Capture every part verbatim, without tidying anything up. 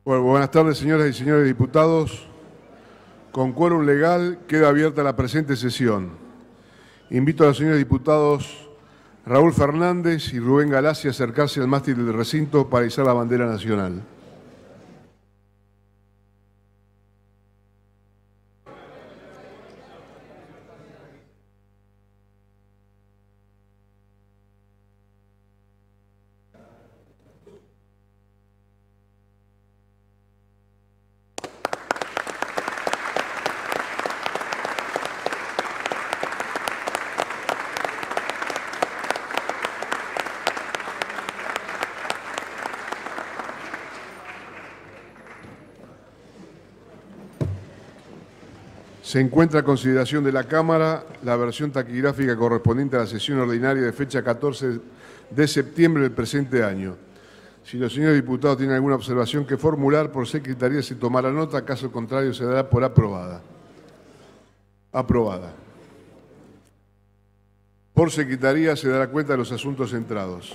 Bueno, buenas tardes, señoras y señores diputados. Con quórum legal queda abierta la presente sesión. Invito a los señores diputados Raúl Fernández y Rubén Galassi a acercarse al mástil del recinto para izar la bandera nacional. Se encuentra a consideración de la Cámara la versión taquigráfica correspondiente a la sesión ordinaria de fecha catorce de septiembre del presente año. Si los señores diputados tienen alguna observación que formular, por secretaría se tomará nota, caso contrario se dará por aprobada. Aprobada. Por secretaría se dará cuenta de los asuntos entrados.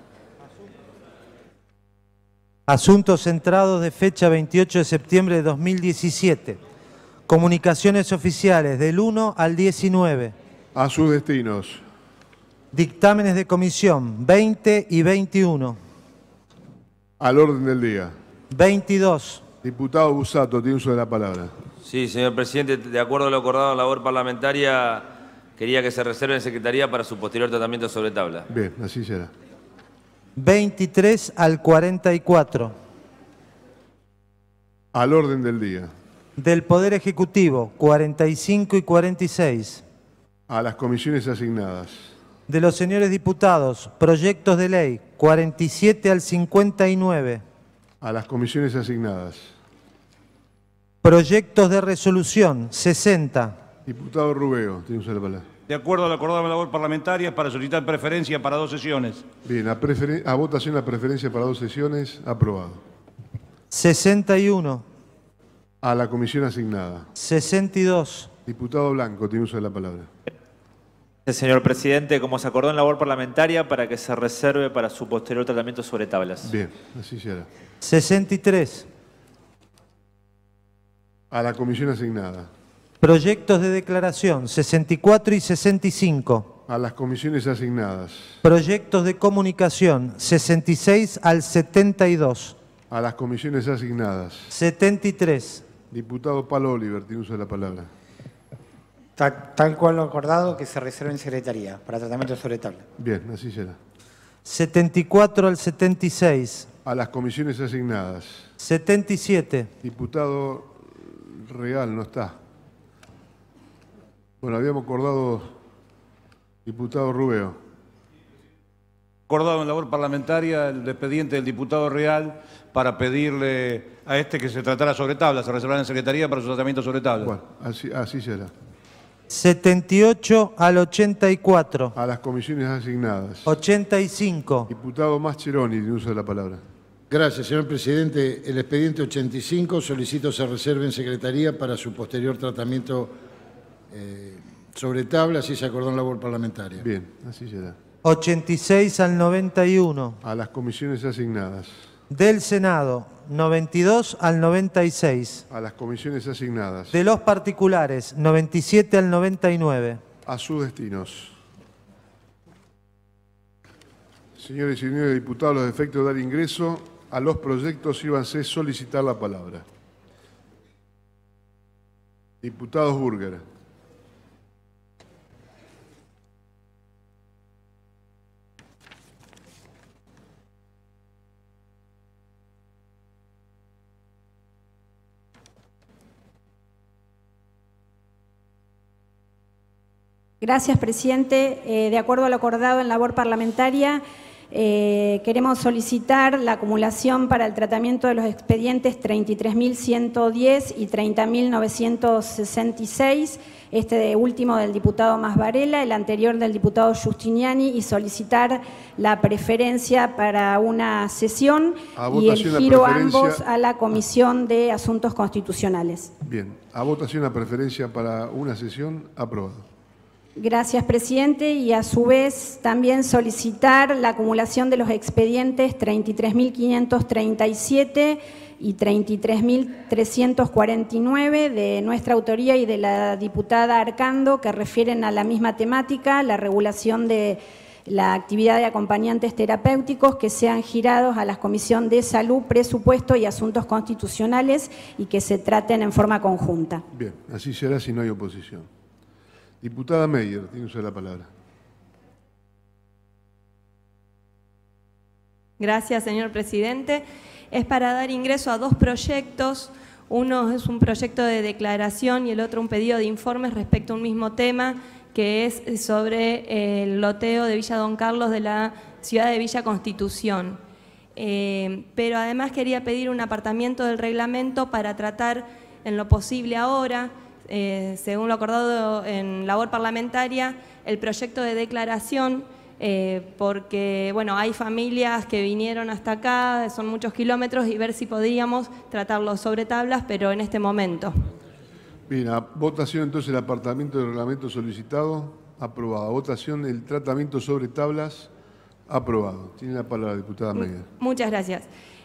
Asuntos centrados de fecha veintiocho de septiembre de dos mil diecisiete. Comunicaciones oficiales del uno al diecinueve. A sus destinos. Dictámenes de comisión veinte y veintiuno. Al orden del día. veintidós. Diputado Busato, tiene uso de la palabra. Sí, señor presidente, de acuerdo a lo acordado en la labor parlamentaria, quería que se reserve en secretaría para su posterior tratamiento sobre tabla. Bien, así será. veintitrés al cuarenta y cuatro. Al orden del día. Del Poder Ejecutivo, cuarenta y cinco y cuarenta y seis. A las comisiones asignadas. De los señores diputados, proyectos de ley, cuarenta y siete al cincuenta y nueve. A las comisiones asignadas. Proyectos de resolución, sesenta. Diputado Rubeo, tiene uso de la palabra. De acuerdo a lo acordado en la labor parlamentaria, para solicitar preferencia para dos sesiones. Bien, a, a votación la preferencia para dos sesiones, aprobado. sesenta y uno. A la comisión asignada. sesenta y dos. Diputado Blanco, tiene uso de la palabra. Señor presidente, como se acordó en labor parlamentaria, para que se reserve para su posterior tratamiento sobre tablas. Bien, así será. sesenta y tres. A la comisión asignada. Proyectos de declaración, sesenta y cuatro y sesenta y cinco. A las comisiones asignadas. Proyectos de comunicación, sesenta y seis al setenta y dos. A las comisiones asignadas. setenta y tres. Diputado Palo Oliver, tiene uso de la palabra. Tal, tal cual lo acordado, que se reserve en secretaría para tratamiento sobre tabla. Bien, así será. setenta y cuatro al setenta y seis. A las comisiones asignadas. setenta y siete. Diputado Real, no está. Bueno, habíamos acordado, diputado Rubeo. Acordado en labor parlamentaria el expediente del diputado Real para pedirle a este que se tratara sobre tabla, se reservará en secretaría para su tratamiento sobre tabla. Bueno, así, así será. setenta y ocho al ochenta y cuatro. A las comisiones asignadas. ochenta y cinco. Diputado Mascheroni, tiene uso de la palabra. Gracias, señor presidente. El expediente ochenta y cinco solicito se reserve en secretaría para su posterior tratamiento eh, sobre tabla, así se acordó en labor parlamentaria. Bien, así será. ochenta y seis al noventa y uno. A las comisiones asignadas. Del Senado, noventa y dos al noventa y seis. A las comisiones asignadas. De los particulares, noventa y siete al noventa y nueve. A sus destinos. Señores y señores diputados, los efectos de dar ingreso a los proyectos íbanse solicitar la palabra. Diputados Burger. Gracias, presidente. Eh, de acuerdo a lo acordado en labor parlamentaria, eh, queremos solicitar la acumulación para el tratamiento de los expedientes treinta y tres mil ciento diez y treinta mil novecientos sesenta y seis, este último del diputado Masvarela, el anterior del diputado Giustiniani, y solicitar la preferencia para una sesión y el giro ambos a la Comisión de Asuntos Constitucionales. Bien, a votación la preferencia para una sesión, aprobado. Gracias, presidente. Y a su vez también solicitar la acumulación de los expedientes treinta y tres mil quinientos treinta y siete y treinta y tres mil trescientos cuarenta y nueve de nuestra autoría y de la diputada Arcando, que refieren a la misma temática, la regulación de la actividad de acompañantes terapéuticos que sean girados a la Comisión de Salud, Presupuesto y Asuntos Constitucionales y que se traten en forma conjunta. Bien, así será si no hay oposición. Diputada Meyer, tiene usted la palabra. Gracias, señor presidente. Es para dar ingreso a dos proyectos. Uno es un proyecto de declaración y el otro un pedido de informes respecto a un mismo tema, que es sobre el loteo de Villa Don Carlos de la ciudad de Villa Constitución. Eh, pero además quería pedir un apartamiento del reglamento para tratar en lo posible ahora, eh, según lo acordado en labor parlamentaria, el proyecto de declaración, eh, porque bueno, hay familias que vinieron hasta acá, son muchos kilómetros, y ver si podríamos tratarlo sobre tablas, pero en este momento. Bien, a votación entonces el apartamiento del reglamento solicitado, aprobado. Votación el tratamiento sobre tablas, aprobado. Tiene la palabra, diputada Meyer. Muchas gracias.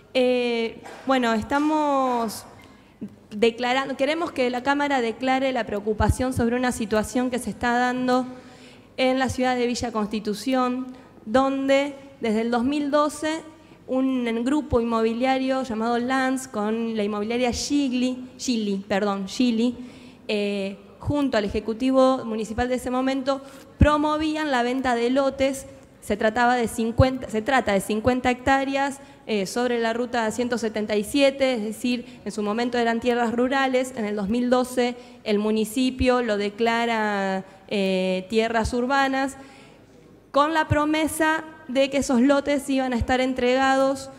Eh, bueno, estamos declarando, queremos que la Cámara declare la preocupación sobre una situación que se está dando en la ciudad de Villa Constitución, donde desde el dos mil doce un grupo inmobiliario llamado Lance con la inmobiliaria Gigli, Gili, perdón, Gili, eh, junto al Ejecutivo Municipal de ese momento, promovían la venta de lotes. Se, trataba de cincuenta, se trata de cincuenta hectáreas eh, sobre la ruta ciento setenta y siete, es decir, en su momento eran tierras rurales. En el dos mil doce el municipio lo declara eh, tierras urbanas, con la promesa de que esos lotes iban a estar entregados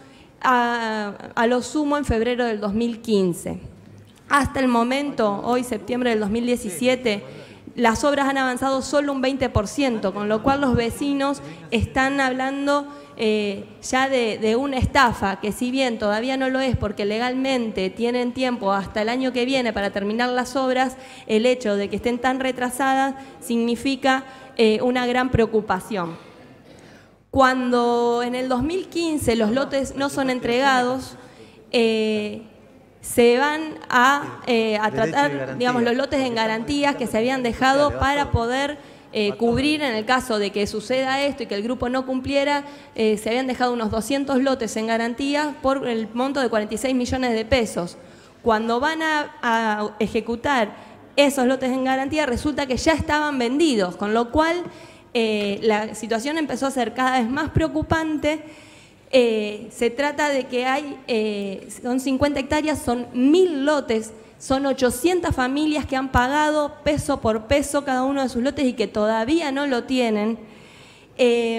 a, a lo sumo en febrero del dos mil quince. Hasta el momento, hoy septiembre del dos mil diecisiete, las obras han avanzado solo un veinte por ciento, con lo cual los vecinos están hablando eh, ya de, de una estafa, que si bien todavía no lo es porque legalmente tienen tiempo hasta el año que viene para terminar las obras, el hecho de que estén tan retrasadas significa eh, una gran preocupación. Cuando en el dos mil quince los lotes no son entregados, eh, se van a, eh, a tratar, digamos, los lotes en garantías que se habían dejado para poder eh, cubrir en el caso de que suceda esto y que el grupo no cumpliera. Eh, se habían dejado unos doscientos lotes en garantías por el monto de cuarenta y seis millones de pesos. Cuando van a, a ejecutar esos lotes en garantía, resulta que ya estaban vendidos, con lo cual eh, la situación empezó a ser cada vez más preocupante. Eh, se trata de que hay, eh, son cincuenta hectáreas, son mil lotes, son ochocientas familias que han pagado peso por peso cada uno de sus lotes y que todavía no lo tienen. Eh,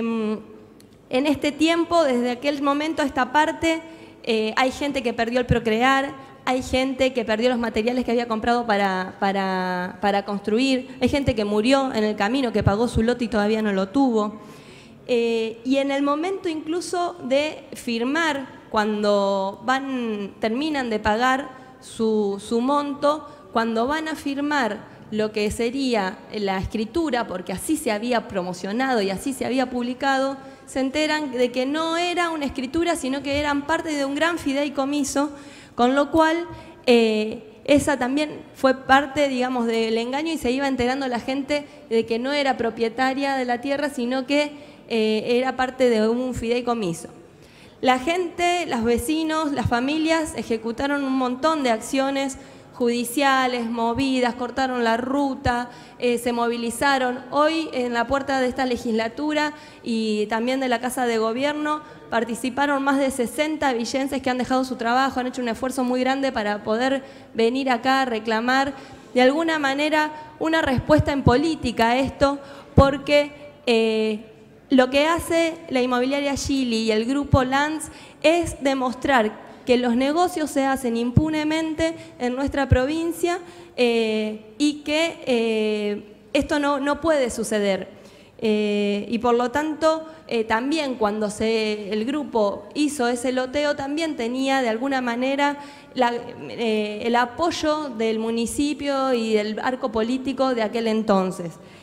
en este tiempo, desde aquel momento a esta parte, eh, hay gente que perdió el procrear, hay gente que perdió los materiales que había comprado para, para, para construir, hay gente que murió en el camino, que pagó su lote y todavía no lo tuvo. Eh, y en el momento incluso de firmar, cuando van, terminan de pagar su, su monto, cuando van a firmar lo que sería la escritura, porque así se había promocionado y así se había publicado, se enteran de que no era una escritura, sino que eran parte de un gran fideicomiso, con lo cual eh, esa también fue parte, digamos, del engaño y se iba enterando la gente de que no era propietaria de la tierra, sino que Eh, era parte de un fideicomiso. La gente, los vecinos, las familias ejecutaron un montón de acciones judiciales, movidas, cortaron la ruta, eh, se movilizaron. Hoy en la puerta de esta legislatura y también de la Casa de Gobierno participaron más de sesenta villenses que han dejado su trabajo, han hecho un esfuerzo muy grande para poder venir acá a reclamar de alguna manera una respuesta en política a esto, porque eh, lo que hace la inmobiliaria Gili y el grupo Lance es demostrar que los negocios se hacen impunemente en nuestra provincia eh, y que eh, esto no, no puede suceder. Eh, y por lo tanto, eh, también cuando se, el grupo hizo ese loteo, también tenía de alguna manera la, eh, el apoyo del municipio y del arco político de aquel entonces.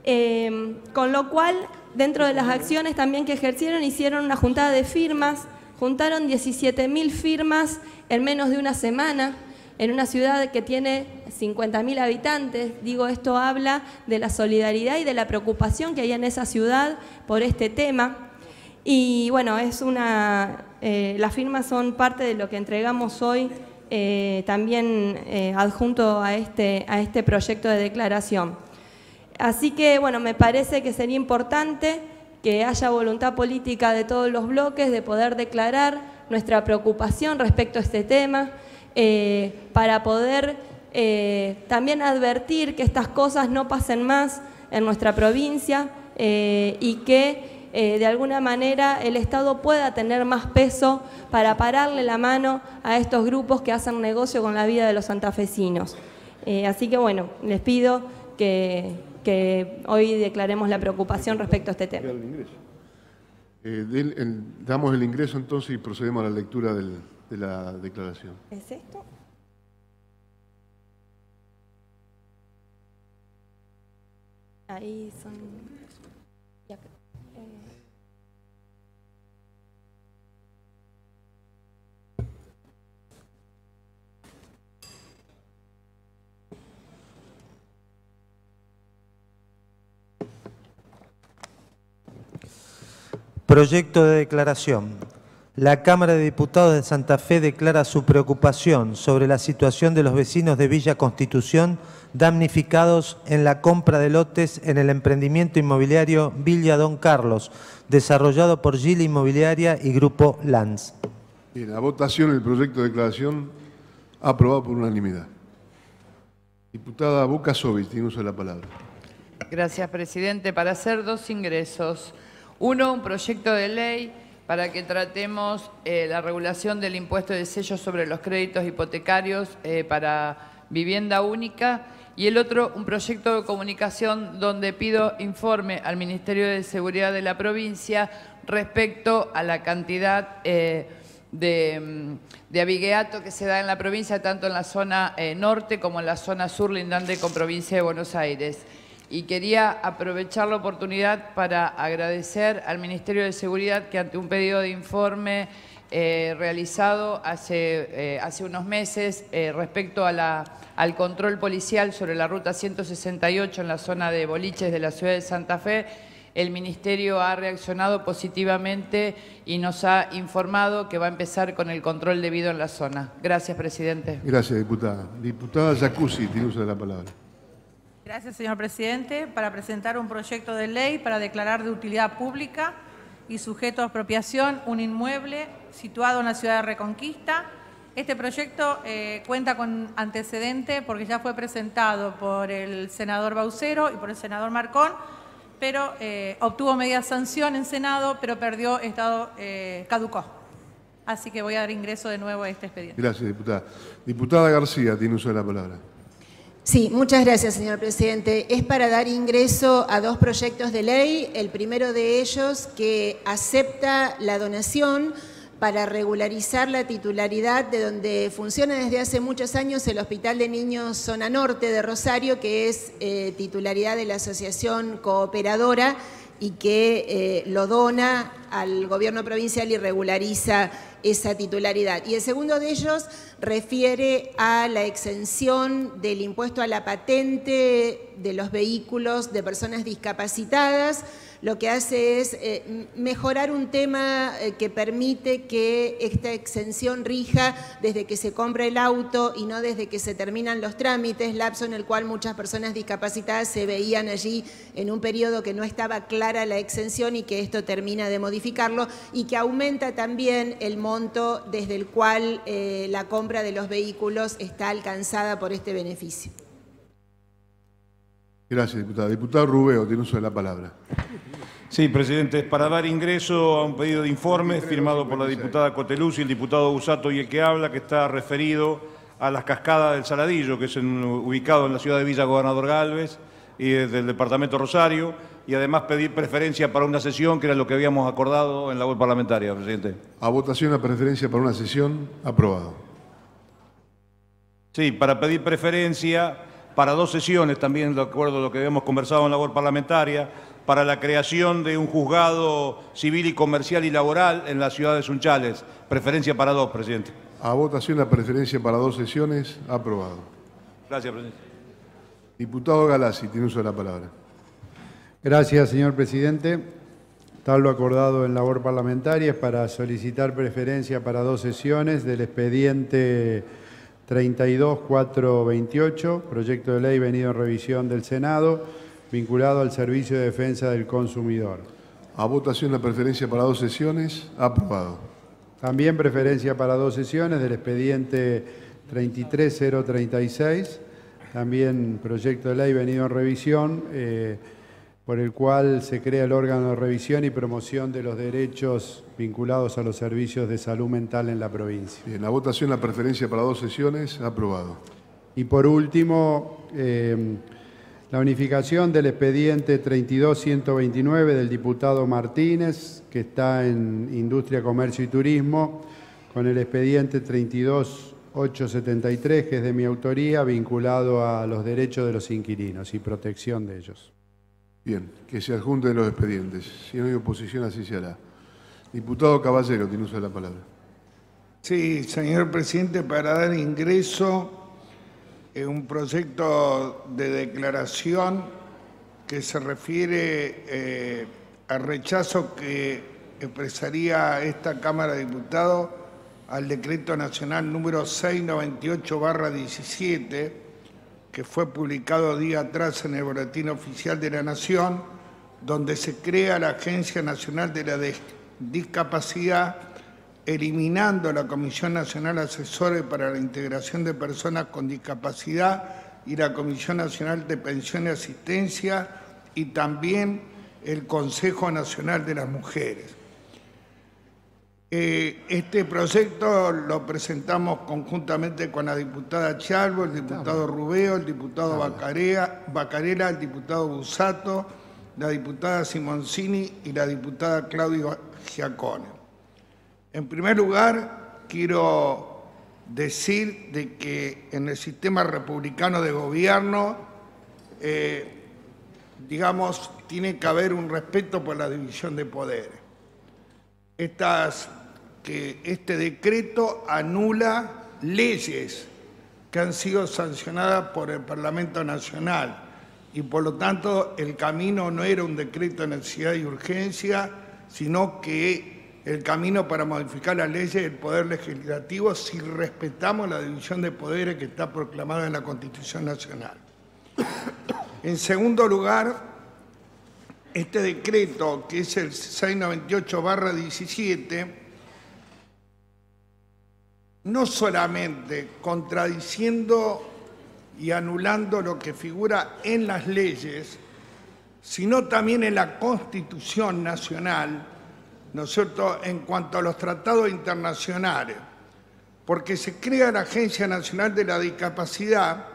Eh, con lo cual, dentro de las acciones también que ejercieron, hicieron una juntada de firmas, juntaron diecisiete mil firmas en menos de una semana, en una ciudad que tiene cincuenta mil habitantes. Digo, esto habla de la solidaridad y de la preocupación que hay en esa ciudad por este tema. Y bueno, es una, eh, las firmas son parte de lo que entregamos hoy, eh, también eh, adjunto a este, a este proyecto de declaración. Así que, bueno, me parece que sería importante que haya voluntad política de todos los bloques de poder declarar nuestra preocupación respecto a este tema, eh, para poder eh, también advertir que estas cosas no pasen más en nuestra provincia eh, y que eh, de alguna manera el Estado pueda tener más peso para pararle la mano a estos grupos que hacen negocio con la vida de los santafesinos. Eh, así que, bueno, les pido que... que hoy declaremos la preocupación respecto a este tema. Eh, del, el, damos el ingreso entonces y procedemos a la lectura del, de la declaración. ¿Es esto? Ahí son... Ya, eh... Proyecto de declaración. La Cámara de Diputados de Santa Fe declara su preocupación sobre la situación de los vecinos de Villa Constitución damnificados en la compra de lotes en el emprendimiento inmobiliario Villa Don Carlos, desarrollado por Gila Inmobiliaria y Grupo Lanz. Bien, a votación el proyecto de declaración aprobado por unanimidad. Diputada Bukasovich, tiene uso de la palabra. Gracias, presidente. Para hacer dos ingresos. Uno, un proyecto de ley para que tratemos eh, la regulación del impuesto de sello sobre los créditos hipotecarios eh, para vivienda única. Y el otro, un proyecto de comunicación donde pido informe al Ministerio de Seguridad de la provincia respecto a la cantidad eh, de, de abigueato que se da en la provincia, tanto en la zona eh, norte como en la zona sur lindante con provincia de Buenos Aires. Y quería aprovechar la oportunidad para agradecer al Ministerio de Seguridad que ante un pedido de informe eh, realizado hace, eh, hace unos meses eh, respecto a la, al control policial sobre la ruta ciento sesenta y ocho en la zona de Boliches de la ciudad de Santa Fe, el Ministerio ha reaccionado positivamente y nos ha informado que va a empezar con el control debido en la zona. Gracias, presidente. Gracias, diputada. Diputada Jacuzzi, tiene uso de la palabra. Gracias, señor presidente. Para presentar un proyecto de ley para declarar de utilidad pública y sujeto a expropiación un inmueble situado en la ciudad de Reconquista. Este proyecto eh, cuenta con antecedente porque ya fue presentado por el senador Baucero y por el senador Marcón, pero eh, obtuvo media sanción en Senado, pero perdió estado, eh, caducó. Así que voy a dar ingreso de nuevo a este expediente. Gracias, diputada. Diputada García, tiene uso de la palabra. Sí, muchas gracias, señor presidente. Es para dar ingreso a dos proyectos de ley. El primero de ellos que acepta la donación para regularizar la titularidad de donde funciona desde hace muchos años el Hospital de Niños Zona Norte de Rosario, que es eh, titularidad de la Asociación Cooperadora y que eh, lo dona al gobierno provincial y regulariza esa titularidad. Y el segundo de ellos refiere a la exención del impuesto a la patente de los vehículos de personas discapacitadas. Lo que hace es eh, mejorar un tema eh, que permite que esta exención rija desde que se compra el auto y no desde que se terminan los trámites, lapso en el cual muchas personas discapacitadas se veían allí en un periodo que no estaba clara la exención y que esto termina de modificarlo y que aumenta también el monto desde el cual eh, la compra de los vehículos está alcanzada por este beneficio. Gracias, diputada. Diputado Rubeo, tiene uso de la palabra. Sí, presidente, es para dar ingreso a un pedido de informe firmado por la diputada Coteluzzi, el diputado Busato y el que habla, que está referido a las cascadas del Saladillo, que es en, ubicado en la ciudad de Villa Gobernador Galvez y del departamento Rosario, y además pedir preferencia para una sesión, que era lo que habíamos acordado en la labor parlamentaria, presidente. A votación la preferencia para una sesión, aprobado. Sí, para pedir preferencia para dos sesiones, también de acuerdo a lo que habíamos conversado en labor parlamentaria, para la creación de un juzgado civil y comercial y laboral en la ciudad de Sunchales. Preferencia para dos, presidente. A votación la preferencia para dos sesiones. Aprobado. Gracias, presidente. Diputado Galassi, tiene uso de la palabra. Gracias, señor presidente. Tal lo acordado en labor parlamentaria es para solicitar preferencia para dos sesiones del expediente treinta y dos mil cuatrocientos veintiocho, proyecto de ley venido en revisión del Senado, vinculado al Servicio de Defensa del Consumidor. A votación la preferencia para dos sesiones. Aprobado. También preferencia para dos sesiones del expediente treinta y tres mil treinta y seis, también proyecto de ley venido en revisión, eh, por el cual se crea el órgano de revisión y promoción de los derechos vinculados a los servicios de salud mental en la provincia. Bien, a votación la preferencia para dos sesiones. Aprobado. Y por último, eh, la unificación del expediente treinta y dos mil ciento veintinueve del diputado Martínez, que está en Industria, Comercio y Turismo, con el expediente treinta y dos mil ochocientos setenta y tres, que es de mi autoría, vinculado a los derechos de los inquilinos y protección de ellos. Bien, que se adjunten los expedientes. Si no hay oposición, así se hará. Diputado Caballero, tiene uso de la palabra. Sí, señor presidente, para dar ingreso en un proyecto de declaración que se refiere eh, al rechazo que expresaría esta Cámara de Diputados al decreto nacional número seiscientos noventa y ocho barra diecisiete, que fue publicado día atrás en el Boletín Oficial de la Nación, donde se crea la Agencia Nacional de la Discapacidad, eliminando la Comisión Nacional Asesora para la Integración de Personas con Discapacidad y la Comisión Nacional de Pensión y Asistencia, y también el Consejo Nacional de las Mujeres. Eh, este proyecto lo presentamos conjuntamente con la diputada Chalvo, el diputado Rubeo, el diputado Bacarea, Bacarela, el diputado Busato, la diputada Simoncini y la diputada Claudia Giacone. En primer lugar, quiero decir de que en el sistema republicano de gobierno, eh, digamos, tiene que haber un respeto por la división de poderes. Estas, que este decreto anula leyes que han sido sancionadas por el Parlamento Nacional y por lo tanto el camino no era un decreto de necesidad y urgencia, sino que el camino para modificar las leyes del Poder Legislativo si respetamos la división de poderes que está proclamada en la Constitución Nacional. En segundo lugar, este decreto, que es el seiscientos noventa y ocho barra diecisiete, no solamente contradiciendo y anulando lo que figura en las leyes, sino también en la Constitución Nacional, ¿no es cierto?, en cuanto a los tratados internacionales, porque se crea la Agencia Nacional de la Discapacidad,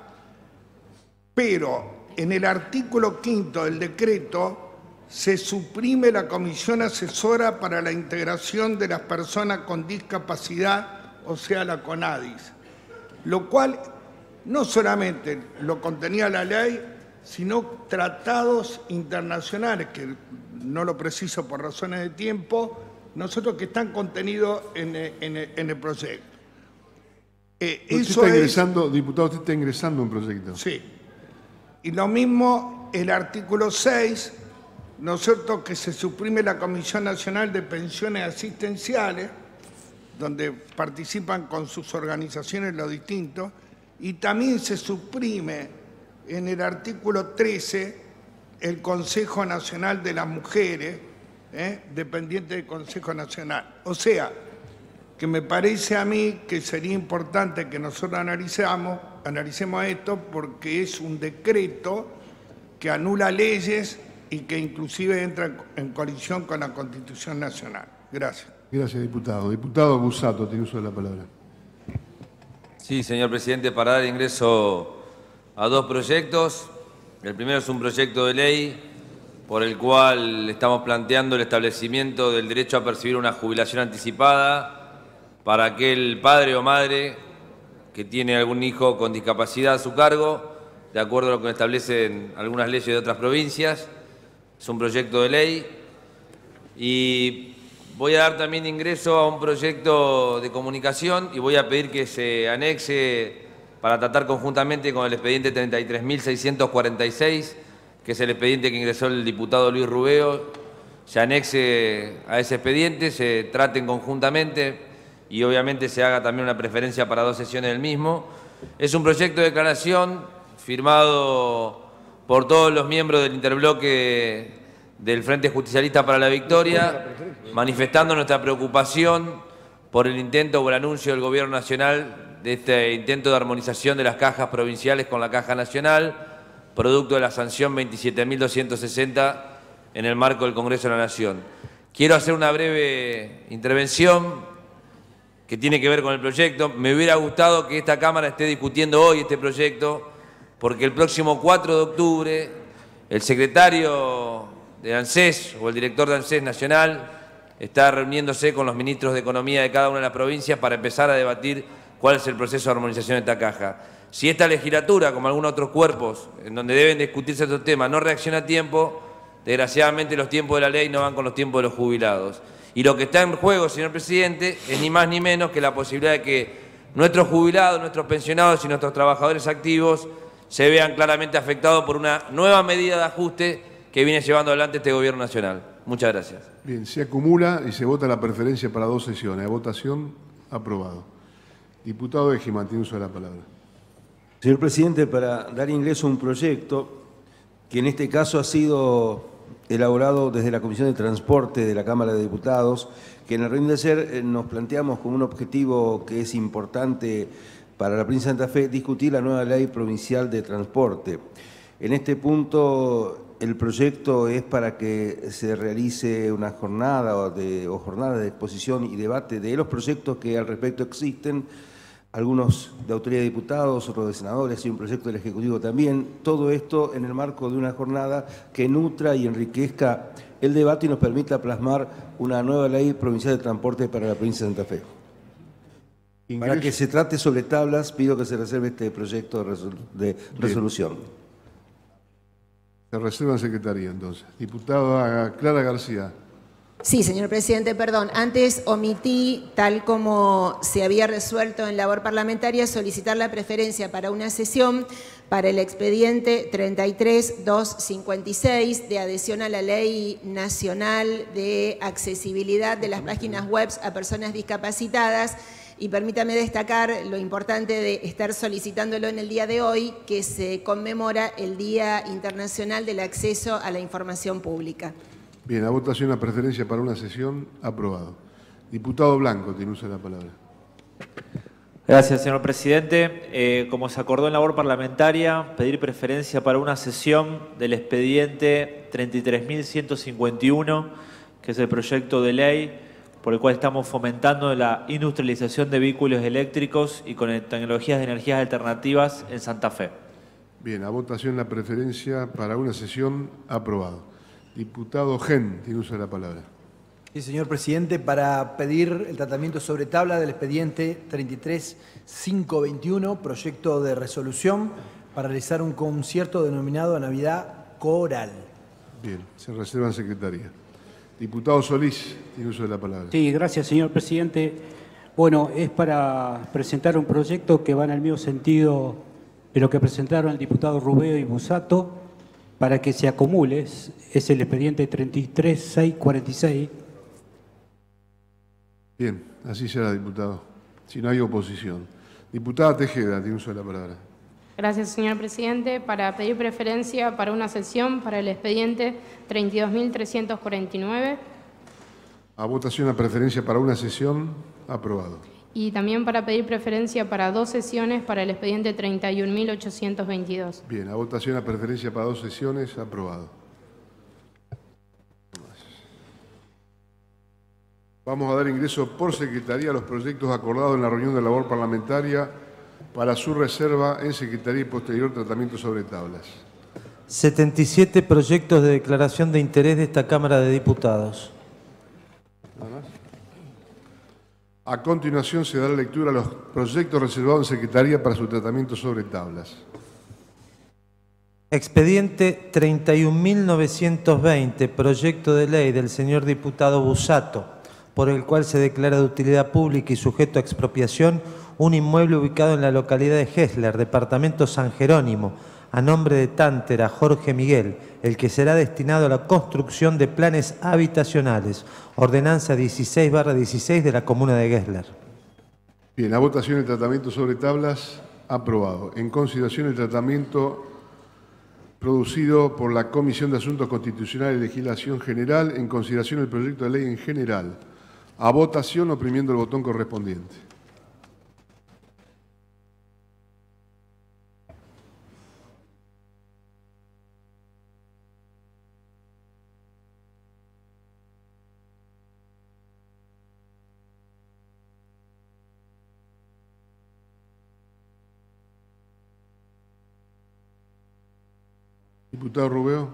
pero en el artículo quinto del decreto se suprime la Comisión Asesora para la Integración de las Personas con Discapacidad, o sea, la CONADIS, lo cual no solamente lo contenía la ley, sino tratados internacionales, que no lo preciso por razones de tiempo, nosotros que están contenidos en, en, en el proyecto. Eh, usted eso está es, ingresando, diputado, usted está ingresando un proyecto. Sí. Y lo mismo el artículo seis, ¿no es cierto?, que se suprime la Comisión Nacional de Pensiones Asistenciales, donde participan con sus organizaciones los distintos, y también se suprime en el artículo trece el Consejo Nacional de las Mujeres, ¿eh? dependiente del Consejo Nacional. O sea, que me parece a mí que sería importante que nosotros analicemos, analicemos esto, porque es un decreto que anula leyes y que inclusive entra en colisión con la Constitución Nacional. Gracias. Gracias, diputado. Diputado Busato, tiene uso de la palabra. Sí, señor presidente, para dar ingreso a dos proyectos. El primero es un proyecto de ley por el cual estamos planteando el establecimiento del derecho a percibir una jubilación anticipada para aquel padre o madre que tiene algún hijo con discapacidad a su cargo de acuerdo a lo que establecen algunas leyes de otras provincias. Es un proyecto de ley y voy a dar también ingreso a un proyecto de comunicación y voy a pedir que se anexe para tratar conjuntamente con el expediente treinta y tres mil seiscientos cuarenta y seis, que es el expediente que ingresó el diputado Luis Rubeo, se anexe a ese expediente, se traten conjuntamente y obviamente se haga también una preferencia para dos sesiones del mismo. Es un proyecto de declaración firmado por todos los miembros del interbloque del Frente Justicialista para la Victoria, manifestando nuestra preocupación por el intento o el anuncio del Gobierno Nacional de este intento de armonización de las cajas provinciales con la Caja Nacional, producto de la sanción veintisiete mil doscientos sesenta en el marco del Congreso de la Nación. Quiero hacer una breve intervención que tiene que ver con el proyecto. Me hubiera gustado que esta Cámara esté discutiendo hoy este proyecto, porque el próximo cuatro de octubre el secretario de ANSES o el director de ANSES Nacional está reuniéndose con los ministros de Economía de cada una de las provincias para empezar a debatir cuál es el proceso de armonización de esta caja. Si esta legislatura, como algunos otros cuerpos, en donde deben discutirse estos temas, no reacciona a tiempo, desgraciadamente los tiempos de la ley no van con los tiempos de los jubilados. Y lo que está en juego, señor presidente, es ni más ni menos que la posibilidad de que nuestros jubilados, nuestros pensionados y nuestros trabajadores activos se vean claramente afectados por una nueva medida de ajuste que viene llevando adelante este Gobierno Nacional. Muchas gracias. Bien, se acumula y se vota la preferencia para dos sesiones. Votación, aprobado. Diputado Egiman, tiene uso de la palabra. Señor presidente, para dar ingreso a un proyecto que en este caso ha sido elaborado desde la Comisión de Transporte de la Cámara de Diputados, que en la reunión de ayer nos planteamos como un objetivo que es importante para la provincia de Santa Fe, discutir la nueva ley provincial de transporte. En este punto, el proyecto es para que se realice una jornada o, de, o jornada de exposición y debate de los proyectos que al respecto existen, algunos de autoridad de diputados, otros de senadores y un proyecto del Ejecutivo también. Todo esto en el marco de una jornada que nutra y enriquezca el debate y nos permita plasmar una nueva ley provincial de transporte para la provincia de Santa Fe. Ingreso. Para que se trate sobre tablas, pido que se reserve este proyecto de, resol de resolución. Bien. Se reserva en Secretaría, entonces. Diputada Clara García. Sí, señor presidente, perdón. Antes omití, tal como se había resuelto en labor parlamentaria, solicitar la preferencia para una sesión para el expediente treinta y tres mil doscientos cincuenta y seis de adhesión a la Ley Nacional de Accesibilidad de las Páginas Web a Personas Discapacitadas. Y permítame destacar lo importante de estar solicitándolo en el día de hoy, que se conmemora el Día Internacional del Acceso a la Información Pública. Bien, a votación la preferencia para una sesión, aprobado. Diputado Blanco, tiene uso de la palabra. Gracias, señor presidente. Eh, como se acordó en labor parlamentaria, pedir preferencia para una sesión del expediente treinta y tres mil ciento cincuenta y uno, que es el proyecto de ley por el cual estamos fomentando la industrialización de vehículos eléctricos y con tecnologías de energías alternativas en Santa Fe. Bien, a votación la preferencia para una sesión, aprobado. Diputado Gen, tiene uso de la palabra. Sí, señor presidente, para pedir el tratamiento sobre tabla del expediente treinta y tres mil quinientos veintiuno, proyecto de resolución para realizar un concierto denominado Navidad Coral. Bien, se reserva en Secretaría. Diputado Solís, tiene uso de la palabra. Sí, gracias, señor presidente. Bueno, es para presentar un proyecto que va en el mismo sentido de lo que presentaron el diputado Rubeo y Busato, para que se acumule. Es, es el expediente treinta y tres mil seiscientos cuarenta y seis. Bien, así será, diputado, si no hay oposición. Diputada Tejeda, tiene uso de la palabra. Gracias, señor presidente. Para pedir preferencia para una sesión para el expediente treinta y dos mil trescientos cuarenta y nueve. A votación la preferencia para una sesión, aprobado. Y también para pedir preferencia para dos sesiones para el expediente treinta y un mil ochocientos veintidós. Bien, a votación la preferencia para dos sesiones, aprobado. Vamos a dar ingreso por secretaría a los proyectos acordados en la reunión de labor parlamentaria para su reserva en Secretaría y posterior tratamiento sobre tablas. setenta y siete proyectos de declaración de interés de esta Cámara de Diputados. Nada más. A continuación se dará lectura a los proyectos reservados en Secretaría para su tratamiento sobre tablas. Expediente treinta y un mil novecientos veinte, proyecto de ley del señor diputado Busato, por el cual se declara de utilidad pública y sujeto a expropiación un inmueble ubicado en la localidad de Gesler, departamento San Jerónimo, a nombre de Tántera Jorge Miguel, el que será destinado a la construcción de planes habitacionales, ordenanza dieciséis barra dieciséis de la comuna de Gesler. Bien, a votación el tratamiento sobre tablas, aprobado. En consideración el tratamiento producido por la Comisión de Asuntos Constitucionales y Legislación General, en consideración el proyecto de ley en general. A votación, oprimiendo el botón correspondiente. Diputado Rubeo.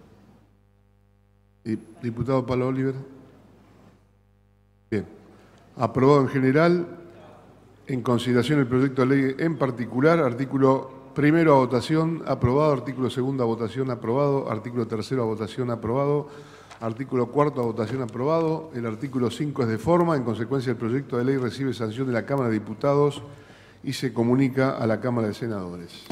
Diputado Palo Oliver. Bien. Aprobado en general. En consideración el proyecto de ley en particular. Artículo primero a votación, aprobado. Artículo segundo a votación, aprobado. Artículo tercero a votación, aprobado. Artículo cuarto a votación, aprobado. El artículo cinco es de forma. En consecuencia el proyecto de ley recibe sanción de la Cámara de Diputados y se comunica a la Cámara de Senadores.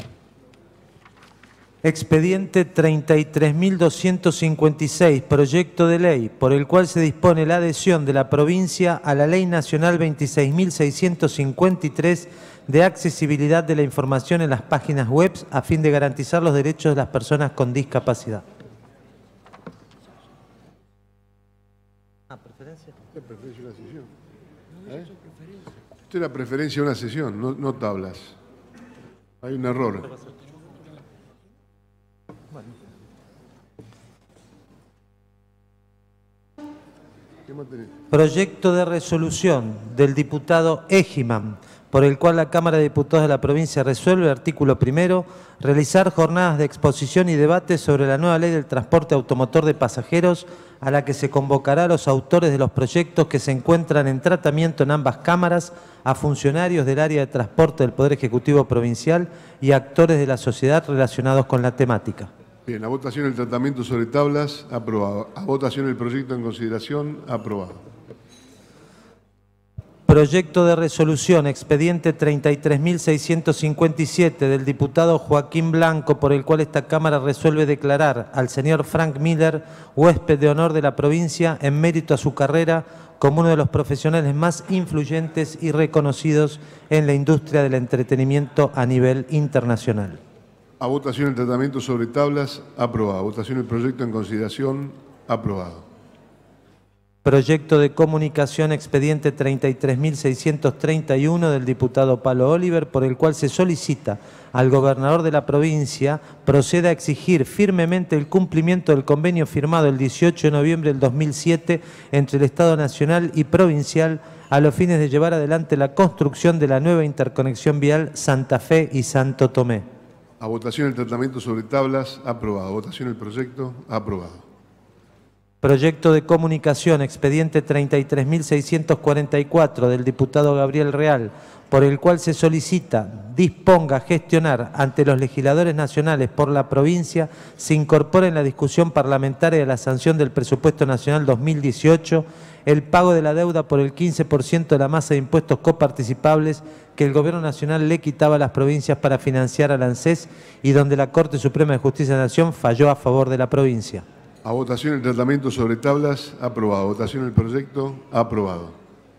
Expediente treinta y tres mil doscientos cincuenta y seis, proyecto de ley por el cual se dispone la adhesión de la provincia a la Ley Nacional veintiséis mil seiscientos cincuenta y tres de accesibilidad de la información en las páginas web a fin de garantizar los derechos de las personas con discapacidad. Ah, preferencia. ¿Usted preferencia una sesión? ¿Eh? Usted la preferencia una sesión, no, no tablas. Hay un error. Proyecto de resolución del diputado Egiman, por el cual la Cámara de Diputados de la provincia resuelve, artículo primero, realizar jornadas de exposición y debate sobre la nueva ley del transporte automotor de pasajeros, a la que se convocará a los autores de los proyectos que se encuentran en tratamiento en ambas cámaras, a funcionarios del área de transporte del Poder Ejecutivo Provincial y a actores de la sociedad relacionados con la temática. Bien, a votación el tratamiento sobre tablas, aprobado. A votación el proyecto en consideración, aprobado. Proyecto de resolución, expediente treinta y tres mil seiscientos cincuenta y siete del diputado Joaquín Blanco, por el cual esta Cámara resuelve declarar al señor Frank Miller, huésped de honor de la provincia, en mérito a su carrera, como uno de los profesionales más influyentes y reconocidos en la industria del entretenimiento a nivel internacional. A votación el tratamiento sobre tablas, aprobado. A votación el proyecto en consideración, aprobado. Proyecto de comunicación, expediente treinta y tres mil seiscientos treinta y uno del diputado Palo Oliver, por el cual se solicita al gobernador de la provincia proceda a exigir firmemente el cumplimiento del convenio firmado el dieciocho de noviembre del dos mil siete entre el Estado Nacional y Provincial a los fines de llevar adelante la construcción de la nueva interconexión vial Santa Fe y Santo Tomé. A votación el tratamiento sobre tablas, aprobado. A votación el proyecto, aprobado. Proyecto de comunicación, expediente treinta y tres mil seiscientos cuarenta y cuatro del diputado Gabriel Real, por el cual se solicita, disponga a gestionar ante los legisladores nacionales por la provincia, se incorpora en la discusión parlamentaria de la sanción del presupuesto nacional dos mil dieciocho el pago de la deuda por el quince por ciento de la masa de impuestos coparticipables que el Gobierno Nacional le quitaba a las provincias para financiar al ANSES y donde la Corte Suprema de Justicia de la Nación falló a favor de la provincia. A votación el tratamiento sobre tablas, aprobado. A votación el proyecto, aprobado.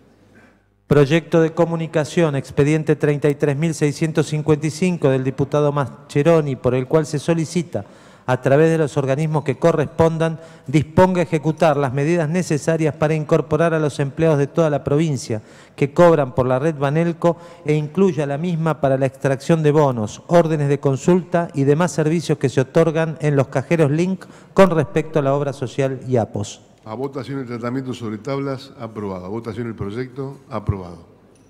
Proyecto de comunicación, expediente treinta y tres mil seiscientos cincuenta y cinco del diputado Mascheroni, por el cual se solicita, a través de los organismos que correspondan, disponga a ejecutar las medidas necesarias para incorporar a los empleados de toda la provincia que cobran por la red Banelco e incluya la misma para la extracción de bonos, órdenes de consulta y demás servicios que se otorgan en los cajeros Link con respecto a la obra social y A P O S. A votación el tratamiento sobre tablas, aprobado. A votación el proyecto, aprobado.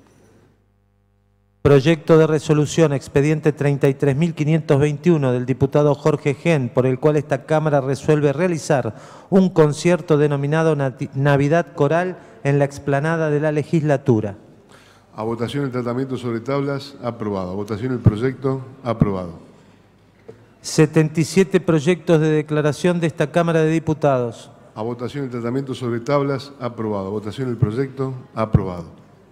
Proyecto de resolución, expediente treinta y tres mil quinientos veintiuno del diputado Jorge Gen, por el cual esta Cámara resuelve realizar un concierto denominado Navidad Coral en la explanada de la legislatura. A votación el tratamiento sobre tablas, aprobado. A votación el proyecto, aprobado. setenta y siete proyectos de declaración de esta Cámara de Diputados. A votación el tratamiento sobre tablas, aprobado. A votación el proyecto, aprobado.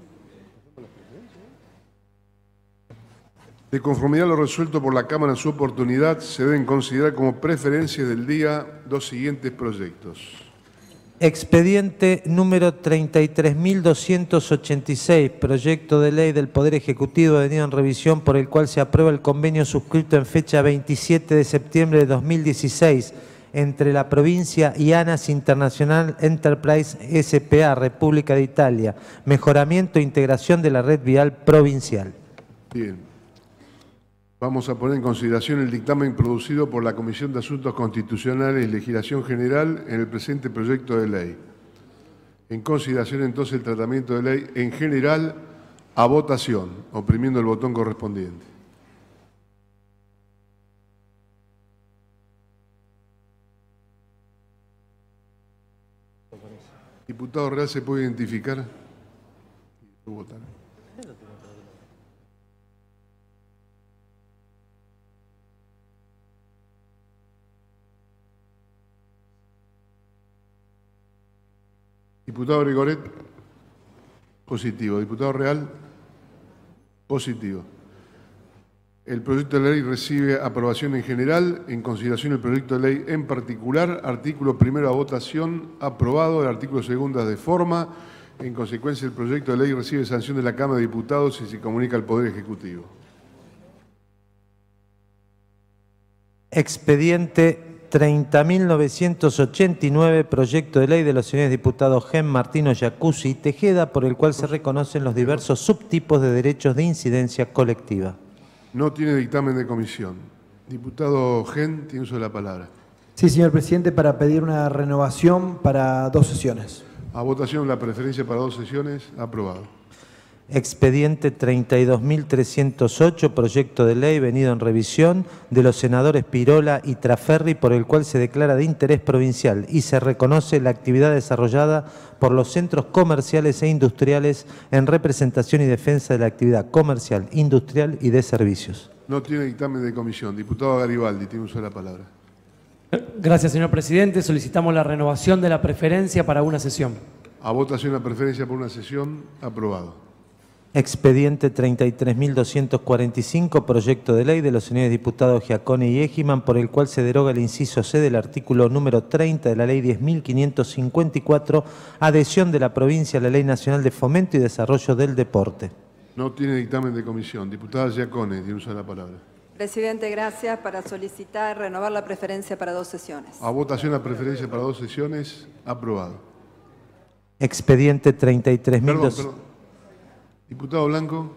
De conformidad a lo resuelto por la Cámara en su oportunidad, se deben considerar como preferencia del día los siguientes proyectos. Expediente número treinta y tres mil doscientos ochenta y seis, proyecto de ley del Poder Ejecutivo venido en revisión por el cual se aprueba el convenio suscrito en fecha veintisiete de septiembre de dos mil dieciséis entre la provincia y ANAS International Enterprise S P A, República de Italia, mejoramiento e integración de la red vial provincial. Bien. Vamos a poner en consideración el dictamen producido por la Comisión de Asuntos Constitucionales y Legislación General en el presente proyecto de ley. En consideración entonces el tratamiento de ley en general a votación, oprimiendo el botón correspondiente. Diputado Real, ¿se puede identificar? Votar. Diputado Gregoret, positivo. Diputado Real, positivo. El proyecto de ley recibe aprobación en general. En consideración el proyecto de ley en particular. Artículo primero a votación, aprobado. El artículo segundo de forma. En consecuencia, el proyecto de ley recibe sanción de la Cámara de Diputados y se comunica al Poder Ejecutivo. Expediente treinta mil novecientos ochenta y nueve, proyecto de ley de los señores diputados Gen, Martino, Yacuzzi y Tejeda, por el cual se reconocen los diversos subtipos de derechos de incidencia colectiva. No tiene dictamen de comisión. Diputado Gen, tiene uso de la palabra. Sí, señor presidente, para pedir una renovación para dos sesiones. A votación la preferencia para dos sesiones, aprobado. Expediente treinta y dos mil trescientos ocho, proyecto de ley venido en revisión de los senadores Pirola y Traferri, por el cual se declara de interés provincial y se reconoce la actividad desarrollada por los centros comerciales e industriales en representación y defensa de la actividad comercial, industrial y de servicios. No tiene dictamen de comisión. Diputado Garibaldi, tiene uso de la palabra. Gracias, señor presidente. Solicitamos la renovación de la preferencia para una sesión. A votación la preferencia por una sesión, aprobado. Expediente treinta y tres mil doscientos cuarenta y cinco, proyecto de ley de los señores diputados Giacone y Egiman, por el cual se deroga el inciso C del artículo número treinta de la ley diez mil quinientos cincuenta y cuatro, adhesión de la provincia a la Ley Nacional de Fomento y Desarrollo del Deporte. No tiene dictamen de comisión. Diputada Giacone, tiene uso de la palabra. Presidente, gracias. Para solicitar renovar la preferencia para dos sesiones. A votación la preferencia para dos sesiones, aprobado. Expediente treinta y tres mil Perdón, perdón. Diputado Blanco.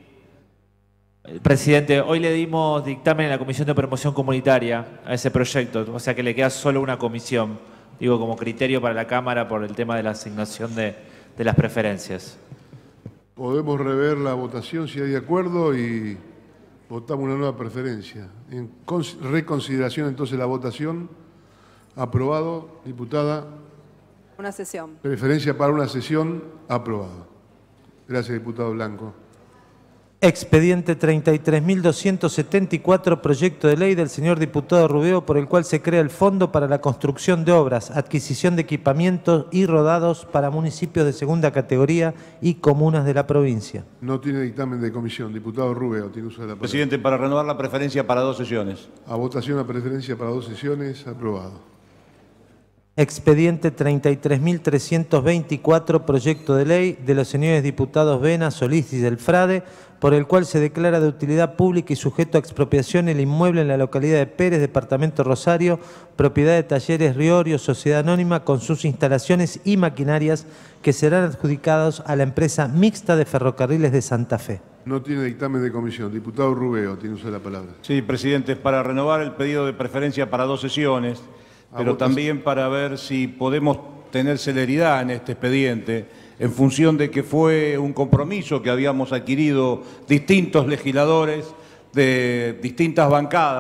Presidente, hoy le dimos dictamen en la Comisión de Promoción Comunitaria a ese proyecto, o sea que le queda solo una comisión, digo, como criterio para la Cámara por el tema de la asignación de, de las preferencias. Podemos rever la votación si hay de acuerdo y votamos una nueva preferencia. En reconsideración entonces la votación. Aprobado. Diputada. Una sesión. Preferencia para una sesión. Aprobado. Gracias, diputado Blanco. Expediente treinta y tres mil doscientos setenta y cuatro, proyecto de ley del señor diputado Rubeo, por el cual se crea el Fondo para la Construcción de Obras, Adquisición de Equipamientos y Rodados para municipios de segunda categoría y comunas de la provincia. No tiene dictamen de comisión. Diputado Rubeo, tiene uso de la palabra. Presidente, para renovar la preferencia para dos sesiones. A votación la preferencia para dos sesiones, aprobado. Expediente treinta y tres mil trescientos veinticuatro, proyecto de ley de los señores diputados Vena, Solís y del Frade, por el cual se declara de utilidad pública y sujeto a expropiación el inmueble en la localidad de Pérez, departamento Rosario, propiedad de Talleres Riorio, sociedad anónima, con sus instalaciones y maquinarias que serán adjudicados a la empresa mixta de ferrocarriles de Santa Fe. No tiene dictamen de comisión. Diputado Rubeo, tiene uso de la palabra. Sí, presidente, es para renovar el pedido de preferencia para dos sesiones, pero también para ver si podemos tener celeridad en este expediente, en función de que fue un compromiso que habíamos adquirido distintos legisladores de distintas bancadas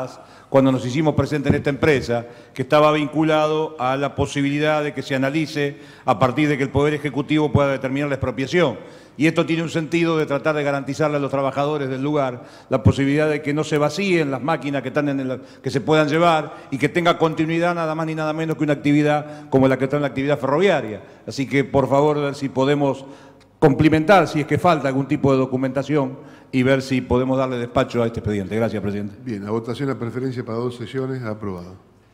cuando nos hicimos presentes en esta empresa, que estaba vinculado a la posibilidad de que se analice a partir de que el Poder Ejecutivo pueda determinar la expropiación. Y esto tiene un sentido de tratar de garantizarle a los trabajadores del lugar la posibilidad de que no se vacíen las máquinas que, están en el, que se puedan llevar y que tenga continuidad nada más ni nada menos que una actividad como la que está en la actividad ferroviaria. Así que, por favor, ver si podemos complementar, si es que falta algún tipo de documentación, y ver si podemos darle despacho a este expediente. Gracias, presidente. Bien, a votación la preferencia para dos sesiones, aprobado.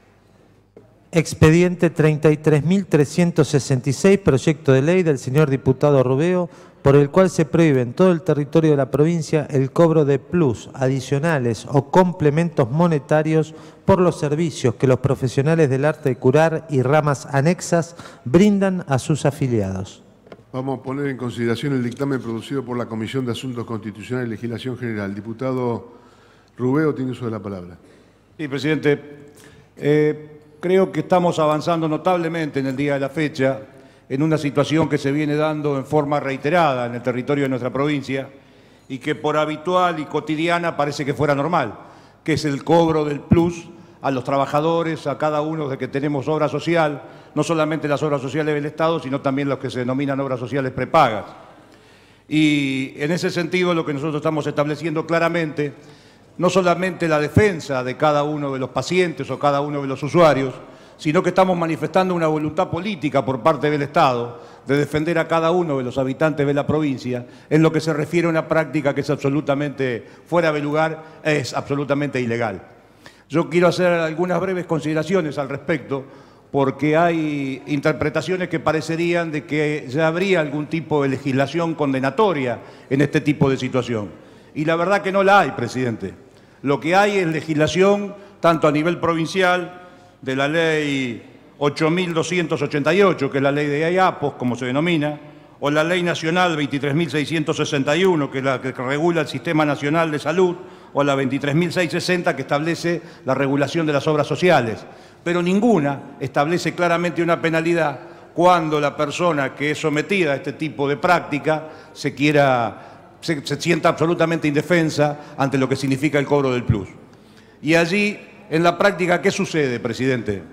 Expediente treinta y tres mil trescientos sesenta y seis, proyecto de ley del señor diputado Rubeo, por el cual se prohíbe en todo el territorio de la provincia el cobro de plus, adicionales o complementos monetarios por los servicios que los profesionales del arte de curar y ramas anexas brindan a sus afiliados. Vamos a poner en consideración el dictamen producido por la Comisión de Asuntos Constitucionales y Legislación General. Diputado Rubeo, tiene uso de la palabra. Sí, presidente. Eh, creo que estamos avanzando notablemente en el día de la fecha en una situación que se viene dando en forma reiterada en el territorio de nuestra provincia y que por habitual y cotidiana parece que fuera normal, que es el cobro del plus a los trabajadores, a cada uno de que tenemos obra social, no solamente las obras sociales del Estado, sino también los que se denominan obras sociales prepagas. Y en ese sentido lo que nosotros estamos estableciendo claramente, no solamente la defensa de cada uno de los pacientes o cada uno de los usuarios, sino que estamos manifestando una voluntad política por parte del Estado de defender a cada uno de los habitantes de la provincia en lo que se refiere a una práctica que es absolutamente fuera de lugar, es absolutamente ilegal. Yo quiero hacer algunas breves consideraciones al respecto, porque hay interpretaciones que parecerían de que ya habría algún tipo de legislación condenatoria en este tipo de situación. Y la verdad que no la hay, presidente. Lo que hay es legislación, tanto a nivel provincial, de la ley ocho mil doscientos ochenta y ocho, que es la ley de I A P O S, como se denomina, o la ley nacional veintitrés mil seiscientos sesenta y uno, que es la que regula el Sistema Nacional de Salud, o la veintitrés mil seiscientos sesenta, que establece la regulación de las obras sociales. Pero ninguna establece claramente una penalidad cuando la persona que es sometida a este tipo de práctica se quiera, se, se sienta absolutamente indefensa ante lo que significa el cobro del plus. Y allí, en la práctica, ¿qué sucede, presidente?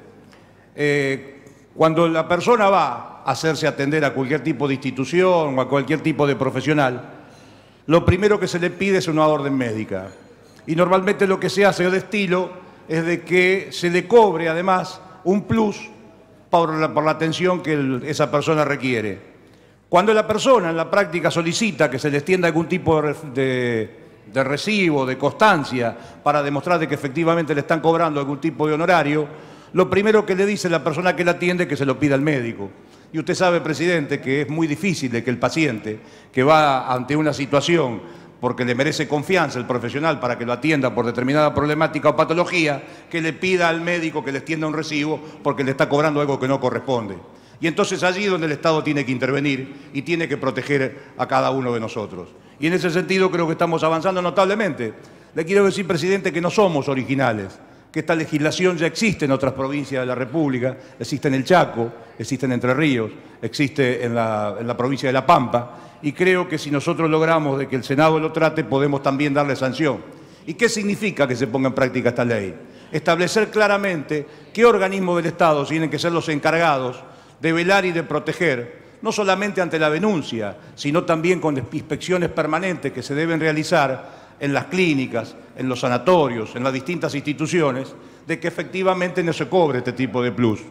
Eh, cuando la persona va a hacerse atender a cualquier tipo de institución o a cualquier tipo de profesional, lo primero que se le pide es una orden médica. Y normalmente lo que se hace de estilo es de que se le cobre además un plus por la, por la atención que el, esa persona requiere. Cuando la persona en la práctica solicita que se le extienda algún tipo de, de, de recibo, de constancia, para demostrar de que efectivamente le están cobrando algún tipo de honorario, lo primero que le dice la persona que la atiende es que se lo pida al médico. Y usted sabe, presidente, que es muy difícil de que el paciente que va ante una situación porque le merece confianza el profesional para que lo atienda por determinada problemática o patología, que le pida al médico que le extienda un recibo porque le está cobrando algo que no corresponde. Y entonces allí es donde el Estado tiene que intervenir y tiene que proteger a cada uno de nosotros. Y en ese sentido creo que estamos avanzando notablemente. Le quiero decir, presidente, que no somos originales, que esta legislación ya existe en otras provincias de la República, existe en el Chaco, existe en Entre Ríos, existe en la, en la provincia de La Pampa, y creo que si nosotros logramos de que el Senado lo trate, podemos también darle sanción. ¿Y qué significa que se ponga en práctica esta ley? Establecer claramente qué organismos del Estado tienen que ser los encargados de velar y de proteger, no solamente ante la denuncia, sino también con inspecciones permanentes que se deben realizar en las clínicas, en los sanatorios, en las distintas instituciones, de que efectivamente no se cobre este tipo de plus.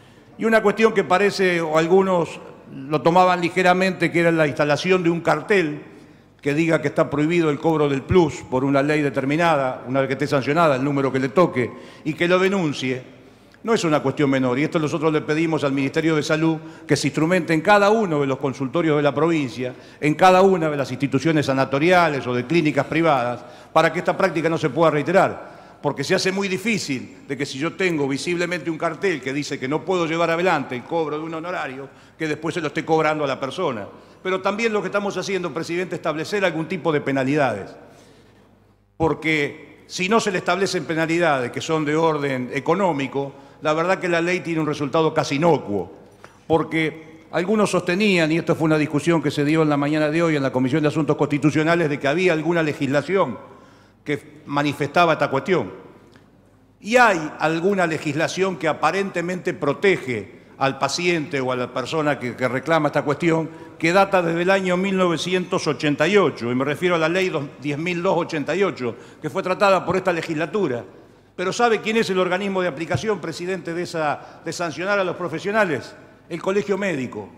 Y una cuestión que parece, o algunos lo tomaban ligeramente, que era la instalación de un cartel que diga que está prohibido el cobro del plus por una ley determinada, una vez que esté sancionada, el número que le toque, y que lo denuncie, no es una cuestión menor. Y esto nosotros le pedimos al Ministerio de Salud que se instrumente en cada uno de los consultorios de la provincia, en cada una de las instituciones sanatoriales o de clínicas privadas, para que esta práctica no se pueda reiterar. Porque se hace muy difícil de que si yo tengo visiblemente un cartel que dice que no puedo llevar adelante el cobro de un honorario, que después se lo esté cobrando a la persona. Pero también lo que estamos haciendo, presidente, es establecer algún tipo de penalidades. Porque si no se le establecen penalidades que son de orden económico, la verdad que la ley tiene un resultado casi inocuo. Porque algunos sostenían, y esto fue una discusión que se dio en la mañana de hoy en la Comisión de Asuntos Constitucionales, de que había alguna legislación que manifestaba esta cuestión. Y hay alguna legislación que aparentemente protege al paciente o a la persona que, que reclama esta cuestión, que data desde el año mil novecientos ochenta y ocho, y me refiero a la ley diez mil doscientos ochenta y ocho, que fue tratada por esta legislatura. Pero ¿sabe quién es el organismo de aplicación, presidente, de, esa, de sancionar a los profesionales? El Colegio Médico.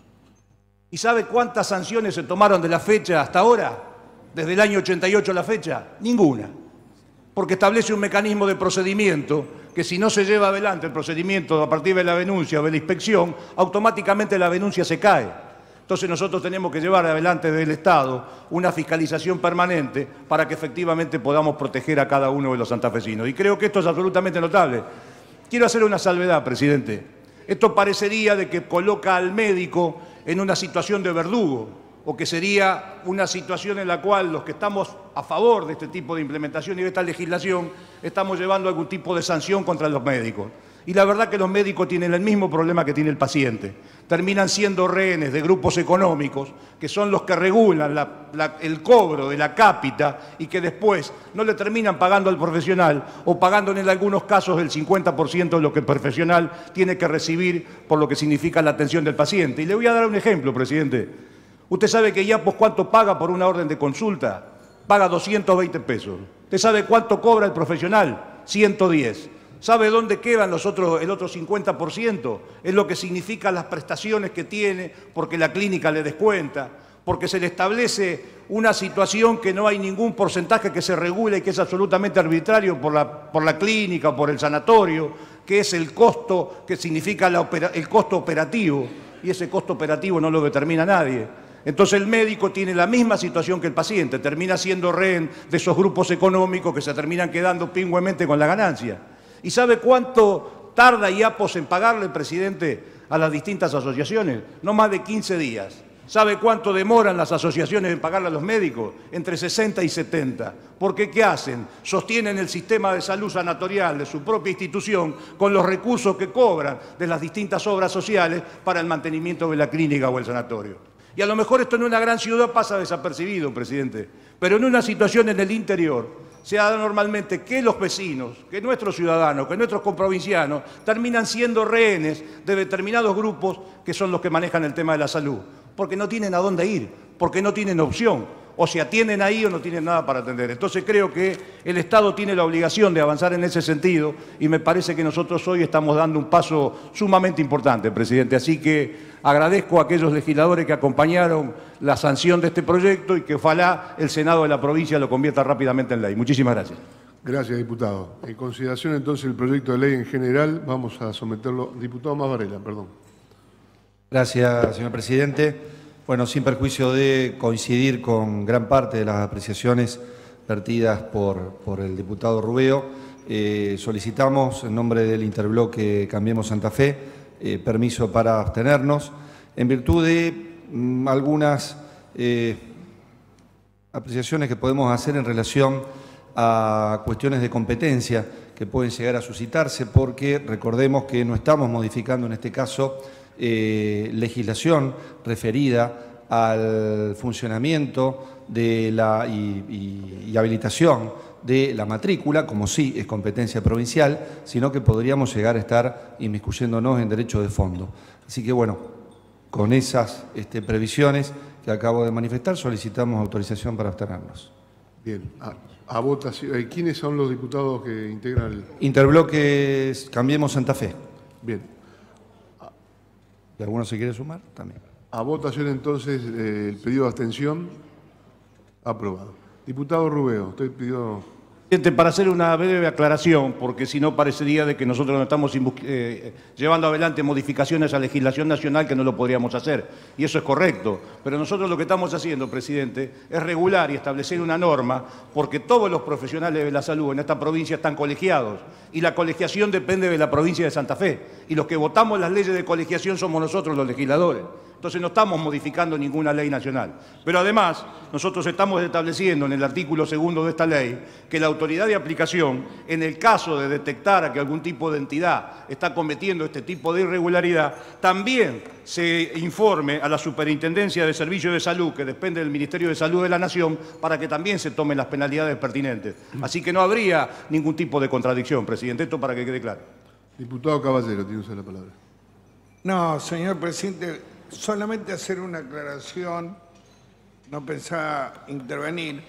¿Y sabe cuántas sanciones se tomaron de la fecha hasta ahora? Desde el año ochenta y ocho a la fecha, ninguna. Porque establece un mecanismo de procedimiento que si no se lleva adelante el procedimiento a partir de la denuncia o de la inspección, automáticamente la denuncia se cae. Entonces nosotros tenemos que llevar adelante desde el Estado una fiscalización permanente para que efectivamente podamos proteger a cada uno de los santafesinos. Y creo que esto es absolutamente notable. Quiero hacer una salvedad, presidente. Esto parecería de que coloca al médico en una situación de verdugo, o que sería una situación en la cual los que estamos a favor de este tipo de implementación y de esta legislación estamos llevando algún tipo de sanción contra los médicos. Y la verdad que los médicos tienen el mismo problema que tiene el paciente. Terminan siendo rehenes de grupos económicos que son los que regulan la, la, el cobro de la cápita y que después no le terminan pagando al profesional o pagando en algunos casos el cincuenta por ciento de lo que el profesional tiene que recibir por lo que significa la atención del paciente. Y le voy a dar un ejemplo, presidente. Usted sabe que IAPOS cuánto paga por una orden de consulta. Paga doscientos veinte pesos. ¿Usted sabe cuánto cobra el profesional? ciento diez. ¿Sabe dónde quedan los otros, el otro cincuenta por ciento? Es lo que significan las prestaciones que tiene, porque la clínica le descuenta, porque se le establece una situación que no hay ningún porcentaje que se regule y que es absolutamente arbitrario por la, por la clínica o por el sanatorio, que es el costo que significa la opera, el costo operativo, y ese costo operativo no lo determina nadie. Entonces el médico tiene la misma situación que el paciente, termina siendo rehén de esos grupos económicos que se terminan quedando pingüemente con la ganancia. ¿Y sabe cuánto tarda IAPOS en pagarle, presidente, a las distintas asociaciones? No más de quince días. ¿Sabe cuánto demoran las asociaciones en pagarle a los médicos? Entre sesenta y setenta. Porque ¿qué hacen? Sostienen el sistema de salud sanatorial de su propia institución con los recursos que cobran de las distintas obras sociales para el mantenimiento de la clínica o el sanatorio. Y a lo mejor esto en una gran ciudad pasa desapercibido, presidente, pero en una situación en el interior se da normalmente que los vecinos, que nuestros ciudadanos, que nuestros comprovincianos terminan siendo rehenes de determinados grupos que son los que manejan el tema de la salud, porque no tienen a dónde ir, porque no tienen opción, o se atienden ahí o no tienen nada para atender. Entonces creo que el Estado tiene la obligación de avanzar en ese sentido y me parece que nosotros hoy estamos dando un paso sumamente importante, presidente. Así que agradezco a aquellos legisladores que acompañaron la sanción de este proyecto y que ojalá el Senado de la provincia lo convierta rápidamente en ley. Muchísimas gracias. Gracias, diputado. En consideración entonces el proyecto de ley en general, vamos a someterlo. Diputado Más Varela, perdón. Gracias, señor presidente. Bueno, sin perjuicio de coincidir con gran parte de las apreciaciones vertidas por, por el diputado Rubeo, eh, solicitamos en nombre del interbloque Cambiemos Santa Fe eh, permiso para abstenernos en virtud de mm, algunas eh, apreciaciones que podemos hacer en relación a cuestiones de competencia que pueden llegar a suscitarse, porque recordemos que no estamos modificando en este caso Eh, legislación referida al funcionamiento de la, y, y, y habilitación de la matrícula, como sí es competencia provincial, sino que podríamos llegar a estar inmiscuyéndonos en derecho de fondo. Así que bueno, con esas este, previsiones que acabo de manifestar, solicitamos autorización para abstenernos. Bien, a, a votación. ¿Quiénes son los diputados que integran el...? Interbloque Cambiemos Santa Fe. Bien. Si alguno se quiere sumar, también. A votación entonces eh, el pedido de abstención. Aprobado. Diputado Rubeo, usted pidió... Para hacer una breve aclaración, porque si no parecería de que nosotros no estamos eh, llevando adelante modificaciones a la legislación nacional que no lo podríamos hacer, y eso es correcto, pero nosotros lo que estamos haciendo, presidente, es regular y establecer una norma, porque todos los profesionales de la salud en esta provincia están colegiados, y la colegiación depende de la provincia de Santa Fe, y los que votamos las leyes de colegiación somos nosotros los legisladores. Entonces no estamos modificando ninguna ley nacional. Pero además, nosotros estamos estableciendo en el artículo segundo de esta ley que la autoridad de aplicación, en el caso de detectar que algún tipo de entidad está cometiendo este tipo de irregularidad, también se informe a la Superintendencia de Servicios de Salud, que depende del Ministerio de Salud de la Nación, para que también se tomen las penalidades pertinentes. Así que no habría ningún tipo de contradicción, presidente. Esto para que quede claro. Diputado Caballero, tiene usted la palabra. No, señor presidente, solamente hacer una aclaración, no pensaba intervenir,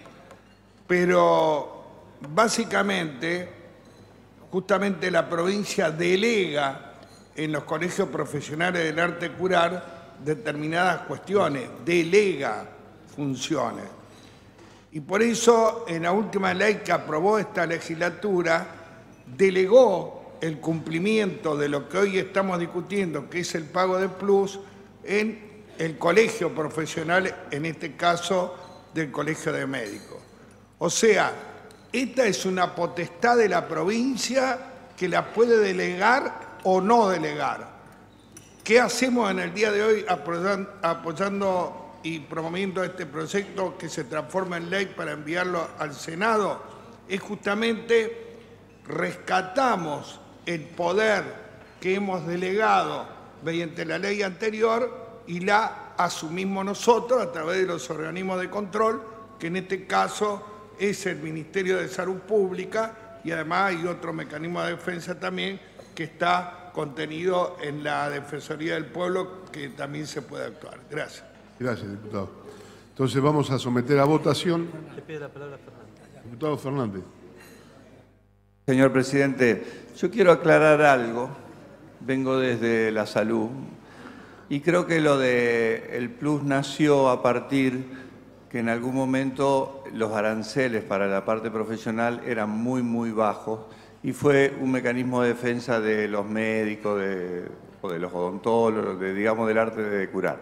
pero básicamente, justamente la provincia delega en los colegios profesionales del arte curar determinadas cuestiones, delega funciones. Y por eso, en la última ley que aprobó esta legislatura, delegó el cumplimiento de lo que hoy estamos discutiendo, que es el pago de plus, en el colegio profesional, en este caso del Colegio de Médicos. O sea, esta es una potestad de la provincia que la puede delegar o no delegar. ¿Qué hacemos en el día de hoy apoyando y promoviendo este proyecto que se transforma en ley para enviarlo al Senado? Es justamente rescatamos el poder que hemos delegado mediante la ley anterior y la asumimos nosotros a través de los organismos de control, que en este caso es el Ministerio de Salud Pública, y además hay otro mecanismo de defensa también que está contenido en la Defensoría del Pueblo, que también se puede actuar. Gracias. Gracias, diputado. Entonces vamos a someter a votación. Le pido la palabra a Fernández. Diputado Fernández. Señor presidente, yo quiero aclarar algo. Vengo desde la salud y creo que lo de el plus nació a partir que en algún momento los aranceles para la parte profesional eran muy, muy bajos y fue un mecanismo de defensa de los médicos, de, o de los odontólogos, de, digamos, del arte de curar.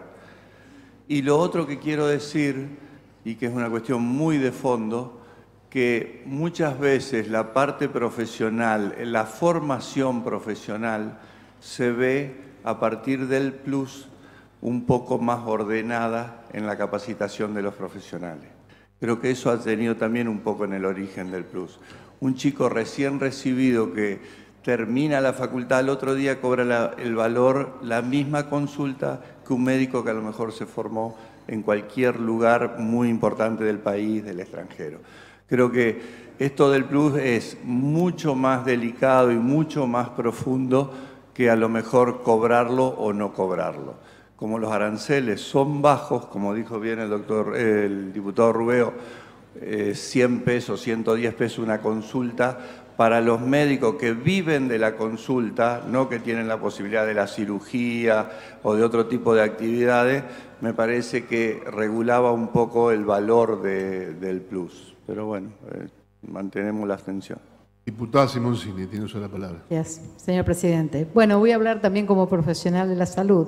Y lo otro que quiero decir, y que es una cuestión muy de fondo, que muchas veces la parte profesional, la formación profesional, se ve a partir del plus un poco más ordenada en la capacitación de los profesionales. Creo que eso ha tenido también un poco en el origen del plus. Un chico recién recibido que termina la facultad, el otro día cobra la, el valor, la misma consulta que un médico que a lo mejor se formó en cualquier lugar muy importante del país, del extranjero. Creo que esto del plus es mucho más delicado y mucho más profundo que a lo mejor cobrarlo o no cobrarlo. Como los aranceles son bajos, como dijo bien el doctor, el diputado Rubeo, eh, cien pesos, ciento diez pesos una consulta, para los médicos que viven de la consulta, no que tienen la posibilidad de la cirugía o de otro tipo de actividades, me parece que regulaba un poco el valor de, del plus. Pero bueno, eh, mantenemos la abstención. Diputada Simoncini, tiene usted la palabra. Gracias, señor presidente. Bueno, voy a hablar también como profesional de la salud.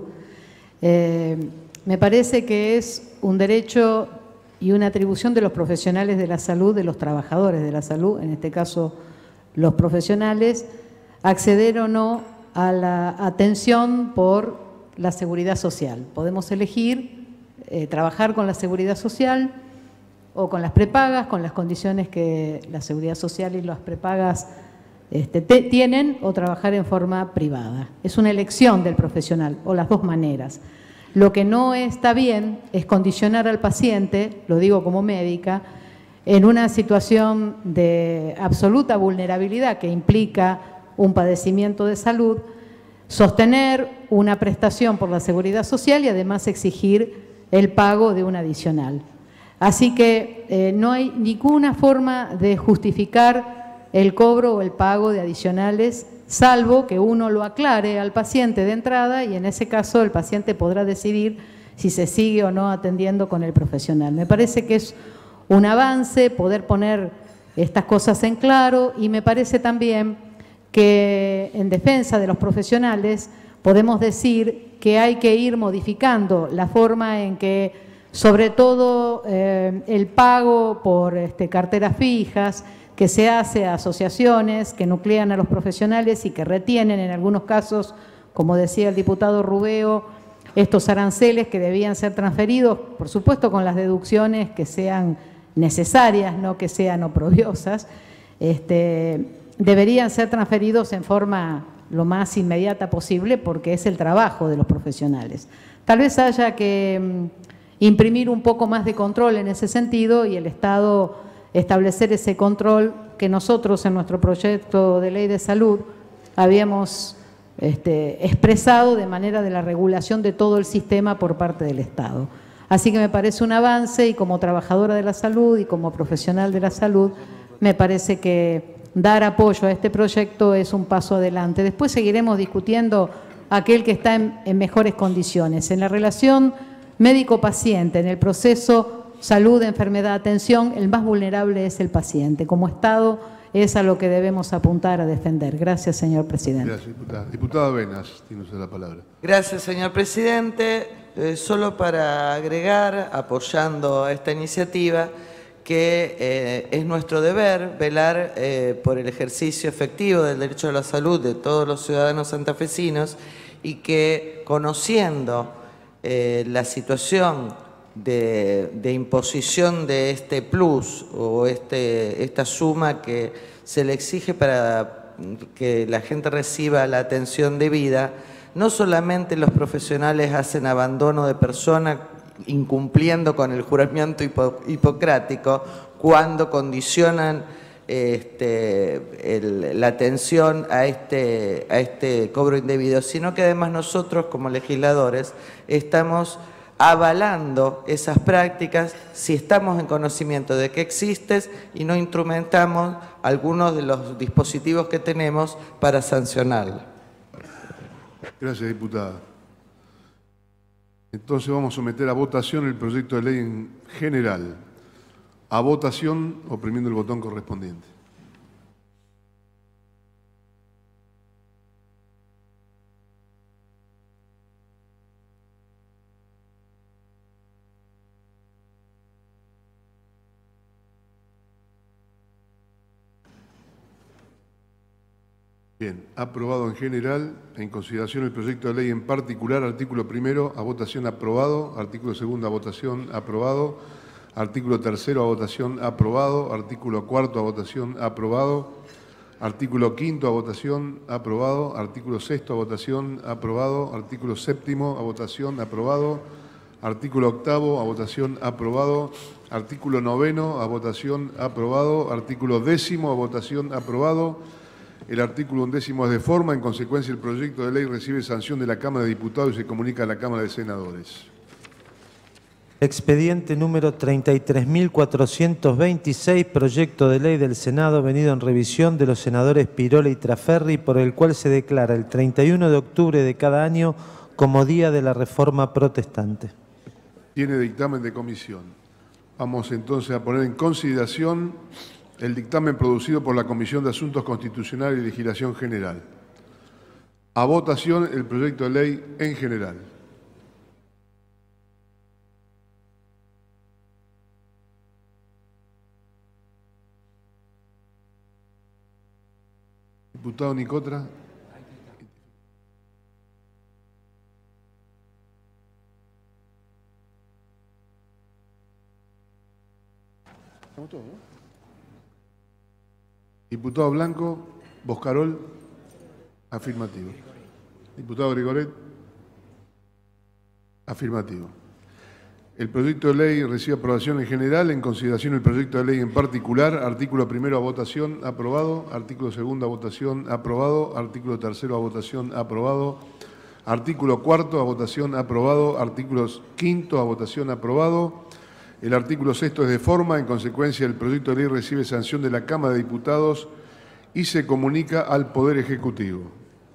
Eh, me parece que es un derecho y una atribución de los profesionales de la salud, de los trabajadores de la salud, en este caso los profesionales, acceder o no a la atención por la seguridad social. Podemos elegir eh, trabajar con la seguridad social o con las prepagas, con las condiciones que la seguridad social y las prepagas este, te, tienen, o trabajar en forma privada. Es una elección del profesional, o las dos maneras. Lo que no está bien es condicionar al paciente, lo digo como médica, en una situación de absoluta vulnerabilidad que implica un padecimiento de salud, sostener una prestación por la seguridad social y además exigir el pago de un adicional. Así que eh, no hay ninguna forma de justificar el cobro o el pago de adicionales, salvo que uno lo aclare al paciente de entrada y en ese caso el paciente podrá decidir si se sigue o no atendiendo con el profesional. Me parece que es un avance poder poner estas cosas en claro y me parece también que en defensa de los profesionales podemos decir que hay que ir modificando la forma en que sobre todo eh, el pago por este, carteras fijas que se hace a asociaciones que nuclean a los profesionales y que retienen en algunos casos, como decía el diputado Rubeo, estos aranceles que debían ser transferidos, por supuesto con las deducciones que sean necesarias, no que sean oprobiosas, este, deberían ser transferidos en forma lo más inmediata posible porque es el trabajo de los profesionales. Tal vez haya que mm, imprimir un poco más de control en ese sentido y el Estado establecer ese control que nosotros en nuestro proyecto de ley de salud habíamos este, expresado de manera de la regulación de todo el sistema por parte del Estado. Así que me parece un avance y como trabajadora de la salud y como profesional de la salud, me parece que dar apoyo a este proyecto es un paso adelante. Después seguiremos discutiendo aquel que está en, en mejores condiciones. En la relación médico-paciente, en el proceso salud, enfermedad, atención, el más vulnerable es el paciente. Como Estado es a lo que debemos apuntar a defender. Gracias, señor presidente. Gracias, diputada. Diputada Venas, tiene usted la palabra. Gracias, señor presidente. Eh, solo para agregar, apoyando esta iniciativa, que eh, es nuestro deber velar eh, por el ejercicio efectivo del derecho a la salud de todos los ciudadanos santafesinos y que, conociendo eh, la situación de, de imposición de este plus o este, esta suma que se le exige para que la gente reciba la atención debida, no solamente los profesionales hacen abandono de persona incumpliendo con el juramento hipo, hipocrático cuando condicionan este, el, la atención a este, a este cobro indebido, sino que además nosotros como legisladores estamos avalando esas prácticas si estamos en conocimiento de que existen y no instrumentamos algunos de los dispositivos que tenemos para sancionarlo. Gracias, diputada. Entonces vamos a someter a votación el proyecto de ley en general. A votación, oprimiendo el botón correspondiente. Bien, aprobado en general. En consideración el proyecto de ley en particular, artículo primero, a votación aprobado, artículo segundo a votación aprobado, artículo tercero a votación aprobado, artículo cuarto a votación aprobado, artículo quinto a votación aprobado, artículo sexto a votación aprobado, artículo séptimo a votación aprobado, artículo octavo a votación aprobado, artículo noveno a votación aprobado, artículo décimo a votación aprobado. El artículo undécimo es de forma, en consecuencia el proyecto de ley recibe sanción de la Cámara de Diputados y se comunica a la Cámara de Senadores. Expediente número treinta y tres mil cuatrocientos veintiséis, proyecto de ley del Senado venido en revisión de los senadores Pirola y Traferri, por el cual se declara el treinta y uno de octubre de cada año como Día de la Reforma Protestante. Tiene dictamen de comisión. Vamos entonces a poner en consideración el dictamen producido por la Comisión de Asuntos Constitucionales y Legislación General. A votación el proyecto de ley en general. Diputado Nicotra. ¿Estamos todos, no? Diputado Blanco, Boscarol, afirmativo. Diputado Gregoret, afirmativo. El proyecto de ley recibe aprobación en general, en consideración el proyecto de ley en particular, artículo primero a votación, aprobado, artículo segundo a votación, aprobado, artículo tercero a votación, aprobado, artículo cuarto a votación, aprobado, artículo quinto a votación, aprobado. El artículo sexto es de forma, en consecuencia el proyecto de ley recibe sanción de la Cámara de Diputados y se comunica al Poder Ejecutivo.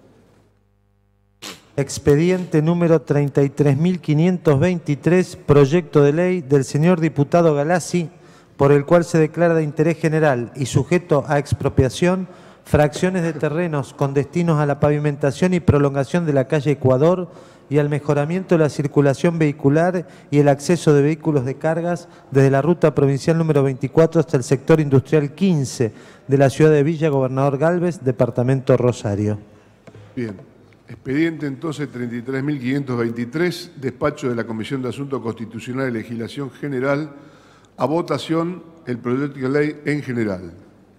Expediente número treinta y tres mil quinientos veintitrés, proyecto de ley del señor diputado Galassi, por el cual se declara de interés general y sujeto a expropiación fracciones de terrenos con destinos a la pavimentación y prolongación de la calle Ecuador y al mejoramiento de la circulación vehicular y el acceso de vehículos de cargas desde la ruta provincial número veinticuatro hasta el sector industrial quince de la ciudad de Villa Gobernador Galvez, departamento Rosario. Bien. Expediente entonces treinta y tres mil quinientos veintitrés, despacho de la Comisión de Asuntos Constitucionales y Legislación General, a votación el proyecto de ley en general.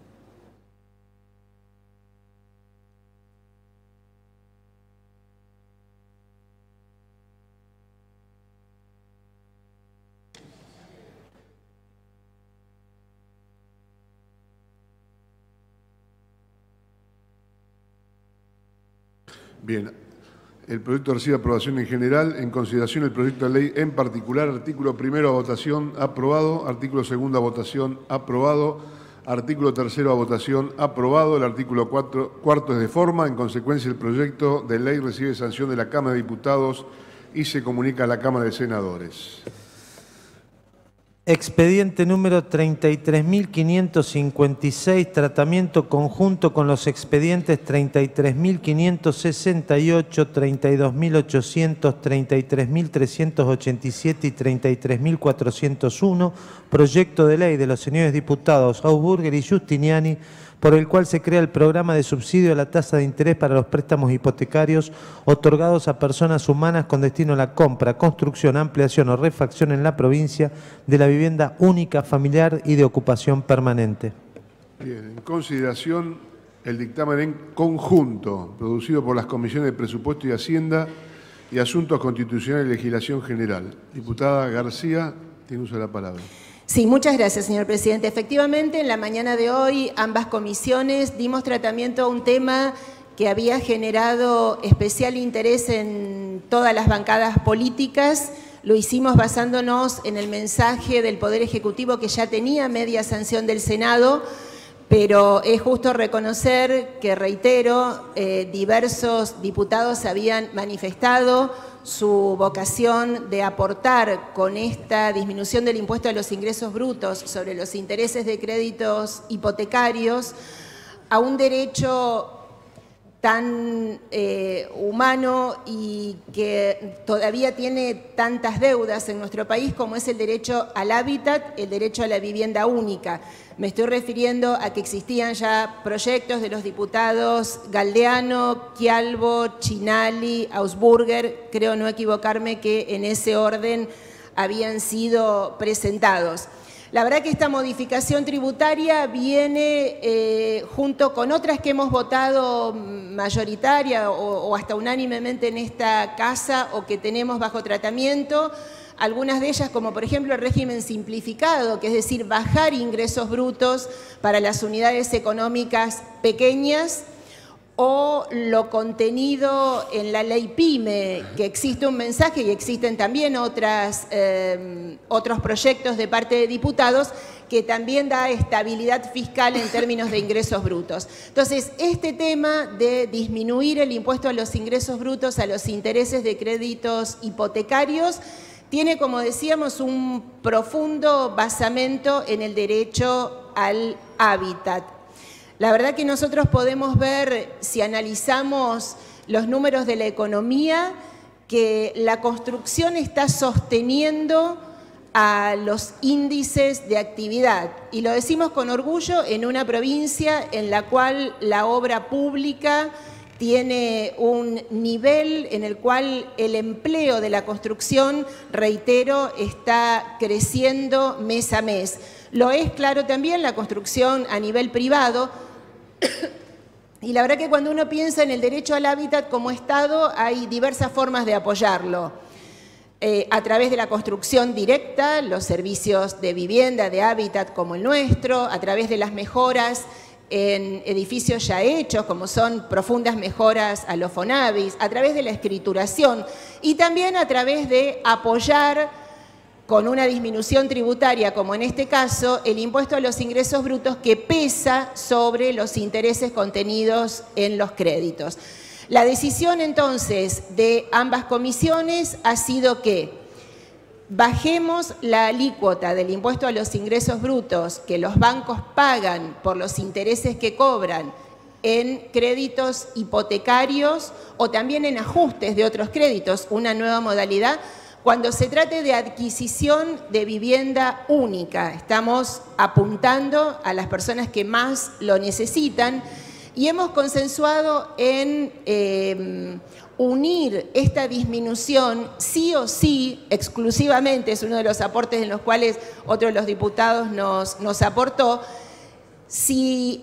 Bien, el proyecto recibe aprobación en general. En consideración el proyecto de ley en particular, artículo primero a votación, aprobado. Artículo segundo a votación, aprobado. Artículo tercero a votación, aprobado. El artículo cuatro, cuarto es de forma. En consecuencia, el proyecto de ley recibe sanción de la Cámara de Diputados y se comunica a la Cámara de Senadores. Expediente número treinta y tres mil quinientos cincuenta y seis, tratamiento conjunto con los expedientes treinta y tres mil quinientos sesenta y ocho, treinta y dos mil ochocientos, treinta y tres mil trescientos ochenta y siete y treinta y tres mil cuatrocientos uno, proyecto de ley de los señores diputados Ausburger y Giustiniani, por el cual se crea el programa de subsidio a la tasa de interés para los préstamos hipotecarios otorgados a personas humanas con destino a la compra, construcción, ampliación o refacción en la provincia de la vivienda única, familiar y de ocupación permanente. Bien, en consideración el dictamen en conjunto, producido por las comisiones de Presupuesto y Hacienda y Asuntos Constitucionales y Legislación General. Diputada García, tiene uso de la palabra. Sí, muchas gracias, señor presidente. Efectivamente, en la mañana de hoy, ambas comisiones dimos tratamiento a un tema que había generado especial interés en todas las bancadas políticas. Lo hicimos basándonos en el mensaje del Poder Ejecutivo que ya tenía media sanción del Senado, pero es justo reconocer que, reitero, eh, diversos diputados habían manifestado su vocación de aportar con esta disminución del impuesto a los ingresos brutos sobre los intereses de créditos hipotecarios a un derecho tan eh, humano y que todavía tiene tantas deudas en nuestro país como es el derecho al hábitat, el derecho a la vivienda única. Me estoy refiriendo a que existían ya proyectos de los diputados Galdeano, Chialvo, Chinali, Ausburger, creo no equivocarme que en ese orden habían sido presentados. La verdad que esta modificación tributaria viene eh, junto con otras que hemos votado mayoritaria o, o hasta unánimemente en esta casa o que tenemos bajo tratamiento, algunas de ellas como por ejemplo el régimen simplificado, que es decir, bajar ingresos brutos para las unidades económicas pequeñas, o lo contenido en la ley PYME, que existe un mensaje y existen también otras, eh, otros proyectos de parte de diputados que también da estabilidad fiscal en términos de ingresos brutos. Entonces, este tema de disminuir el impuesto a los ingresos brutos a los intereses de créditos hipotecarios tiene, como decíamos, un profundo basamento en el derecho al hábitat. La verdad que nosotros podemos ver, si analizamos los números de la economía, que la construcción está sosteniendo a los índices de actividad. Y lo decimos con orgullo en una provincia en la cual la obra pública tiene un nivel en el cual el empleo de la construcción, reitero, está creciendo mes a mes. Lo es, claro, también la construcción a nivel privado. Y la verdad que cuando uno piensa en el derecho al hábitat como Estado, hay diversas formas de apoyarlo. Eh, a través de la construcción directa, los servicios de vivienda, de hábitat como el nuestro, a través de las mejoras en edificios ya hechos, como son profundas mejoras a los Fonavis, a través de la escrituración y también a través de apoyar con una disminución tributaria, como en este caso, el impuesto a los ingresos brutos que pesa sobre los intereses contenidos en los créditos. La decisión entonces de ambas comisiones ha sido que bajemos la alícuota del impuesto a los ingresos brutos que los bancos pagan por los intereses que cobran en créditos hipotecarios o también en ajustes de otros créditos, una nueva modalidad, cuando se trate de adquisición de vivienda única. Estamos apuntando a las personas que más lo necesitan Y hemos consensuado en eh, unir esta disminución sí o sí, exclusivamente, es uno de los aportes en los cuales otro de los diputados nos, nos aportó, si,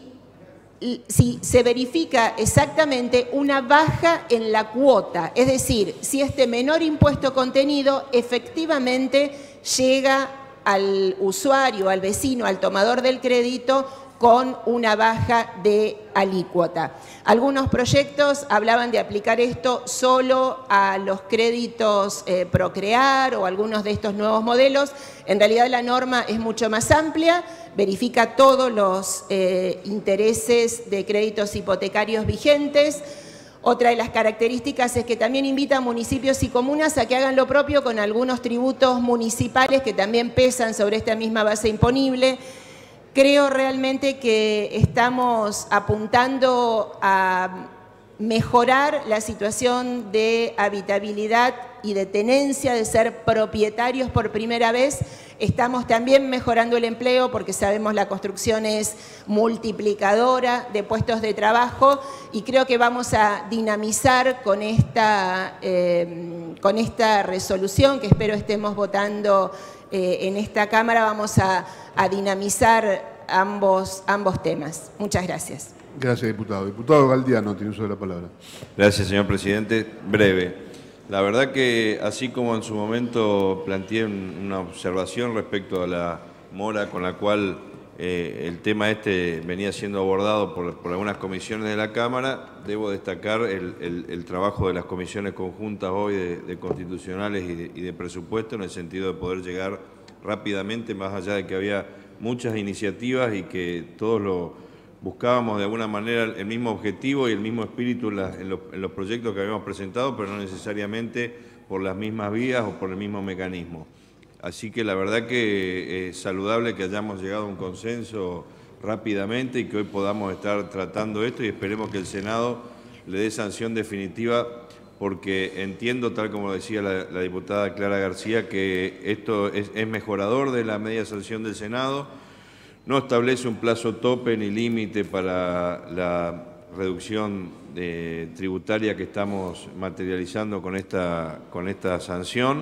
si se verifica exactamente una baja en la cuota, es decir, si este menor impuesto contenido efectivamente llega al usuario, al vecino, al tomador del crédito, con una baja de alícuota. Algunos proyectos hablaban de aplicar esto solo a los créditos eh, Procrear o algunos de estos nuevos modelos. En realidad la norma es mucho más amplia, verifica todos los eh, intereses de créditos hipotecarios vigentes. Otra de las características es que también invita a municipios y comunas a que hagan lo propio con algunos tributos municipales que también pesan sobre esta misma base imponible. Creo realmente que estamos apuntando a mejorar la situación de habitabilidad y de tenencia, de ser propietarios por primera vez. Estamos también mejorando el empleo porque sabemos la construcción es multiplicadora de puestos de trabajo y creo que vamos a dinamizar con esta, eh, con esta resolución que espero estemos votando eh, en esta Cámara, vamos a, a dinamizar ambos, ambos temas. Muchas gracias. Gracias, diputado. Diputado Galdiano tiene uso de la palabra. Gracias, señor presidente. Breve. La verdad que, así como en su momento planteé una observación respecto a la mora con la cual eh, el tema este venía siendo abordado por, por algunas comisiones de la Cámara, debo destacar el, el, el trabajo de las comisiones conjuntas hoy de, de constitucionales y de, y de presupuesto, en el sentido de poder llegar rápidamente, más allá de que había muchas iniciativas y que todos lo buscábamos de alguna manera el mismo objetivo y el mismo espíritu en, la, en, los, en los proyectos que habíamos presentado, pero no necesariamente por las mismas vías o por el mismo mecanismo. Así que la verdad que es saludable que hayamos llegado a un consenso rápidamente y que hoy podamos estar tratando esto y esperemos que el Senado le dé sanción definitiva, porque entiendo, tal como decía la, la diputada Clara García, que esto es, es mejorador de la media sanción del Senado. No establece un plazo tope ni límite para la reducción de, tributaria que estamos materializando con esta, con esta sanción.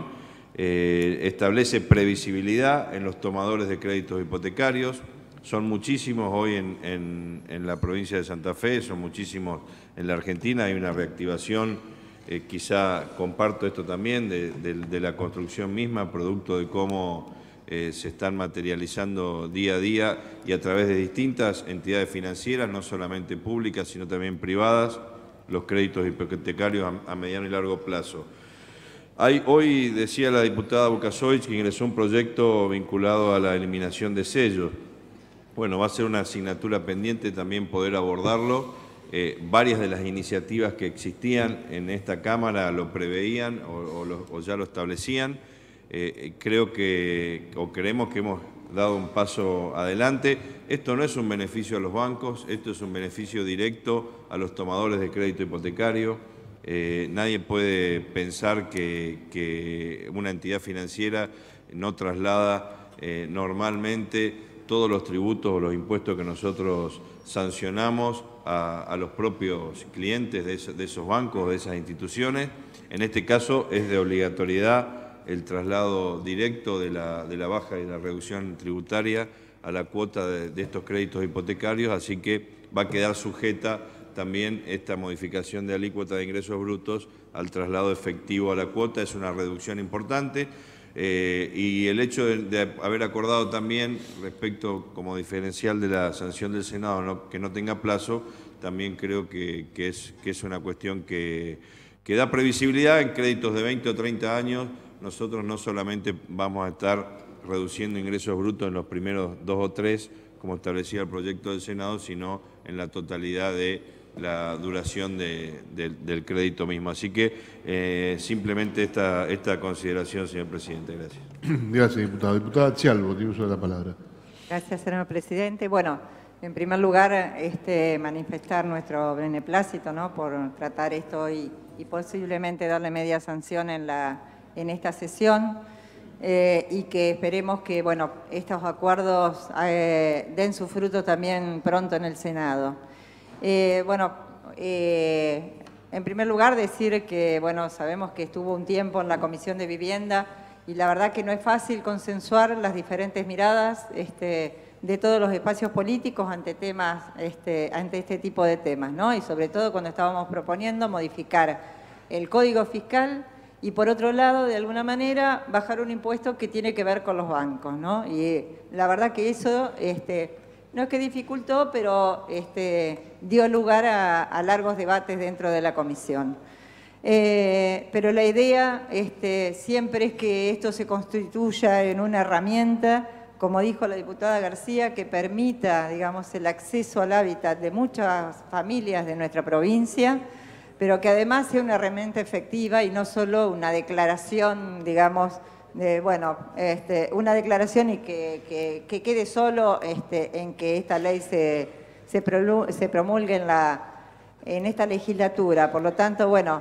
Eh, establece previsibilidad en los tomadores de créditos hipotecarios. Son muchísimos hoy en, en, en la provincia de Santa Fe, son muchísimos en la Argentina. Hay una reactivación, eh, quizá comparto esto también, de, de, de la construcción misma, producto de cómo Eh, se están materializando día a día y a través de distintas entidades financieras, no solamente públicas, sino también privadas, los créditos hipotecarios a, a mediano y largo plazo. Hay, hoy decía la diputada Bucasovic que ingresó un proyecto vinculado a la eliminación de sellos. Bueno, va a ser una asignatura pendiente también poder abordarlo. Eh, varias de las iniciativas que existían en esta Cámara lo preveían o, o, lo, o ya lo establecían. Eh, creo que, o creemos que hemos dado un paso adelante. Esto no es un beneficio a los bancos, esto es un beneficio directo a los tomadores de crédito hipotecario. Eh, nadie puede pensar que, que una entidad financiera no traslada eh, normalmente todos los tributos o los impuestos que nosotros sancionamos a, a los propios clientes de, eso, de esos bancos, de esas instituciones. En este caso es de obligatoriedad el traslado directo de la, de la baja y la reducción tributaria a la cuota de, de estos créditos hipotecarios, así que va a quedar sujeta también esta modificación de alícuota de ingresos brutos al traslado efectivo a la cuota. Es una reducción importante eh, y el hecho de, de haber acordado también respecto como diferencial de la sanción del Senado no, que no tenga plazo, también creo que, que, es, que es una cuestión que, que da previsibilidad en créditos de veinte o treinta años. Nosotros no solamente vamos a estar reduciendo ingresos brutos en los primeros dos o tres, como establecía el proyecto del Senado, sino en la totalidad de la duración de, de, del crédito mismo. Así que eh, simplemente esta, esta consideración, señor presidente. Gracias. Gracias, diputado. Diputada Chialvo, tiene uso de la palabra. Gracias, señor presidente. Bueno, en primer lugar, este, manifestar nuestro beneplácito, ¿no?, por tratar esto hoy y posiblemente darle media sanción en la en esta sesión eh, y que esperemos que, bueno, estos acuerdos eh, den su fruto también pronto en el Senado. Eh, bueno, eh, en primer lugar decir que, bueno, sabemos que estuvo un tiempo en la Comisión de Vivienda y la verdad que no es fácil consensuar las diferentes miradas este, de todos los espacios políticos ante temas, este, ante este tipo de temas, ¿no? Y sobre todo cuando estábamos proponiendo modificar el Código Fiscal y por otro lado, de alguna manera, bajar un impuesto que tiene que ver con los bancos, ¿no? Y la verdad que eso este, no es que dificultó, pero este, dio lugar a, a largos debates dentro de la comisión. Eh, pero la idea este, siempre es que esto se constituya en una herramienta, como dijo la diputada García, que permita, digamos, el acceso al hábitat de muchas familias de nuestra provincia, pero que además sea una herramienta efectiva y no solo una declaración, digamos, de, bueno, este, una declaración y que, que, que quede solo este, en que esta ley se, se, se promulgue en, la, en esta legislatura. Por lo tanto, bueno,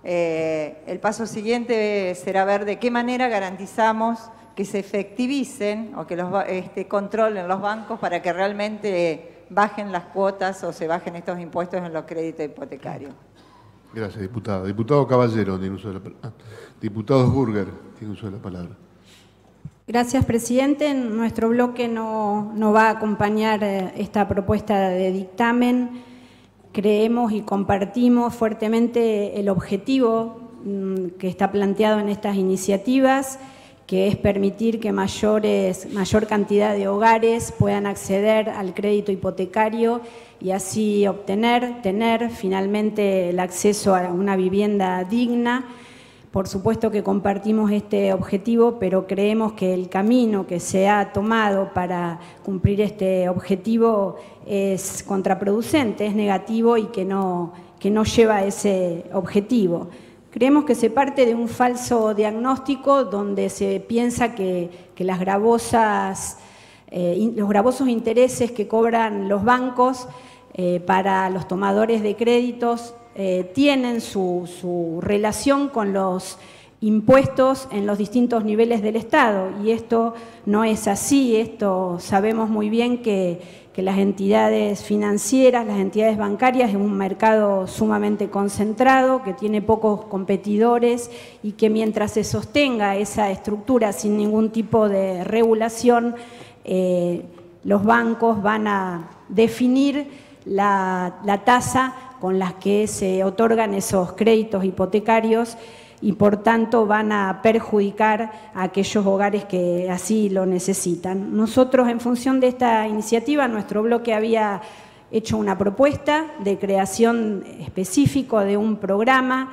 eh, el paso siguiente será ver de qué manera garantizamos que se efectivicen o que los este, controlen los bancos para que realmente bajen las cuotas o se bajen estos impuestos en los créditos hipotecarios. Gracias, diputado. Diputado Caballero tiene uso de la palabra. Diputado Burger tiene uso de la palabra. Gracias, presidente. Nuestro bloque no, no va a acompañar esta propuesta de dictamen. Creemos y compartimos fuertemente el objetivo que está planteado en estas iniciativas, que es permitir que mayores, mayor cantidad de hogares puedan acceder al crédito hipotecario y así obtener, tener finalmente el acceso a una vivienda digna. Por supuesto que compartimos este objetivo, pero creemos que el camino que se ha tomado para cumplir este objetivo es contraproducente, es negativo y que no, que no lleva a ese objetivo. Creemos que se parte de un falso diagnóstico donde se piensa que, que las gravosas, eh, los gravosos intereses que cobran los bancos eh, para los tomadores de créditos eh, tienen su, su relación con los impuestos en los distintos niveles del Estado, y esto no es así. Esto sabemos muy bien que que las entidades financieras, las entidades bancarias, es un mercado sumamente concentrado, que tiene pocos competidores y que mientras se sostenga esa estructura sin ningún tipo de regulación, eh, los bancos van a definir la, la tasa con la que se otorgan esos créditos hipotecarios y por tanto van a perjudicar a aquellos hogares que así lo necesitan. Nosotros, en función de esta iniciativa, nuestro bloque había hecho una propuesta de creación específico de un programa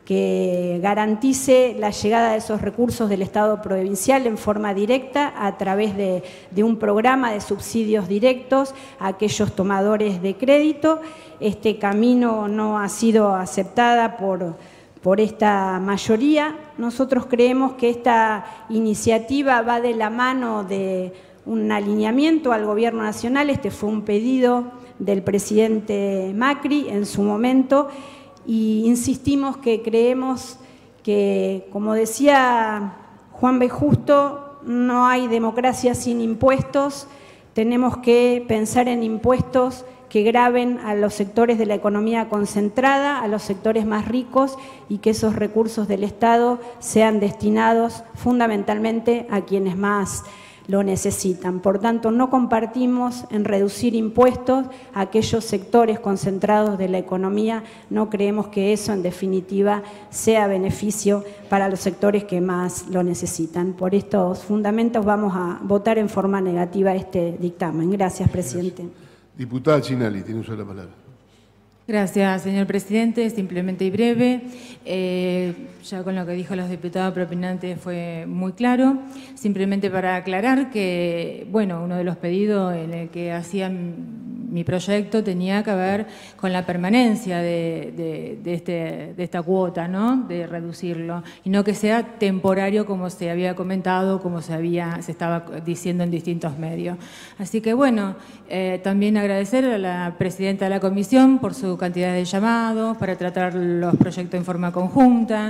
que garantice la llegada de esos recursos del Estado provincial en forma directa a través de, de un programa de subsidios directos a aquellos tomadores de crédito. Este camino no ha sido aceptada por por esta mayoría. Nosotros creemos que esta iniciativa va de la mano de un alineamiento al Gobierno Nacional. Este fue un pedido del presidente Macri en su momento y insistimos que creemos que, como decía Juan B. Justo, no hay democracia sin impuestos. Tenemos que pensar en impuestos que graven a los sectores de la economía concentrada, a los sectores más ricos, y que esos recursos del Estado sean destinados fundamentalmente a quienes más lo necesitan. Por tanto, no compartimos en reducir impuestos a aquellos sectores concentrados de la economía. No creemos que eso, en definitiva, sea beneficio para los sectores que más lo necesitan. Por estos fundamentos vamos a votar en forma negativa este dictamen. Gracias, presidente. Gracias. Diputada Chinali, tiene uso de la palabra. Gracias, señor presidente. Simplemente y breve. Eh, ya con lo que dijo los diputados propinantes fue muy claro. Simplemente para aclarar que, bueno, uno de los pedidos en el que hacían mi proyecto tenía que ver con la permanencia de, de, de, este, de esta cuota, ¿no? De reducirlo, y no que sea temporario como se había comentado, como se, había, se estaba diciendo en distintos medios. Así que bueno, eh, también agradecer a la presidenta de la comisión por su cantidad de llamados para tratar los proyectos en forma conjunta.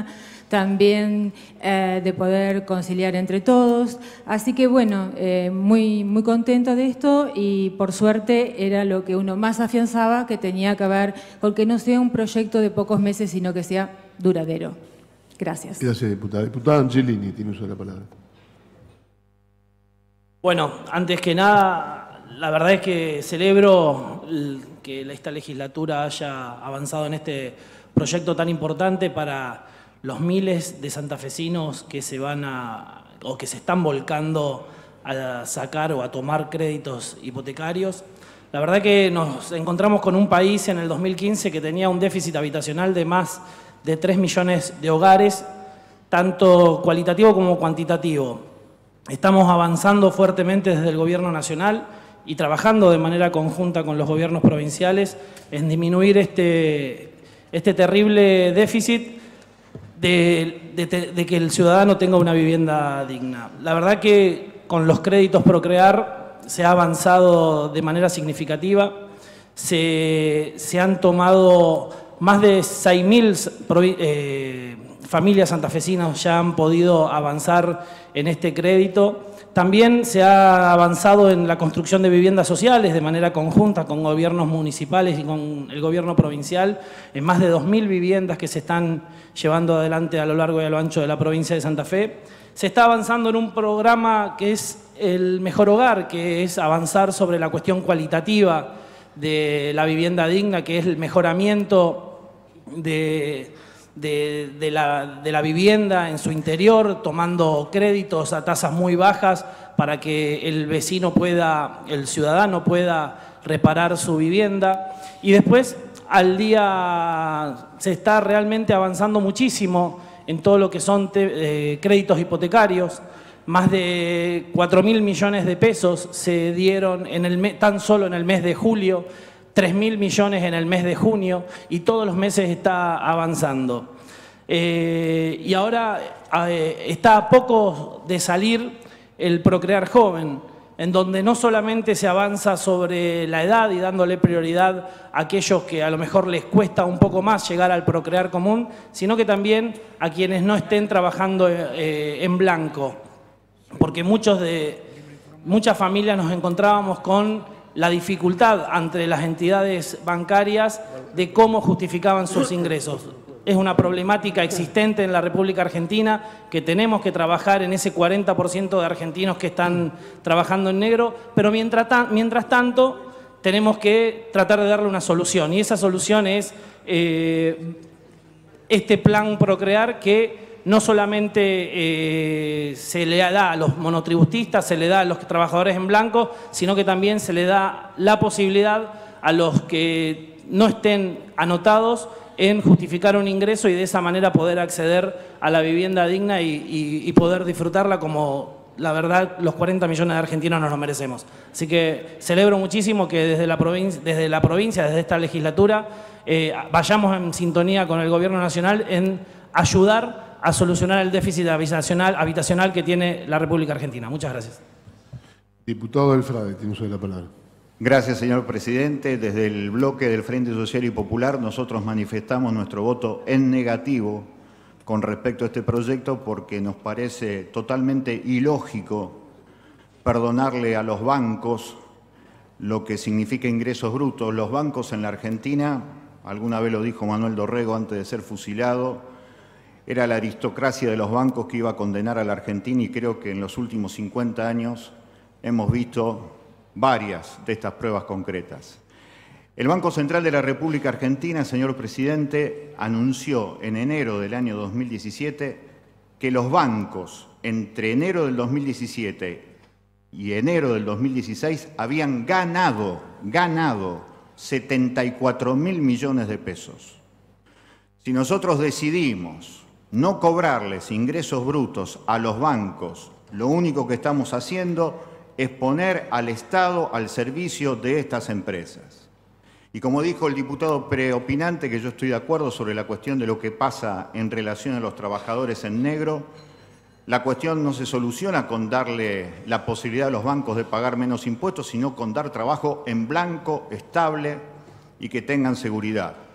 también eh, de poder conciliar entre todos. Así que bueno, eh, muy, muy contenta de esto y por suerte era lo que uno más afianzaba que tenía que ver con que no sea un proyecto de pocos meses, sino que sea duradero. Gracias. Gracias, diputada. Diputada Angelini tiene uso de la palabra. Bueno, antes que nada, la verdad es que celebro que esta legislatura haya avanzado en este proyecto tan importante para los miles de santafesinos que se van a o que se están volcando a sacar o a tomar créditos hipotecarios. La verdad que nos encontramos con un país en el dos mil quince que tenía un déficit habitacional de más de tres millones de hogares, tanto cualitativo como cuantitativo. Estamos avanzando fuertemente desde el Gobierno Nacional y trabajando de manera conjunta con los gobiernos provinciales en disminuir este, este terrible déficit de, de, de que el ciudadano tenga una vivienda digna. La verdad que con los créditos Procrear se ha avanzado de manera significativa, se, se han tomado más de seis mil eh, familias santafesinas ya han podido avanzar en este crédito. También se ha avanzado en la construcción de viviendas sociales de manera conjunta con gobiernos municipales y con el gobierno provincial, en más de dos mil viviendas que se están llevando adelante a lo largo y a lo ancho de la provincia de Santa Fe. Se está avanzando en un programa que es el Mejor Hogar, que es avanzar sobre la cuestión cualitativa de la vivienda digna, que es el mejoramiento de... De, de, la, de la vivienda en su interior, tomando créditos a tasas muy bajas para que el vecino pueda, el ciudadano pueda reparar su vivienda. Y después, al día, se está realmente avanzando muchísimo en todo lo que son te, eh, créditos hipotecarios. Más de cuatro mil millones de pesos se dieron en el mes, tan solo en el mes de julio, tres mil millones en el mes de junio y todos los meses está avanzando. Eh, y ahora eh, está a poco de salir el Procrear Joven, en donde no solamente se avanza sobre la edad y dándole prioridad a aquellos que a lo mejor les cuesta un poco más llegar al Procrear común, sino que también a quienes no estén trabajando eh, en blanco. Porque muchos de, muchas familias nos encontrábamos con la dificultad ante las entidades bancarias de cómo justificaban sus ingresos. Es una problemática existente en la República Argentina que tenemos que trabajar en ese cuarenta por ciento de argentinos que están trabajando en negro, pero mientras, mientras tanto tenemos que tratar de darle una solución y esa solución es eh, este plan Procrear que no solamente eh, se le da a los monotributistas, se le da a los trabajadores en blanco, sino que también se le da la posibilidad a los que no estén anotados en justificar un ingreso y de esa manera poder acceder a la vivienda digna y, y, y poder disfrutarla como, la verdad, los cuarenta millones de argentinos nos lo merecemos. Así que celebro muchísimo que desde la provincia, desde, la provincia, desde esta legislatura, eh, vayamos en sintonía con el Gobierno Nacional en ayudar a solucionar el déficit habitacional, habitacional que tiene la República Argentina. Muchas gracias. Diputado del Frade, tiene uso de la palabra. Gracias, señor presidente. Desde el bloque del Frente Social y Popular nosotros manifestamos nuestro voto en negativo con respecto a este proyecto porque nos parece totalmente ilógico perdonarle a los bancos lo que significa ingresos brutos. Los bancos en la Argentina, alguna vez lo dijo Manuel Dorrego antes de ser fusilado, era la aristocracia de los bancos que iba a condenar a la Argentina y creo que en los últimos cincuenta años hemos visto varias de estas pruebas concretas. El Banco Central de la República Argentina, señor presidente, anunció en enero del año dos mil diecisiete que los bancos entre enero del dos mil diecisiete y enero del dos mil dieciséis habían ganado, ganado setenta y cuatro mil millones de pesos. Si nosotros decidimos no cobrarles ingresos brutos a los bancos, lo único que estamos haciendo es poner al Estado al servicio de estas empresas. Y como dijo el diputado preopinante, que yo estoy de acuerdo sobre la cuestión de lo que pasa en relación a los trabajadores en negro, la cuestión no se soluciona con darle la posibilidad a los bancos de pagar menos impuestos, sino con dar trabajo en blanco, estable y que tengan seguridad.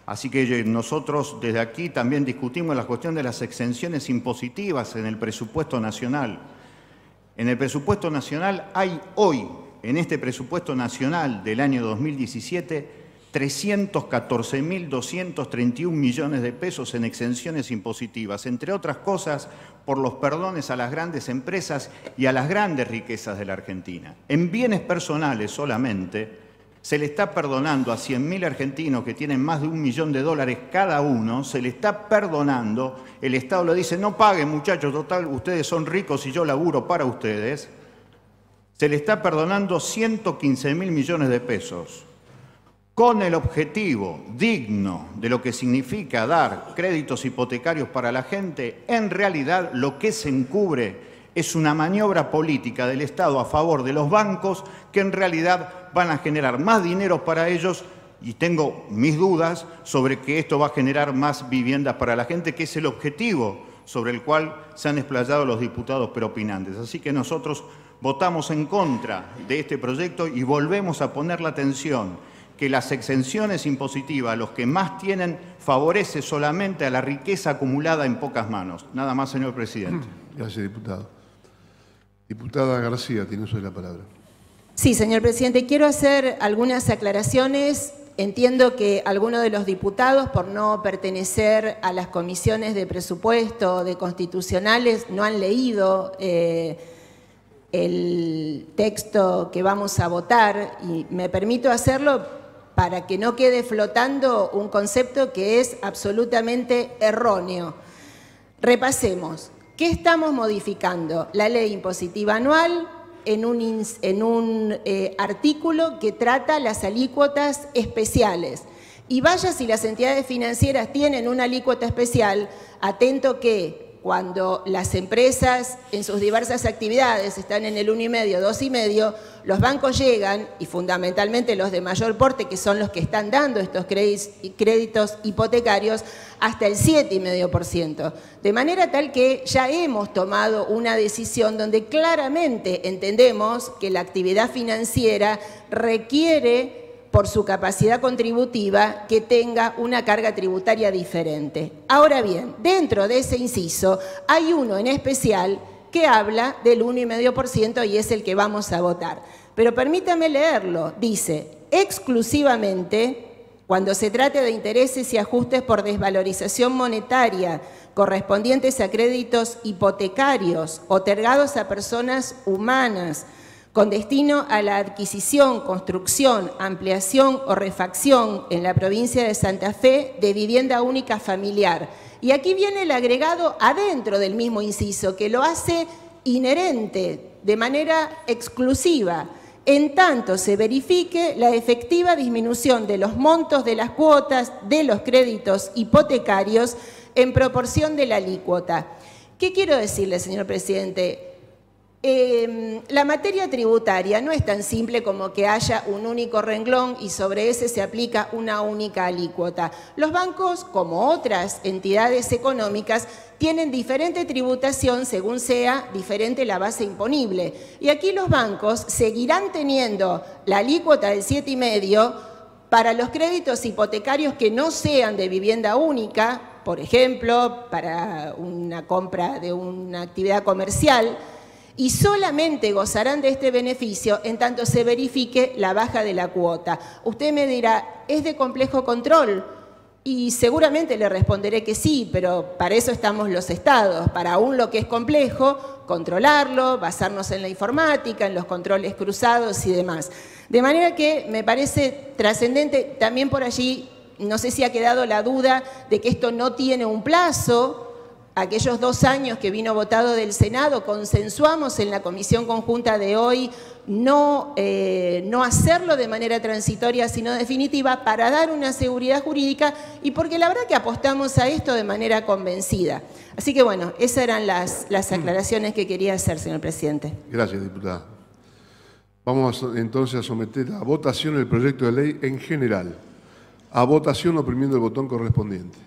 Así que nosotros desde aquí también discutimos la cuestión de las exenciones impositivas en el presupuesto nacional. En el presupuesto nacional hay hoy, en este presupuesto nacional del año dos mil diecisiete, trescientos catorce mil doscientos treinta y un millones de pesos en exenciones impositivas, entre otras cosas por los perdones a las grandes empresas y a las grandes riquezas de la Argentina. En bienes personales solamente se le está perdonando a cien mil argentinos que tienen más de un millón de dólares cada uno, se le está perdonando, el Estado le dice, no paguen muchachos, total, ustedes son ricos y yo laburo para ustedes, se le está perdonando ciento quince mil millones de pesos, con el objetivo digno de lo que significa dar créditos hipotecarios para la gente. En realidad lo que se encubre es una maniobra política del Estado a favor de los bancos que en realidad van a generar más dinero para ellos y tengo mis dudas sobre que esto va a generar más viviendas para la gente, que es el objetivo sobre el cual se han explayado los diputados preopinantes. Así que nosotros votamos en contra de este proyecto y volvemos a poner la atención que las exenciones impositivas a los que más tienen favorece solamente a la riqueza acumulada en pocas manos. Nada más, señor presidente. Gracias, diputado. Diputada García, tiene usted la palabra. Sí, señor presidente, quiero hacer algunas aclaraciones. Entiendo que algunos de los diputados, por no pertenecer a las comisiones de presupuesto o de constitucionales, no han leído eh, el texto que vamos a votar y me permito hacerlo para que no quede flotando un concepto que es absolutamente erróneo. Repasemos. ¿Qué estamos modificando? La ley impositiva anual en un, en un eh, artículo que trata las alícuotas especiales. Y vaya si las entidades financieras tienen una alícuota especial, atento que cuando las empresas en sus diversas actividades están en el uno y medio, dos y medio, los bancos llegan, y fundamentalmente los de mayor porte, que son los que están dando estos créditos hipotecarios, hasta el siete coma cinco por ciento. De manera tal que ya hemos tomado una decisión donde claramente entendemos que la actividad financiera requiere, por su capacidad contributiva, que tenga una carga tributaria diferente. Ahora bien, dentro de ese inciso hay uno en especial que habla del uno coma cinco por ciento y es el que vamos a votar. Pero permítame leerlo. Dice, exclusivamente, cuando se trate de intereses y ajustes por desvalorización monetaria correspondientes a créditos hipotecarios otorgados a personas humanas, con destino a la adquisición, construcción, ampliación o refacción en la provincia de Santa Fe de vivienda única familiar. Y aquí viene el agregado adentro del mismo inciso, que lo hace inherente, de manera exclusiva, en tanto se verifique la efectiva disminución de los montos de las cuotas de los créditos hipotecarios en proporción de la alícuota. ¿Qué quiero decirle, señor presidente? Eh, la materia tributaria no es tan simple como que haya un único renglón y sobre ese se aplica una única alícuota. Los bancos, como otras entidades económicas, tienen diferente tributación según sea diferente la base imponible. Y aquí los bancos seguirán teniendo la alícuota del siete coma cinco para los créditos hipotecarios que no sean de vivienda única, por ejemplo, para una compra de una actividad comercial, y solamente gozarán de este beneficio en tanto se verifique la baja de la cuota. Usted me dirá, ¿es de complejo control? Y seguramente le responderé que sí, pero para eso estamos los estados, para aún lo que es complejo, controlarlo, basarnos en la informática, en los controles cruzados y demás. De manera que me parece trascendente, también por allí, no sé si ha quedado la duda de que esto no tiene un plazo. Aquellos dos años que vino votado del Senado, consensuamos en la comisión conjunta de hoy no, eh, no hacerlo de manera transitoria, sino definitiva, para dar una seguridad jurídica y porque la verdad que apostamos a esto de manera convencida. Así que bueno, esas eran las, las aclaraciones que quería hacer, señor presidente. Gracias, diputada. Vamos entonces a someter a votación el proyecto de ley en general. A votación oprimiendo el botón correspondiente.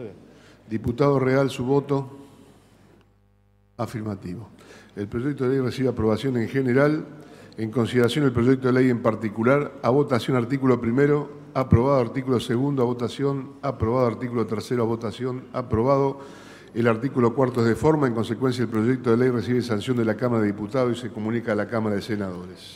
Diputado Real, su voto. Afirmativo. El proyecto de ley recibe aprobación en general. En consideración el proyecto de ley en particular, a votación artículo primero, aprobado artículo segundo, a votación, aprobado artículo tercero, a votación, aprobado el artículo cuarto es de forma. En consecuencia, el proyecto de ley recibe sanción de la Cámara de Diputados y se comunica a la Cámara de Senadores.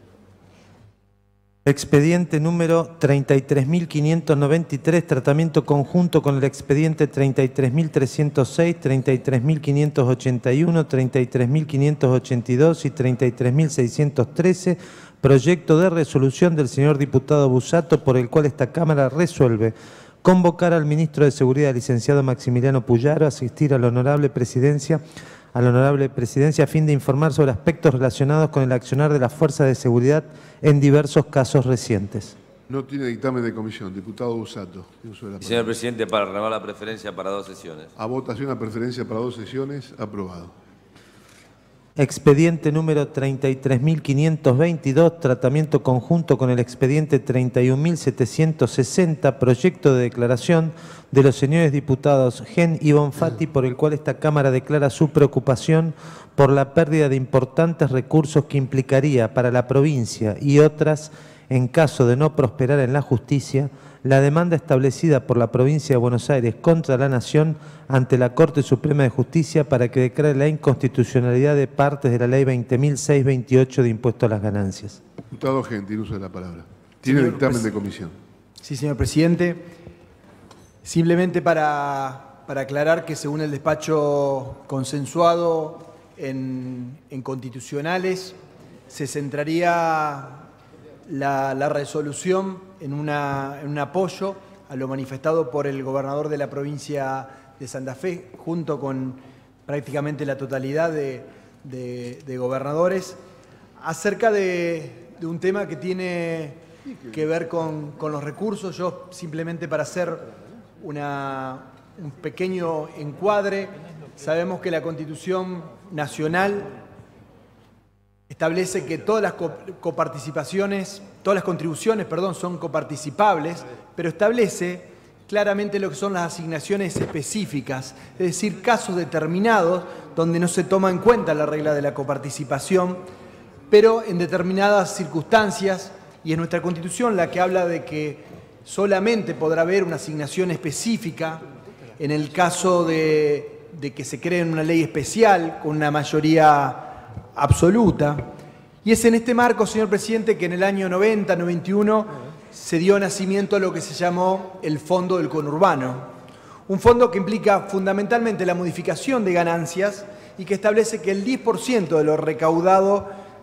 Expediente número treinta y tres mil quinientos noventa y tres, tratamiento conjunto con el expediente treinta y tres mil trescientos seis, treinta y tres mil quinientos ochenta y uno, treinta y tres mil quinientos ochenta y dos y treinta y tres mil seiscientos trece, proyecto de resolución del señor diputado Busato, por el cual esta Cámara resuelve convocar al ministro de Seguridad, licenciado Maximiliano Puyaro, a asistir a la honorable presidencia a la honorable presidencia a fin de informar sobre aspectos relacionados con el accionar de las fuerzas de seguridad en diversos casos recientes. No tiene dictamen de comisión. Diputado Busato. Señor presidente, para renovar la preferencia para dos sesiones. A votación a preferencia para dos sesiones. Aprobado. Expediente número treinta y tres mil quinientos veintidós, tratamiento conjunto con el expediente treinta y un mil setecientos sesenta, proyecto de declaración de los señores diputados Gen y Bonfatti, por el cual esta Cámara declara su preocupación por la pérdida de importantes recursos que implicaría para la provincia y otras, en caso de no prosperar en la justicia, la demanda establecida por la provincia de Buenos Aires contra la Nación ante la Corte Suprema de Justicia para que declare la inconstitucionalidad de partes de la Ley veinte mil seiscientos veintiocho de impuesto a las ganancias. Diputado Gen, tiene uso de la palabra. Tiene Señor dictamen de comisión. Sí, señor presidente. Simplemente para, para aclarar que según el despacho consensuado en, en constitucionales, se centraría la, la resolución en, una, en un apoyo a lo manifestado por el gobernador de la provincia de Santa Fe, junto con prácticamente la totalidad de, de, de gobernadores, acerca de, de un tema que tiene que ver con, con los recursos. Yo simplemente para hacer una, un pequeño encuadre, sabemos que la Constitución Nacional establece que todas las coparticipaciones, todas las contribuciones, perdón, son coparticipables, pero establece claramente lo que son las asignaciones específicas, es decir, casos determinados donde no se toma en cuenta la regla de la coparticipación, pero en determinadas circunstancias, y es nuestra Constitución la que habla de que solamente podrá haber una asignación específica en el caso de, de que se cree una ley especial con una mayoría absoluta. Y es en este marco, señor presidente, que en el año noventa, noventa y uno se dio nacimiento a lo que se llamó el Fondo del Conurbano. Un fondo que implica fundamentalmente la modificación de ganancias y que establece que el diez por ciento de lo recaudado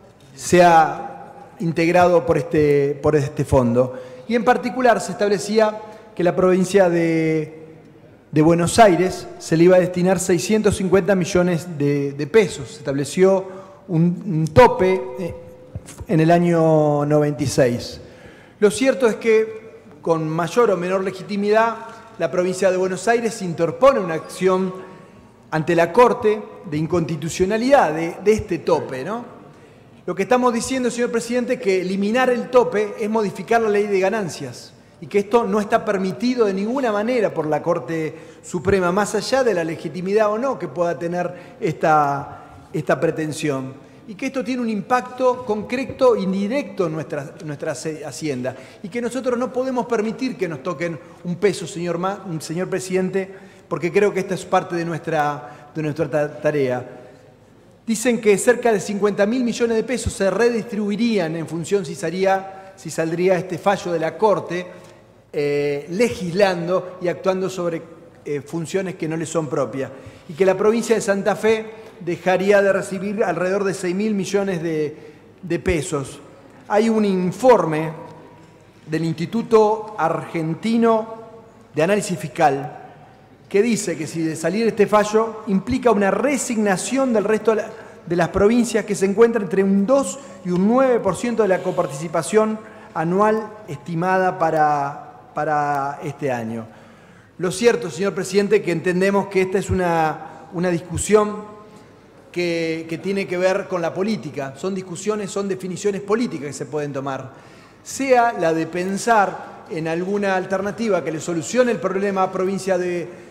sea integrado por este, por este fondo. Y en particular se establecía que la provincia de, de Buenos Aires se le iba a destinar seiscientos cincuenta millones de, de pesos. Se estableció un, un tope en el año noventa y seis. Lo cierto es que con mayor o menor legitimidad la provincia de Buenos Aires interpone una acción ante la Corte de inconstitucionalidad de, de este tope, ¿no? Lo que estamos diciendo, señor presidente, es que eliminar el tope es modificar la ley de ganancias y que esto no está permitido de ninguna manera por la Corte Suprema, más allá de la legitimidad o no que pueda tener esta, esta pretensión. Y que esto tiene un impacto concreto, indirecto en nuestra, nuestra hacienda. Y que nosotros no podemos permitir que nos toquen un peso, señor, Ma, señor presidente, porque creo que esta es parte de nuestra, de nuestra tarea. Dicen que cerca de cincuenta mil millones de pesos se redistribuirían en función si, salía, si saldría este fallo de la Corte, eh, legislando y actuando sobre eh, funciones que no le son propias. Y que la provincia de Santa Fe dejaría de recibir alrededor de seis mil millones de, de pesos. Hay un informe del Instituto Argentino de Análisis Fiscal que dice que si de salir este fallo implica una resignación del resto de, la, de las provincias que se encuentran entre un dos y un nueve por ciento de la coparticipación anual estimada para, para este año. Lo cierto, señor presidente, que entendemos que esta es una, una discusión que, que tiene que ver con la política. Son discusiones, son definiciones políticas que se pueden tomar. Sea la de pensar en alguna alternativa que le solucione el problema a provincia de,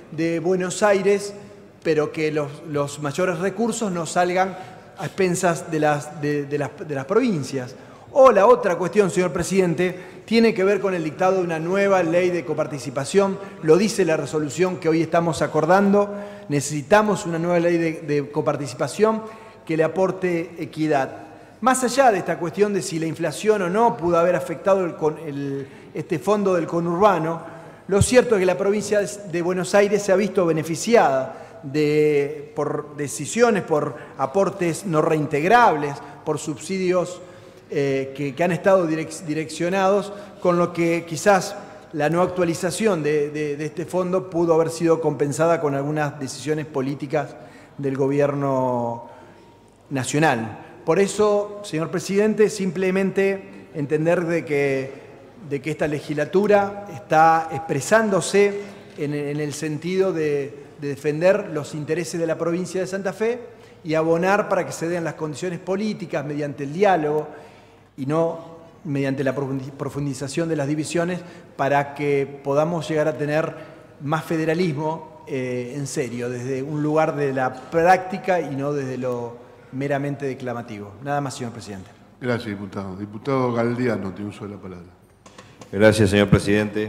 de Buenos Aires, pero que los, los mayores recursos no salgan a expensas de las, de, de las, de las provincias. O la otra cuestión, señor presidente, tiene que ver con el dictado de una nueva ley de coparticipación. Lo dice la resolución que hoy estamos acordando. Necesitamos una nueva ley de, de coparticipación que le aporte equidad. Más allá de esta cuestión de si la inflación o no pudo haber afectado el, el, este fondo del conurbano, lo cierto es que la provincia de Buenos Aires se ha visto beneficiada de, por decisiones, por aportes no reintegrables, por subsidios eh, que, que han estado direc direccionados, con lo que quizás la no actualización de, de, de este fondo pudo haber sido compensada con algunas decisiones políticas del gobierno nacional. Por eso, señor presidente, simplemente entender de que, de que esta legislatura está expresándose en, en el sentido de, de defender los intereses de la provincia de Santa Fe y abonar para que se den las condiciones políticas mediante el diálogo y no mediante la profundización de las divisiones para que podamos llegar a tener más federalismo eh, en serio, desde un lugar de la práctica y no desde lo meramente declamativo. Nada más, señor presidente. Gracias, diputado. Diputado Galdiano, tiene uso de la palabra. Gracias, señor presidente.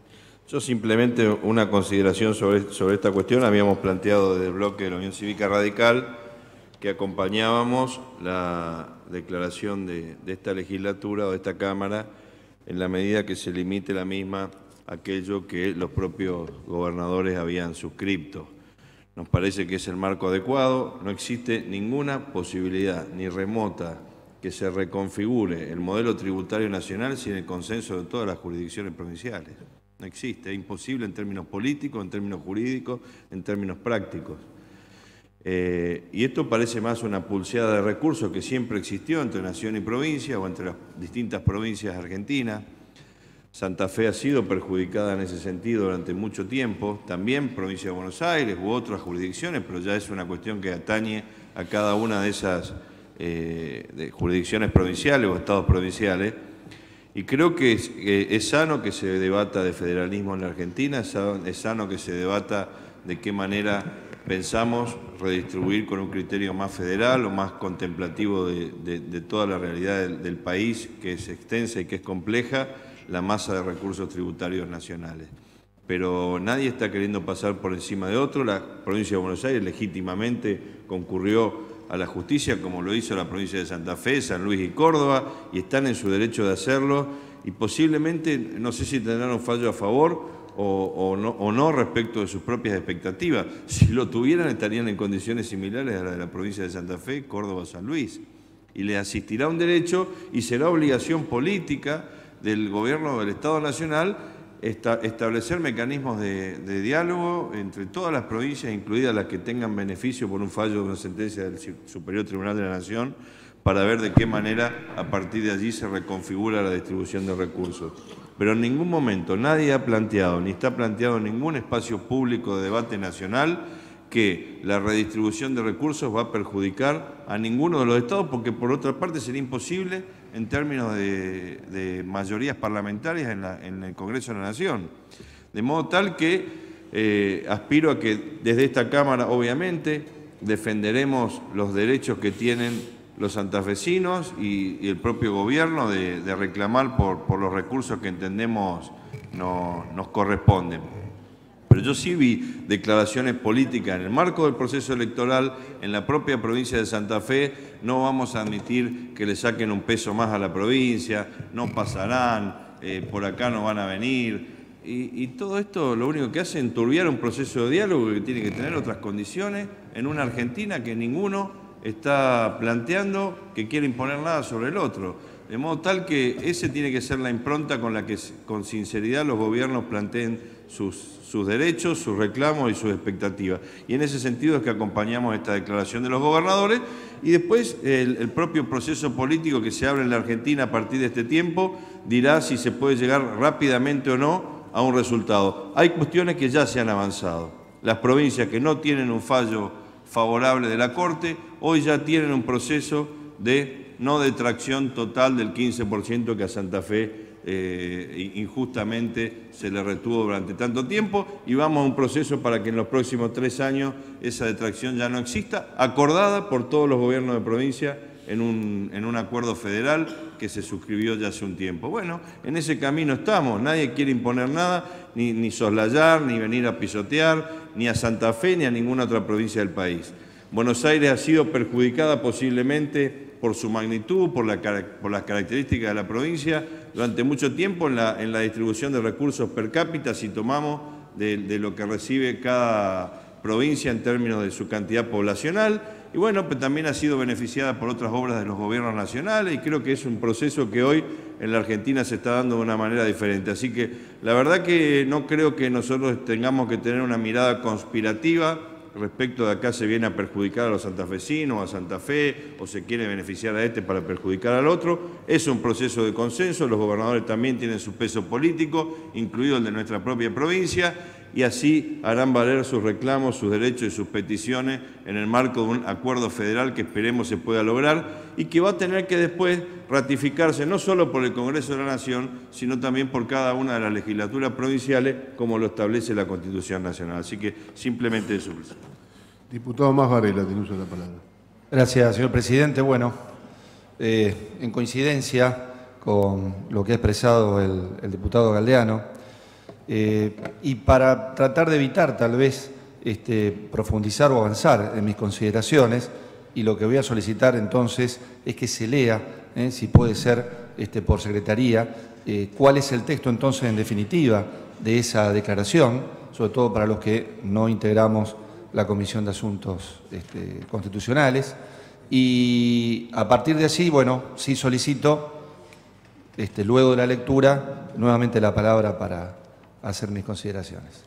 Yo simplemente una consideración sobre, sobre esta cuestión. Habíamos planteado desde el bloque de la Unión Cívica Radical que acompañábamos la declaración de, de esta legislatura o de esta Cámara en la medida que se limite la misma a aquello que los propios gobernadores habían suscripto. Nos parece que es el marco adecuado, no existe ninguna posibilidad ni remota que se reconfigure el modelo tributario nacional sin el consenso de todas las jurisdicciones provinciales. No existe, es imposible en términos políticos, en términos jurídicos, en términos prácticos. Eh, y esto parece más una pulseada de recursos que siempre existió entre nación y provincia o entre las distintas provincias argentinas. Santa Fe ha sido perjudicada en ese sentido durante mucho tiempo, también provincia de Buenos Aires u otras jurisdicciones, pero ya es una cuestión que atañe a cada una de esas eh, de jurisdicciones provinciales o estados provinciales. Y creo que es, eh, es sano que se debata de federalismo en la Argentina, es sano, es sano que se debata de qué manera pensamos redistribuir con un criterio más federal o más contemplativo de, de, de toda la realidad del, del país, que es extensa y que es compleja, la masa de recursos tributarios nacionales. Pero nadie está queriendo pasar por encima de otro. La provincia de Buenos Aires legítimamente concurrió a la justicia, como lo hizo la provincia de Santa Fe, San Luis y Córdoba, y están en su derecho de hacerlo, y posiblemente, no sé si tendrán un fallo a favor o, o, no, o no respecto de sus propias expectativas. Si lo tuvieran, estarían en condiciones similares a las de la provincia de Santa Fe, Córdoba, San Luis. Y les asistirá un derecho y será obligación política del Gobierno del Estado Nacional esta, establecer mecanismos de, de diálogo entre todas las provincias, incluidas las que tengan beneficio por un fallo de una sentencia del Superior Tribunal de la Nación, para ver de qué manera a partir de allí se reconfigura la distribución de recursos. Pero en ningún momento nadie ha planteado, ni está planteado en ningún espacio público de debate nacional, que la redistribución de recursos va a perjudicar a ninguno de los estados, porque por otra parte sería imposible en términos de, de mayorías parlamentarias en, la, en el Congreso de la Nación. De modo tal que eh, aspiro a que desde esta Cámara, obviamente, defenderemos los derechos que tienen los santafesinos y, y el propio gobierno de, de reclamar por, por los recursos que entendemos no, nos corresponden. Pero yo sí vi declaraciones políticas en el marco del proceso electoral en la propia provincia de Santa Fe. No vamos a admitir que le saquen un peso más a la provincia, no pasarán, eh, por acá no van a venir. Y, y todo esto lo único que hace es enturbiar un proceso de diálogo que tiene que tener otras condiciones en una Argentina que ninguno está planteando que quiere imponer nada sobre el otro. De modo tal que ese tiene que ser la impronta con la que con sinceridad los gobiernos planteen sus, sus derechos, sus reclamos y sus expectativas. Y en ese sentido es que acompañamos esta declaración de los gobernadores y después el, el propio proceso político que se abre en la Argentina a partir de este tiempo dirá si se puede llegar rápidamente o no a un resultado. Hay cuestiones que ya se han avanzado. Las provincias que no tienen un fallo favorable de la Corte, hoy ya tienen un proceso de no detracción total del quince por ciento que a Santa Fe eh, injustamente se le retuvo durante tanto tiempo, y vamos a un proceso para que en los próximos tres años esa detracción ya no exista, acordada por todos los gobiernos de provincia en un, en un acuerdo federal que se suscribió ya hace un tiempo. Bueno, en ese camino estamos, nadie quiere imponer nada, ni, ni soslayar, ni venir a pisotear, ni a Santa Fe, ni a ninguna otra provincia del país. Buenos Aires ha sido perjudicada posiblemente por su magnitud, por, la, por las características de la provincia, durante mucho tiempo en la, en la distribución de recursos per cápita, si tomamos de, de lo que recibe cada provincia en términos de su cantidad poblacional, y bueno, pues también ha sido beneficiada por otras obras de los gobiernos nacionales, y creo que es un proceso que hoy en la Argentina se está dando de una manera diferente. Así que la verdad que no creo que nosotros tengamos que tener una mirada conspirativa respecto de acá se viene a perjudicar a los santafesinos, a Santa Fe, o se quiere beneficiar a este para perjudicar al otro. Es un proceso de consenso, los gobernadores también tienen su peso político, incluido el de nuestra propia provincia, y así harán valer sus reclamos, sus derechos y sus peticiones en el marco de un acuerdo federal que esperemos se pueda lograr y que va a tener que después ratificarse no solo por el Congreso de la Nación, sino también por cada una de las legislaturas provinciales, como lo establece la Constitución Nacional. Así que simplemente eso. Diputado Más Varela, tiene uso de la palabra. Gracias, señor presidente. Bueno, eh, en coincidencia con lo que ha expresado el, el diputado Galdeano, eh, y para tratar de evitar tal vez este, profundizar o avanzar en mis consideraciones, y lo que voy a solicitar entonces es que se lea, eh, si puede ser este, por secretaría, eh, cuál es el texto entonces en definitiva de esa declaración, sobre todo para los que no integramos la Comisión de Asuntos este, Constitucionales, y a partir de así, bueno, sí solicito, este, luego de la lectura, nuevamente la palabra para hacer mis consideraciones.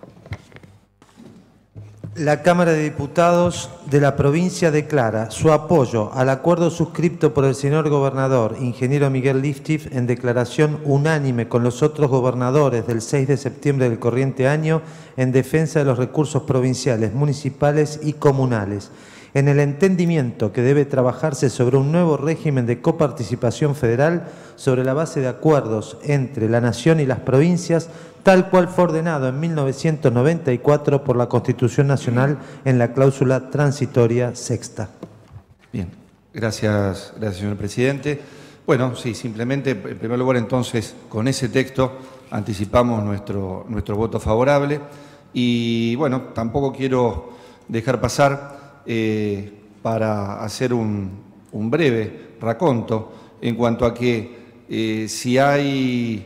La Cámara de Diputados de la provincia declara su apoyo al acuerdo suscripto por el señor gobernador, ingeniero Miguel Lifchitz, en declaración unánime con los otros gobernadores del seis de septiembre del corriente año en defensa de los recursos provinciales, municipales y comunales, en el entendimiento que debe trabajarse sobre un nuevo régimen de coparticipación federal sobre la base de acuerdos entre la Nación y las provincias, tal cual fue ordenado en mil novecientos noventa y cuatro por la Constitución Nacional en la cláusula transitoria sexta. Bien, gracias, gracias señor presidente. Bueno, sí, simplemente, en primer lugar, entonces, con ese texto anticipamos nuestro, nuestro voto favorable y, bueno, tampoco quiero dejar pasar eh, para hacer un, un breve raconto en cuanto a que eh, si hay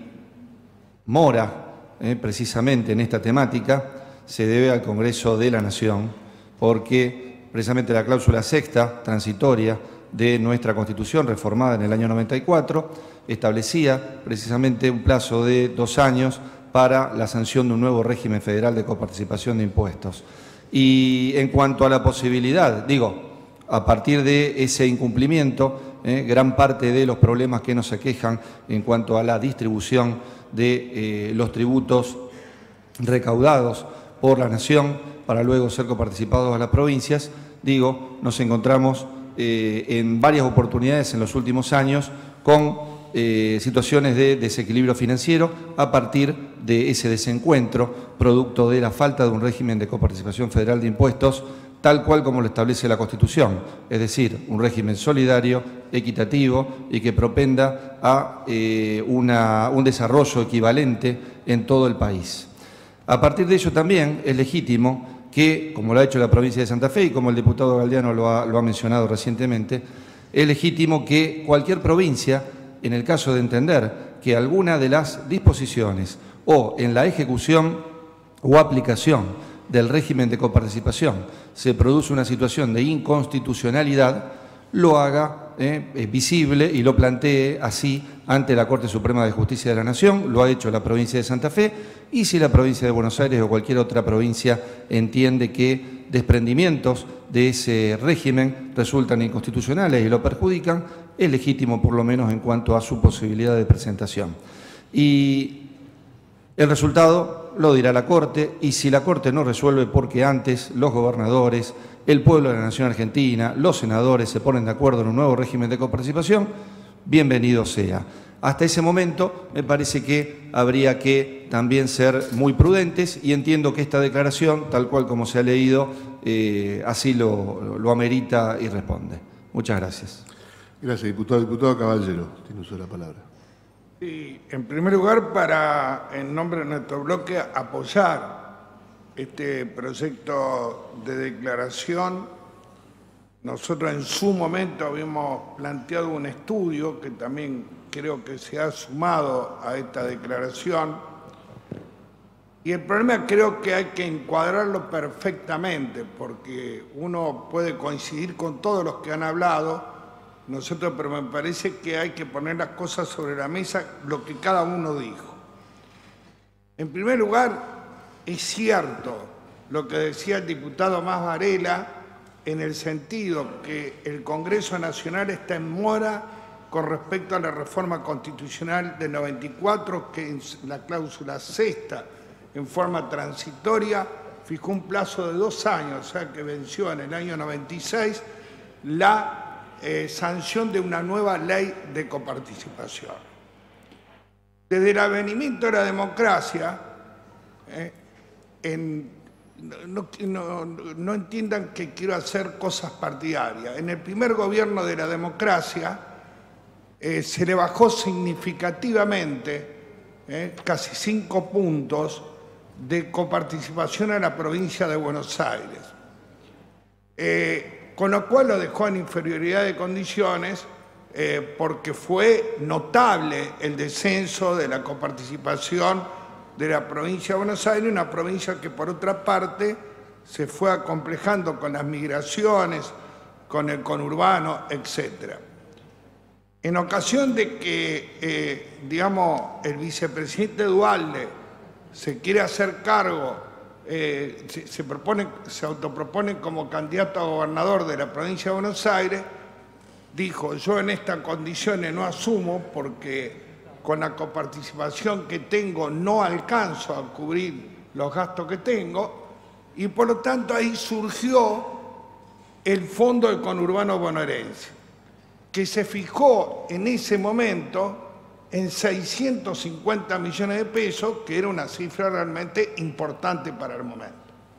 mora, Eh, precisamente en esta temática, se debe al Congreso de la Nación, porque precisamente la cláusula sexta, transitoria, de nuestra Constitución, reformada en el año noventa y cuatro, establecía precisamente un plazo de dos años para la sanción de un nuevo régimen federal de coparticipación de impuestos. Y en cuanto a la posibilidad, digo, a partir de ese incumplimiento, eh, gran parte de los problemas que nos aquejan en cuanto a la distribución de eh, los tributos recaudados por la Nación para luego ser coparticipados a las provincias, digo, nos encontramos eh, en varias oportunidades en los últimos años con eh, situaciones de desequilibrio financiero a partir de ese desencuentro producto de la falta de un régimen de coparticipación federal de impuestos tal cual como lo establece la Constitución, es decir, un régimen solidario, equitativo y que propenda a eh, una, un desarrollo equivalente en todo el país. A partir de ello también es legítimo que, como lo ha hecho la provincia de Santa Fe y como el diputado Galdeano lo ha, lo ha mencionado recientemente, es legítimo que cualquier provincia, en el caso de entender que alguna de las disposiciones o en la ejecución o aplicación del régimen de coparticipación se produce una situación de inconstitucionalidad, lo haga eh, visible y lo plantee así ante la Corte Suprema de Justicia de la Nación. Lo ha hecho la provincia de Santa Fe, y si la provincia de Buenos Aires o cualquier otra provincia entiende que desprendimientos de ese régimen resultan inconstitucionales y lo perjudican, es legítimo por lo menos en cuanto a su posibilidad de presentación. Y el resultado lo dirá la Corte, y si la Corte no resuelve porque antes los gobernadores, el pueblo de la Nación Argentina, los senadores se ponen de acuerdo en un nuevo régimen de coparticipación, bienvenido sea. Hasta ese momento me parece que habría que también ser muy prudentes y entiendo que esta declaración, tal cual como se ha leído, eh, así lo, lo amerita y responde. Muchas gracias. Gracias, diputado. Diputado Caballero, tiene usted la palabra. Sí, en primer lugar, para, en nombre de nuestro bloque, apoyar este proyecto de declaración. Nosotros en su momento habíamos planteado un estudio que también creo que se ha sumado a esta declaración. Y el problema creo que hay que encuadrarlo perfectamente, porque uno puede coincidir con todos los que han hablado, nosotros, pero me parece que hay que poner las cosas sobre la mesa, lo que cada uno dijo. En primer lugar, es cierto lo que decía el diputado Mas Varela, en el sentido que el Congreso Nacional está en mora con respecto a la reforma constitucional del noventa y cuatro, que en la cláusula sexta, en forma transitoria, fijó un plazo de dos años, o sea que venció en el año noventa y seis, la eh, sanción de una nueva ley de coparticipación. Desde el advenimiento de la democracia, eh, en, no, no, no entiendan que quiero hacer cosas partidarias. En el primer gobierno de la democracia eh, se le bajó significativamente, eh, casi cinco puntos, de coparticipación a la provincia de Buenos Aires. Eh, con lo cual lo dejó en inferioridad de condiciones eh, porque fue notable el descenso de la coparticipación de la provincia de Buenos Aires, una provincia que por otra parte se fue acomplejando con las migraciones, con el conurbano, etcétera. En ocasión de que, eh, digamos, el vicepresidente Duhalde se quiere hacer cargo, eh, se, se, propone, se autopropone como candidato a gobernador de la provincia de Buenos Aires, dijo, yo en estas condiciones no asumo porque con la coparticipación que tengo no alcanzo a cubrir los gastos que tengo, y por lo tanto ahí surgió el Fondo del Conurbano Bonaerense, que se fijó en ese momento en seiscientos cincuenta millones de pesos, que era una cifra realmente importante para el momento.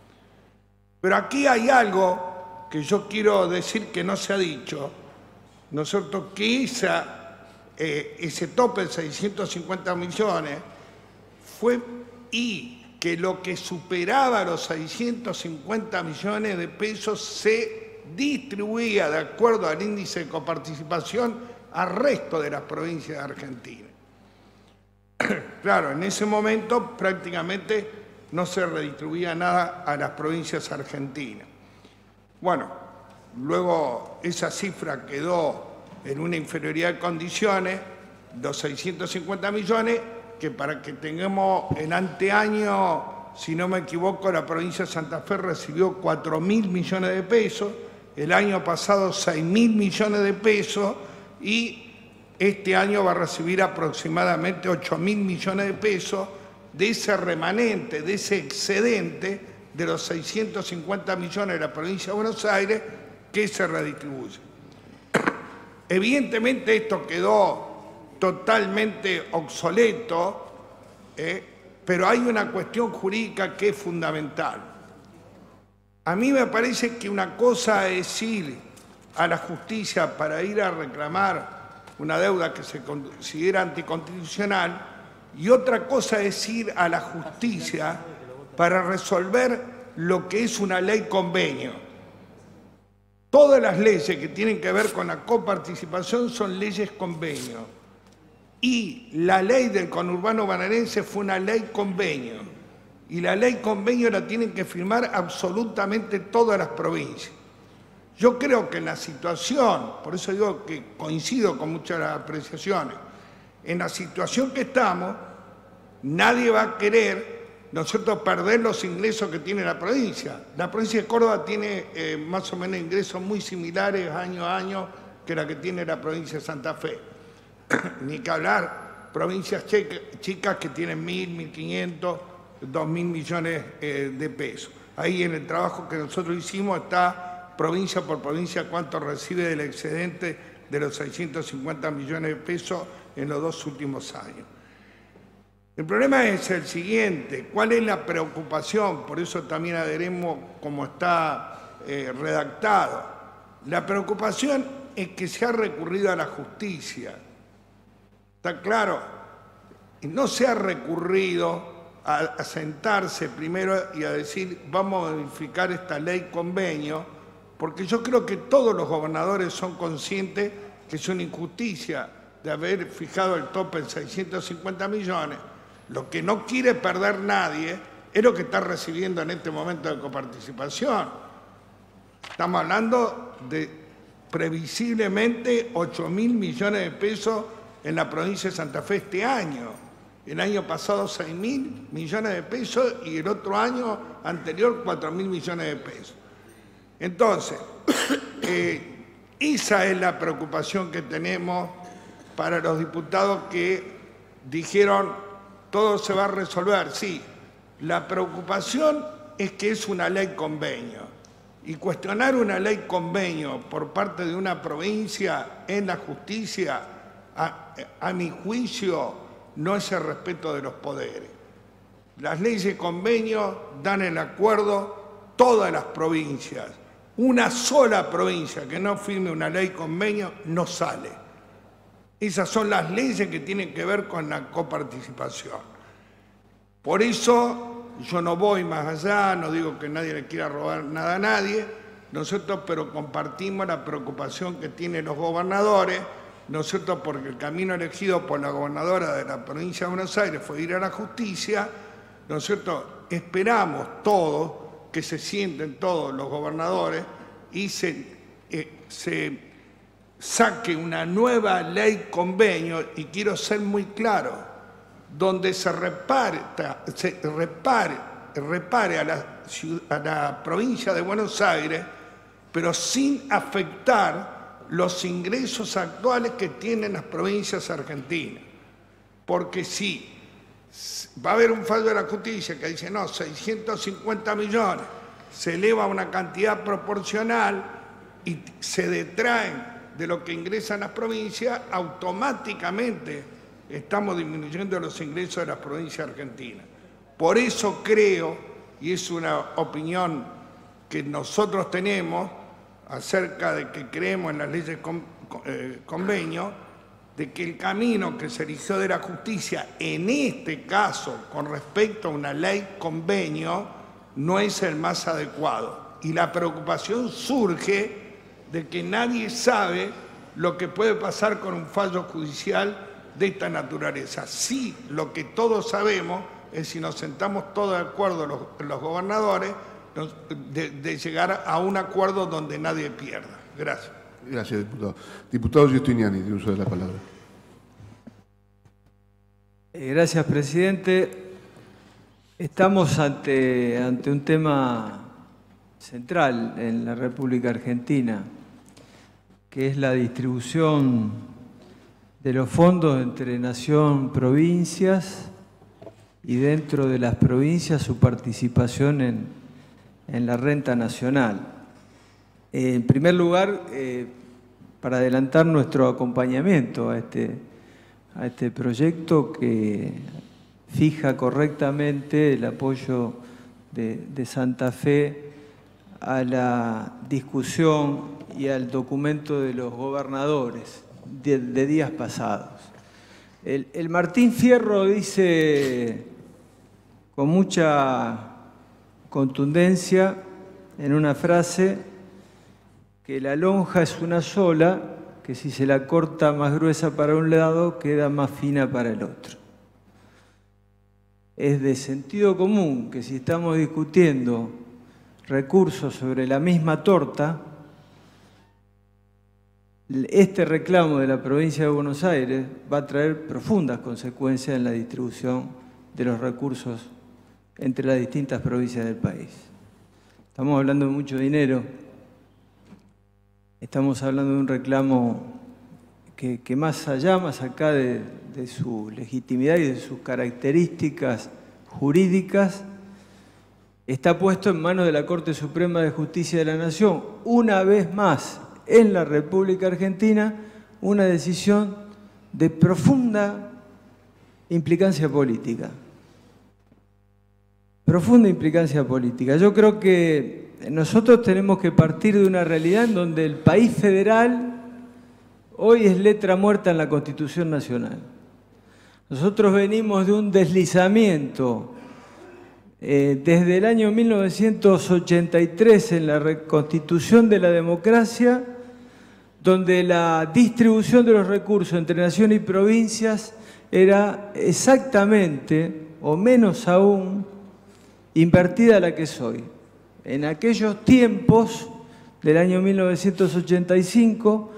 Pero aquí hay algo que yo quiero decir que no se ha dicho, ¿no es cierto?, que esa, eh, ese tope de seiscientos cincuenta millones fue, y que lo que superaba los seiscientos cincuenta millones de pesos se distribuía de acuerdo al índice de coparticipación al resto de las provincias de Argentina. Claro, en ese momento prácticamente no se redistribuía nada a las provincias argentinas. Bueno, luego esa cifra quedó en una inferioridad de condiciones, los seiscientos cincuenta millones, que para que tengamos el anteaño, si no me equivoco, la provincia de Santa Fe recibió cuatro mil millones de pesos, el año pasado seis mil millones de pesos, y este año va a recibir aproximadamente ocho mil millones de pesos de ese remanente, de ese excedente de los seiscientos cincuenta millones de la provincia de Buenos Aires que se redistribuye. Evidentemente esto quedó totalmente obsoleto, eh, pero hay una cuestión jurídica que es fundamental. A mí me parece que una cosa es ir a la justicia para ir a reclamar una deuda que se considera anticonstitucional y otra cosa es ir a la justicia para resolver lo que es una ley convenio. Todas las leyes que tienen que ver con la coparticipación son leyes convenio y la ley del conurbano bonaerense fue una ley convenio y la ley convenio la tienen que firmar absolutamente todas las provincias. Yo creo que en la situación, por eso digo que coincido con muchas de las apreciaciones, en la situación que estamos, nadie va a querer nosotros perder los ingresos que tiene la provincia. La provincia de Córdoba tiene eh, más o menos ingresos muy similares año a año que la que tiene la provincia de Santa Fe. Ni que hablar, provincias chicas que tienen mil, mil quinientos, dos mil millones eh, de pesos. Ahí en el trabajo que nosotros hicimos está provincia por provincia cuánto recibe del excedente de los seiscientos cincuenta millones de pesos en los dos últimos años. El problema es el siguiente, ¿cuál es la preocupación? Por eso también adheremos como está eh, redactado. La preocupación es que se ha recurrido a la justicia. ¿Está claro? No se ha recurrido a, a sentarse primero y a decir vamos a modificar esta ley convenio, porque yo creo que todos los gobernadores son conscientes que es una injusticia de haber fijado el tope en seiscientos cincuenta millones. Lo que no quiere perder nadie es lo que está recibiendo en este momento de coparticipación. Estamos hablando de previsiblemente ocho mil millones de pesos en la provincia de Santa Fe este año. El año pasado seis mil millones de pesos y el otro año anterior cuatro mil millones de pesos. Entonces, eh, esa es la preocupación que tenemos para los diputados que dijeron todo se va a resolver. Sí, la preocupación es que es una ley convenio. Y cuestionar una ley convenio por parte de una provincia en la justicia, a, a mi juicio, no es el respeto de los poderes. Las leyes de convenio dan el acuerdo todas las provincias. Una sola provincia que no firme una ley convenio no sale. Esas son las leyes que tienen que ver con la coparticipación. Por eso yo no voy más allá, no digo que nadie le quiera robar nada a nadie, nosotros pero compartimos la preocupación que tienen los gobernadores, nosotros porque el camino elegido por la gobernadora de la provincia de Buenos Aires fue ir a la justicia, nosotros esperamos todos que se sienten todos los gobernadores y se, eh, se saque una nueva ley convenio, y quiero ser muy claro, donde se repare, se repare, repare a, la, a la provincia de Buenos Aires, pero sin afectar los ingresos actuales que tienen las provincias argentinas. Porque si va a haber un fallo de la justicia que dice, no, seiscientos cincuenta millones, se eleva a una cantidad proporcional y se detraen de lo que ingresan las provincias, automáticamente estamos disminuyendo los ingresos de las provincias argentinas. Por eso creo, y es una opinión que nosotros tenemos acerca de que creemos en las leyes con, eh, convenio, de que el camino que se eligió de la justicia, en este caso, con respecto a una ley convenio, no es el más adecuado. Y la preocupación surge de que nadie sabe lo que puede pasar con un fallo judicial de esta naturaleza. Sí, lo que todos sabemos es si nos sentamos todos de acuerdo los, los gobernadores, de, de llegar a un acuerdo donde nadie pierda. Gracias. Gracias, diputado. Diputado Giustiniani, tiene uso de la palabra. Eh, gracias, presidente. Estamos ante, ante un tema central en la República Argentina, que es la distribución de los fondos entre nación, provincias, y dentro de las provincias su participación en, en la renta nacional. Eh, en primer lugar, eh, para adelantar nuestro acompañamiento a este, a este proyecto que fija correctamente el apoyo de, de Santa Fe a la discusión y al documento de los gobernadores de, de días pasados. El, el Martín Fierro dice con mucha contundencia en una frase que la lonja es una sola, que si se la corta más gruesa para un lado, queda más fina para el otro. Es de sentido común que si estamos discutiendo recursos sobre la misma torta, este reclamo de la provincia de Buenos Aires va a traer profundas consecuencias en la distribución de los recursos entre las distintas provincias del país. Estamos hablando de mucho dinero, estamos hablando de un reclamo que, que más allá, más acá de, de su legitimidad y de sus características jurídicas, está puesto en manos de la Corte Suprema de Justicia de la Nación. Una vez más, en la República Argentina, una decisión de profunda implicancia política. Profunda implicancia política. Yo creo que nosotros tenemos que partir de una realidad en donde el país federal hoy es letra muerta en la Constitución Nacional. Nosotros venimos de un deslizamiento eh, desde el año mil novecientos ochenta y tres en la reconstitución de la democracia, donde la distribución de los recursos entre nación y provincias era exactamente, o menos aún, invertida a la que es hoy. En aquellos tiempos del año mil novecientos ochenta y cinco,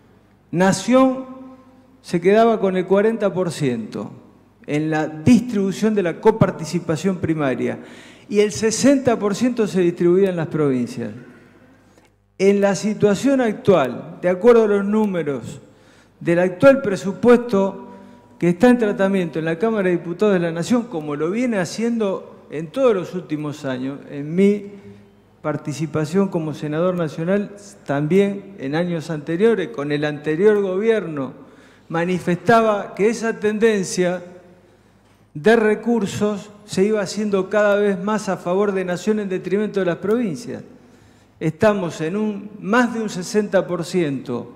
Nación se quedaba con el cuarenta por ciento en la distribución de la coparticipación primaria y el sesenta por ciento se distribuía en las provincias. En la situación actual, de acuerdo a los números del actual presupuesto que está en tratamiento en la Cámara de Diputados de la Nación, como lo viene haciendo en todos los últimos años, en mi participación como senador nacional, también en años anteriores, con el anterior gobierno, manifestaba que esa tendencia de recursos se iba haciendo cada vez más a favor de Nación en detrimento de las provincias. Estamos en un más de un sesenta por ciento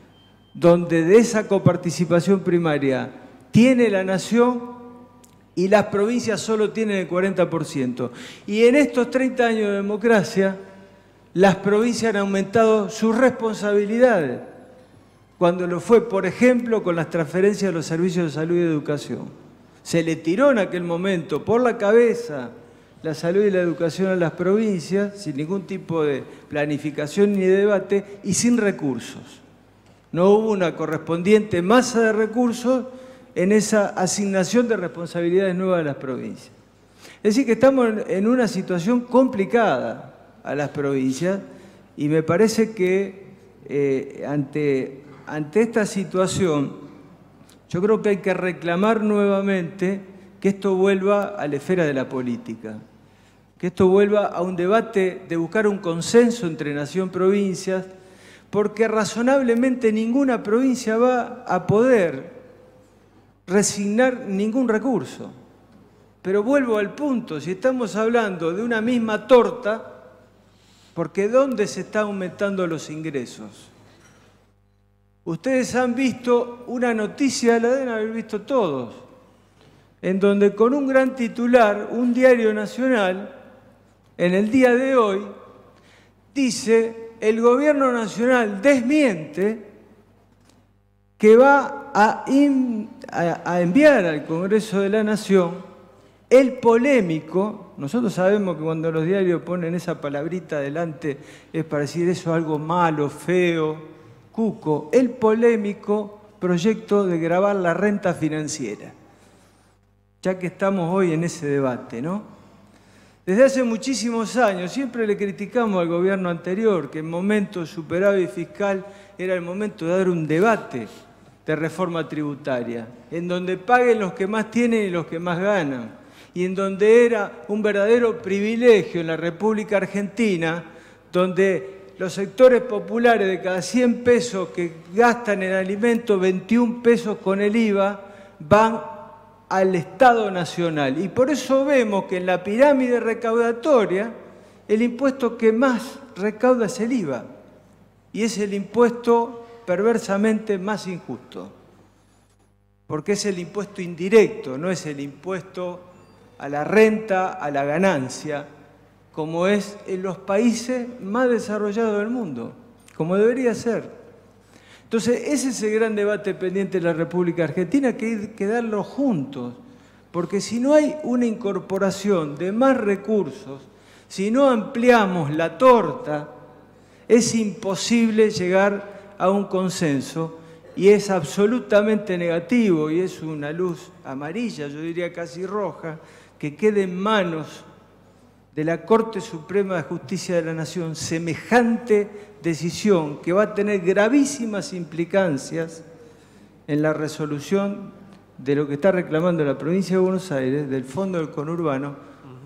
donde de esa coparticipación primaria tiene la Nación y las provincias solo tienen el cuarenta por ciento. Y en estos treinta años de democracia, las provincias han aumentado sus responsabilidades, cuando lo fue, por ejemplo, con las transferencias de los servicios de salud y educación. Se le tiró en aquel momento por la cabeza la salud y la educación a las provincias, sin ningún tipo de planificación ni de debate y sin recursos. No hubo una correspondiente masa de recursos en esa asignación de responsabilidades nuevas a las provincias. Es decir, que estamos en una situación complicada a las provincias y me parece que eh, ante, ante esta situación yo creo que hay que reclamar nuevamente que esto vuelva a la esfera de la política, que esto vuelva a un debate de buscar un consenso entre nación y provincias, porque razonablemente ninguna provincia va a poder resignar ningún recurso. Pero vuelvo al punto, si estamos hablando de una misma torta, porque ¿dónde se están aumentando los ingresos? Ustedes han visto una noticia, la deben haber visto todos, en donde con un gran titular, un diario nacional, en el día de hoy, dice: el gobierno nacional desmiente que va a, in, a, a enviar al Congreso de la Nación el polémico, nosotros sabemos que cuando los diarios ponen esa palabrita adelante es para decir eso algo malo, feo, cuco, el polémico proyecto de gravar la renta financiera, ya que estamos hoy en ese debate, ¿no? Desde hace muchísimos años siempre le criticamos al gobierno anterior que en momentos de superávit fiscal era el momento de dar un debate de reforma tributaria, en donde paguen los que más tienen y los que más ganan, y en donde era un verdadero privilegio en la República Argentina, donde los sectores populares de cada cien pesos que gastan en alimentos, veintiún pesos con el I V A van al Estado Nacional. Y por eso vemos que en la pirámide recaudatoria el impuesto que más recauda es el I V A. Y es el impuesto perversamente más injusto. Porque es el impuesto indirecto, no es el impuesto a la renta, a la ganancia, como es en los países más desarrollados del mundo, como debería ser. Entonces, ese es el gran debate pendiente de la República Argentina, que hay que darlo juntos, porque si no hay una incorporación de más recursos, si no ampliamos la torta, es imposible llegar a un consenso y es absolutamente negativo y es una luz amarilla, yo diría casi roja, que quede en manos de la Corte Suprema de Justicia de la Nación semejante decisión que va a tener gravísimas implicancias en la resolución de lo que está reclamando la provincia de Buenos Aires, del Fondo del Conurbano,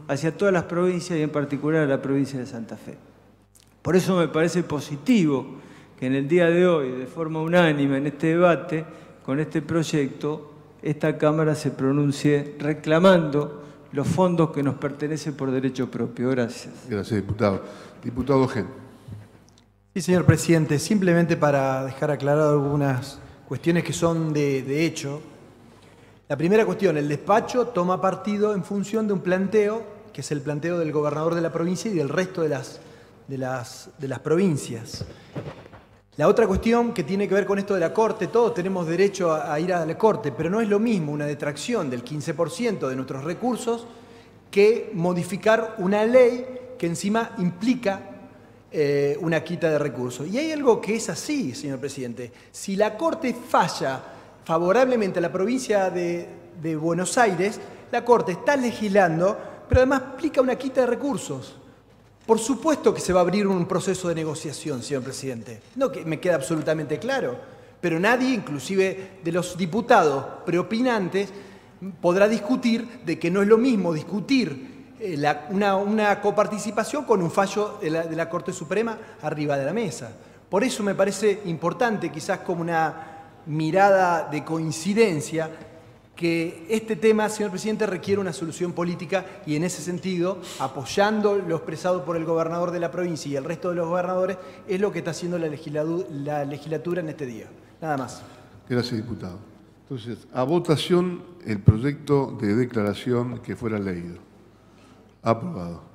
hacia todas las provincias y en particular a la provincia de Santa Fe. Por eso me parece positivo que en el día de hoy, de forma unánime en este debate, con este proyecto, esta Cámara se pronuncie reclamando los fondos que nos pertenecen por derecho propio. Gracias. Gracias, diputado. Diputado Gen. Sí, señor presidente. Simplemente para dejar aclarado algunas cuestiones que son de, de hecho. La primera cuestión, el despacho toma partido en función de un planteo, que es el planteo del gobernador de la provincia y del resto de las, de las, de las provincias. La otra cuestión que tiene que ver con esto de la Corte, todos tenemos derecho a, a ir a la Corte, pero no es lo mismo una detracción del quince por ciento de nuestros recursos que modificar una ley que encima implica eh, una quita de recursos. Y hay algo que es así, señor presidente. Si la Corte falla favorablemente a la provincia de, de Buenos Aires, la Corte está legislando, pero además implica una quita de recursos. Por supuesto que se va a abrir un proceso de negociación, señor presidente. No que me queda absolutamente claro, pero nadie, inclusive de los diputados preopinantes, podrá discutir de que no es lo mismo discutir eh, la, una, una coparticipación con un fallo de la, de la Corte Suprema arriba de la mesa. Por eso me parece importante, quizás como una mirada de coincidencia, que este tema, señor presidente, requiere una solución política y en ese sentido, apoyando lo expresado por el gobernador de la provincia y el resto de los gobernadores, es lo que está haciendo la legislatura, la legislatura en este día. Nada más. Gracias, diputado. Entonces, a votación el proyecto de declaración que fuera leído. Aprobado.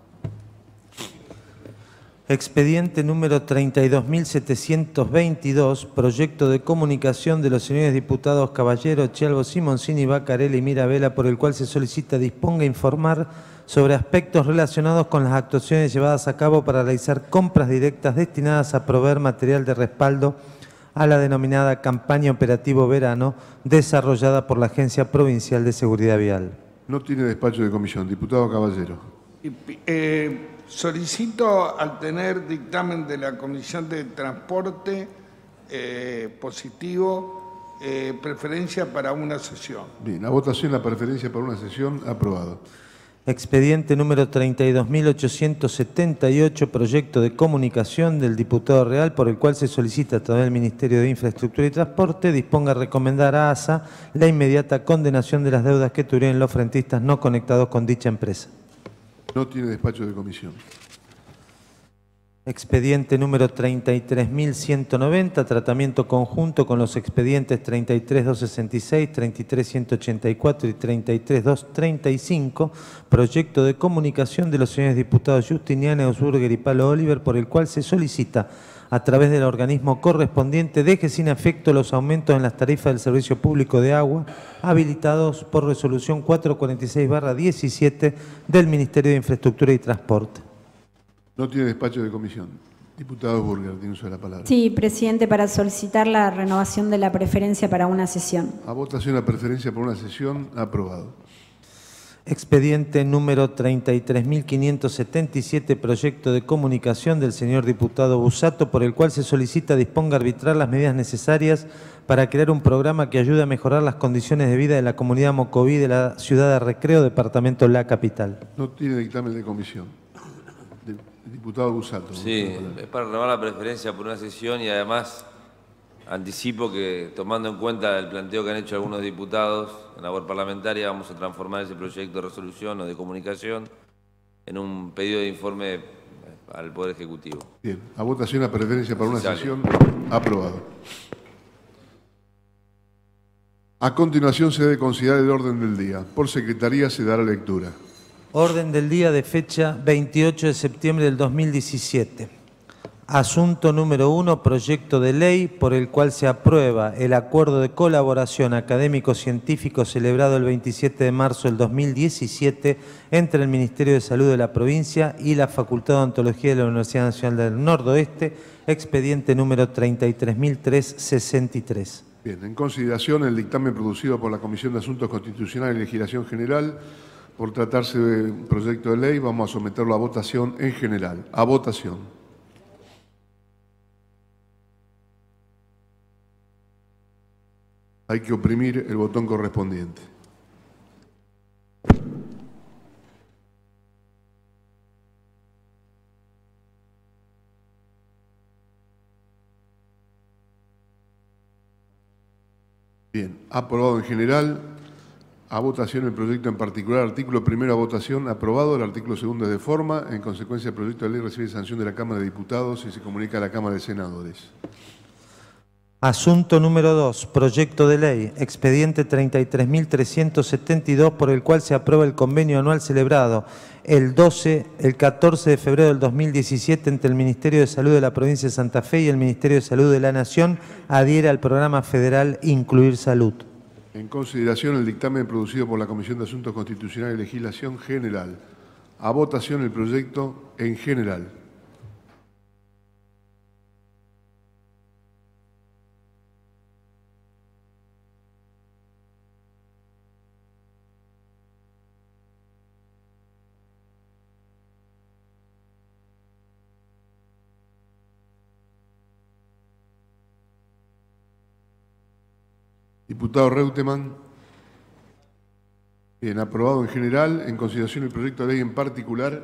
Expediente número treinta y dos mil setecientos veintidós, proyecto de comunicación de los señores diputados Caballero, Chialvo, Simoncini, Bacarela y Mirabella, por el cual se solicita disponga a informar sobre aspectos relacionados con las actuaciones llevadas a cabo para realizar compras directas destinadas a proveer material de respaldo a la denominada campaña operativo verano desarrollada por la Agencia Provincial de Seguridad Vial. No tiene despacho de comisión. Diputado Caballero. Eh, solicito, al tener dictamen de la Comisión de Transporte eh, positivo, eh, preferencia para una sesión. Bien, a votación la preferencia para una sesión. Aprobado. Expediente número treinta y dos mil ochocientos setenta y ocho, proyecto de comunicación del diputado real por el cual se solicita a través del Ministerio de Infraestructura y Transporte disponga a recomendar a ASA la inmediata condenación de las deudas que tuvieron los frentistas no conectados con dicha empresa. No tiene despacho de comisión. Expediente número treinta y tres mil ciento noventa, tratamiento conjunto con los expedientes treinta y tres mil doscientos sesenta y seis, treinta y tres mil ciento ochenta y cuatro y treinta y tres mil doscientos treinta y cinco, proyecto de comunicación de los señores diputados Justiniano, Ausburger y Palo Oliver, por el cual se solicita a través del organismo correspondiente deje sin efecto los aumentos en las tarifas del servicio público de agua habilitados por resolución cuatrocientos cuarenta y seis barra diecisiete del Ministerio de Infraestructura y Transporte. No tiene despacho de comisión. Diputado Burger, tiene uso de la palabra. Sí, presidente, para solicitar la renovación de la preferencia para una sesión. A votación la preferencia por una sesión. Aprobado. Expediente número treinta y tres mil quinientos setenta y siete, proyecto de comunicación del señor diputado Busato, por el cual se solicita disponga a arbitrar las medidas necesarias para crear un programa que ayude a mejorar las condiciones de vida de la comunidad mocoví de la ciudad de Recreo, departamento La Capital. No tiene dictamen de comisión. Diputado Busato. Sí, es para renovar la preferencia por una sesión y además anticipo que, tomando en cuenta el planteo que han hecho algunos diputados en labor parlamentaria, vamos a transformar ese proyecto de resolución o de comunicación en un pedido de informe al Poder Ejecutivo. Bien, a votación la preferencia para una sesión. Aprobado. A continuación se debe considerar el orden del día. Por secretaría se dará lectura. Orden del día de fecha veintiocho de septiembre del dos mil diecisiete. Asunto número uno, proyecto de ley por el cual se aprueba el acuerdo de colaboración académico-científico celebrado el veintisiete de marzo del dos mil diecisiete entre el Ministerio de Salud de la provincia y la Facultad de Odontología de la Universidad Nacional del Nordeste, expediente número treinta y tres mil trescientos sesenta y tres. Bien, en consideración el dictamen producido por la Comisión de Asuntos Constitucionales y Legislación General, por tratarse de un proyecto de ley, vamos a someterlo a votación en general. A votación. Hay que oprimir el botón correspondiente. Bien, aprobado en general. A votación el proyecto en particular. Artículo primero a votación. Aprobado. El artículo segundo es de forma. En consecuencia, el proyecto de ley recibe sanción de la Cámara de Diputados y se comunica a la Cámara de Senadores. Asunto número dos. Proyecto de ley. Expediente treinta y tres mil trescientos setenta y dos, por el cual se aprueba el convenio anual celebrado el doce, el catorce de febrero del dos mil diecisiete entre el Ministerio de Salud de la Provincia de Santa Fe y el Ministerio de Salud de la Nación. Adhiere al programa federal Incluir Salud. En consideración el dictamen producido por la Comisión de Asuntos Constitucionales y Legislación General. A votación el proyecto en general. Diputado Reutemann. Bien, aprobado en general. En consideración el proyecto de ley en particular.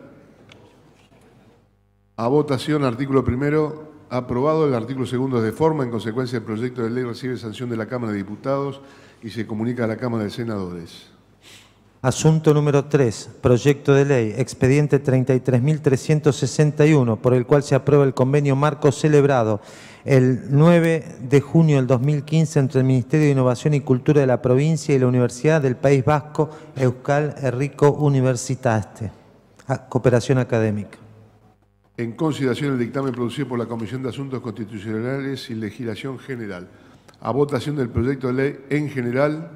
A votación, artículo primero. Aprobado. El artículo segundo es de forma. En consecuencia, el proyecto de ley recibe sanción de la Cámara de Diputados y se comunica a la Cámara de Senadores. Asunto número tres. Proyecto de ley. Expediente treinta y tres mil trescientos sesenta y uno, por el cual se aprueba el convenio marco celebrado el nueve de junio del dos mil quince entre el Ministerio de Innovación y Cultura de la provincia y la Universidad del País Vasco, Euskal Herriko Universitaste. Cooperación académica. En consideración el dictamen producido por la Comisión de Asuntos Constitucionales y Legislación General. A votación del proyecto de ley en general.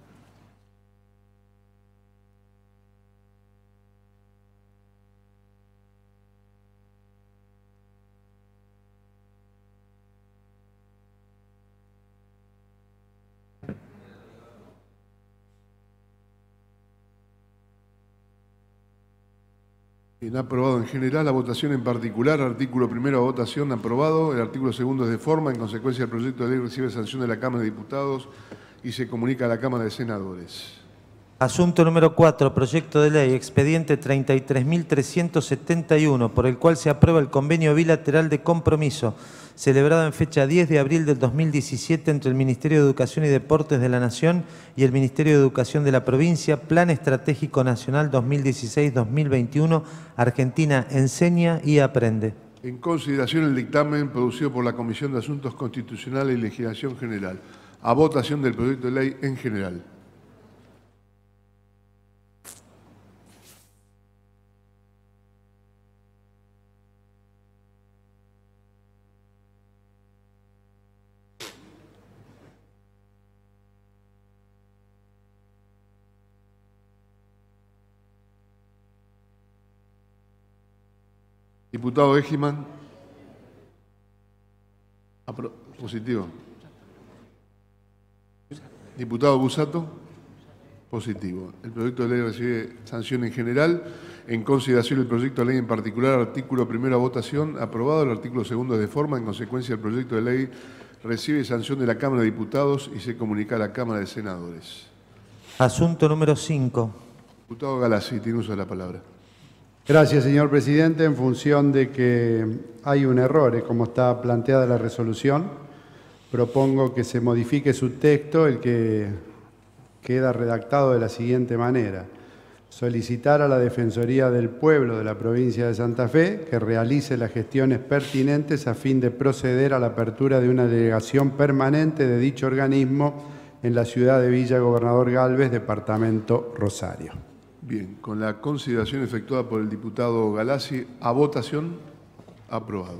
Bien, aprobado en general. La votación en particular. Artículo primero a votación. Aprobado. El artículo segundo es de forma. En consecuencia, el proyecto de ley recibe sanción de la Cámara de Diputados y se comunica a la Cámara de Senadores. Asunto número cuatro. Proyecto de ley. Expediente treinta y tres mil trescientos setenta y uno, por el cual se aprueba el convenio bilateral de compromiso celebrado en fecha diez de abril del dos mil diecisiete entre el Ministerio de Educación y Deportes de la Nación y el Ministerio de Educación de la Provincia, Plan Estratégico Nacional dos mil dieciséis dos mil veintiuno, Argentina enseña y aprende. En consideración el dictamen producido por la Comisión de Asuntos Constitucionales y Legislación General. A votación del proyecto de ley en general. Diputado Egiman. Apro- positivo. Diputado Busato. Positivo. El proyecto de ley recibe sanción en general. En consideración el proyecto de ley en particular, artículo primero a votación. Aprobado. El artículo segundo es de forma. En consecuencia, el proyecto de ley recibe sanción de la Cámara de Diputados y se comunica a la Cámara de Senadores. Asunto número cinco. Diputado Galassi, tiene uso de la palabra. Gracias, señor presidente. En función de que hay un error, eh, como está planteada la resolución, propongo que se modifique su texto, el que queda redactado de la siguiente manera. Solicitar a la Defensoría del Pueblo de la provincia de Santa Fe que realice las gestiones pertinentes a fin de proceder a la apertura de una delegación permanente de dicho organismo en la ciudad de Villa Gobernador Galvez, departamento Rosario. Bien, con la consideración efectuada por el diputado Galassi, a votación, aprobado.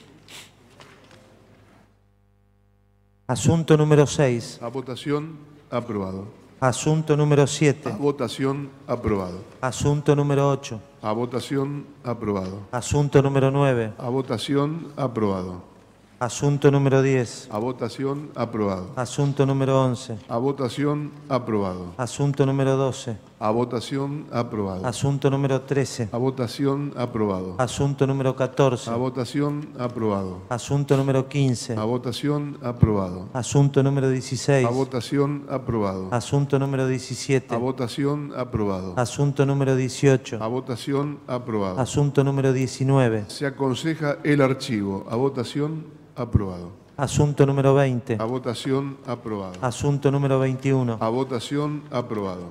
Asunto número seis. A votación, aprobado. Asunto número siete. A votación, aprobado. Asunto número ocho. A votación, aprobado. Asunto número nueve. A votación, aprobado. Asunto número diez. A votación, aprobado. Asunto número once. A votación, aprobado. Asunto número doce. A votación, aprobado. Asunto número trece. A votación, aprobado. Asunto número catorce. A votación, aprobado. Asunto número quince. A votación, aprobado. Asunto número dieciséis. A votación, aprobado. Asunto número diecisiete. A votación, aprobado. Asunto número dieciocho. A votación, aprobado. Asunto número diecinueve. Se aconseja el archivo. A votación, aprobado. Asunto número veinte. A votación, aprobado. Asunto número veintiuno. A votación, aprobado.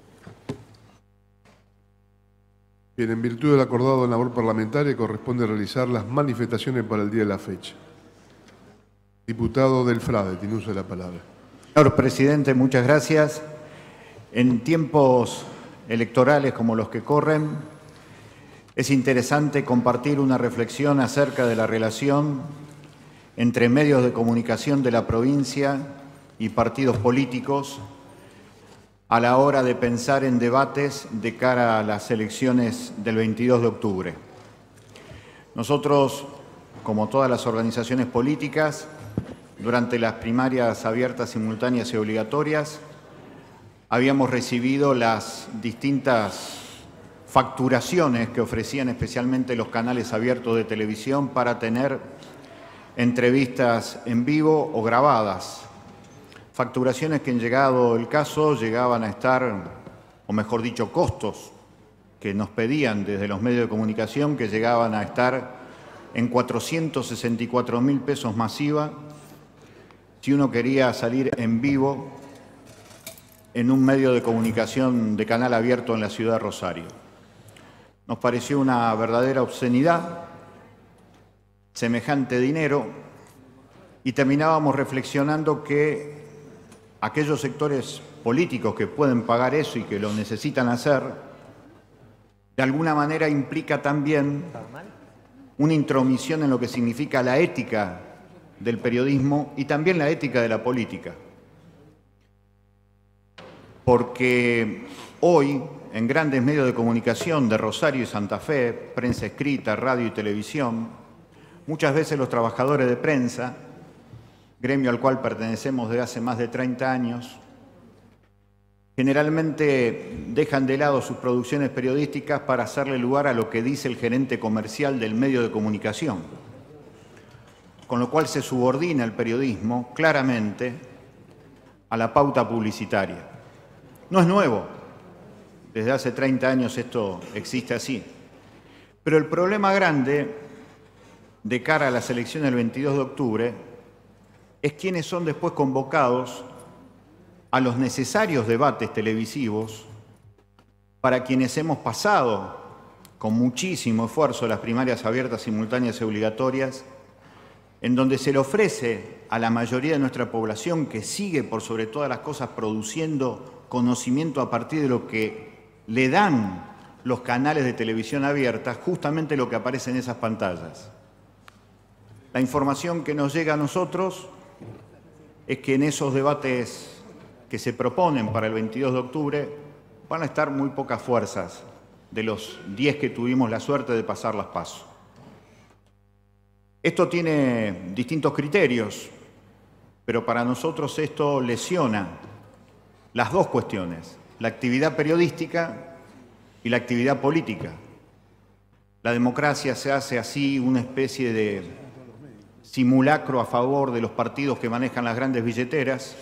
Bien, en virtud del acordado en labor parlamentaria, corresponde realizar las manifestaciones para el día de la fecha. Diputado del Frade, tiene uso de la palabra. Señor presidente, muchas gracias. En tiempos electorales como los que corren, es interesante compartir una reflexión acerca de la relación entre medios de comunicación de la provincia y partidos políticos a la hora de pensar en debates de cara a las elecciones del veintidós de octubre. Nosotros, como todas las organizaciones políticas, durante las primarias abiertas, simultáneas y obligatorias, habíamos recibido las distintas facturaciones que ofrecían especialmente los canales abiertos de televisión para tener entrevistas en vivo o grabadas. Facturaciones que, en llegado el caso, llegaban a estar, o mejor dicho, costos que nos pedían desde los medios de comunicación, que llegaban a estar en cuatrocientos sesenta y cuatro mil pesos masiva si uno quería salir en vivo en un medio de comunicación de canal abierto en la ciudad de Rosario. Nos pareció una verdadera obscenidad semejante dinero y terminábamos reflexionando que aquellos sectores políticos que pueden pagar eso y que lo necesitan hacer, de alguna manera implica también una intromisión en lo que significa la ética del periodismo y también la ética de la política. Porque hoy, en grandes medios de comunicación de Rosario y Santa Fe, prensa escrita, radio y televisión, muchas veces los trabajadores de prensa, gremio al cual pertenecemos desde hace más de treinta años, generalmente dejan de lado sus producciones periodísticas para hacerle lugar a lo que dice el gerente comercial del medio de comunicación, con lo cual se subordina el periodismo claramente a la pauta publicitaria. No es nuevo, desde hace treinta años esto existe así, pero el problema grande de cara a las elecciones del veintidós de octubre es quiénes son después convocados a los necesarios debates televisivos para quienes hemos pasado con muchísimo esfuerzo las primarias abiertas, simultáneas y obligatorias, en donde se le ofrece a la mayoría de nuestra población, que sigue por sobre todas las cosas produciendo conocimiento a partir de lo que le dan los canales de televisión abiertas, justamente lo que aparece en esas pantallas. La información que nos llega a nosotros es que en esos debates que se proponen para el veintidós de octubre van a estar muy pocas fuerzas de los diez que tuvimos la suerte de pasar las PASO. Esto tiene distintos criterios, pero para nosotros esto lesiona las dos cuestiones, la actividad periodística y la actividad política. La democracia se hace así una especie de simulacro a favor de los partidos que manejan las grandes billeteras,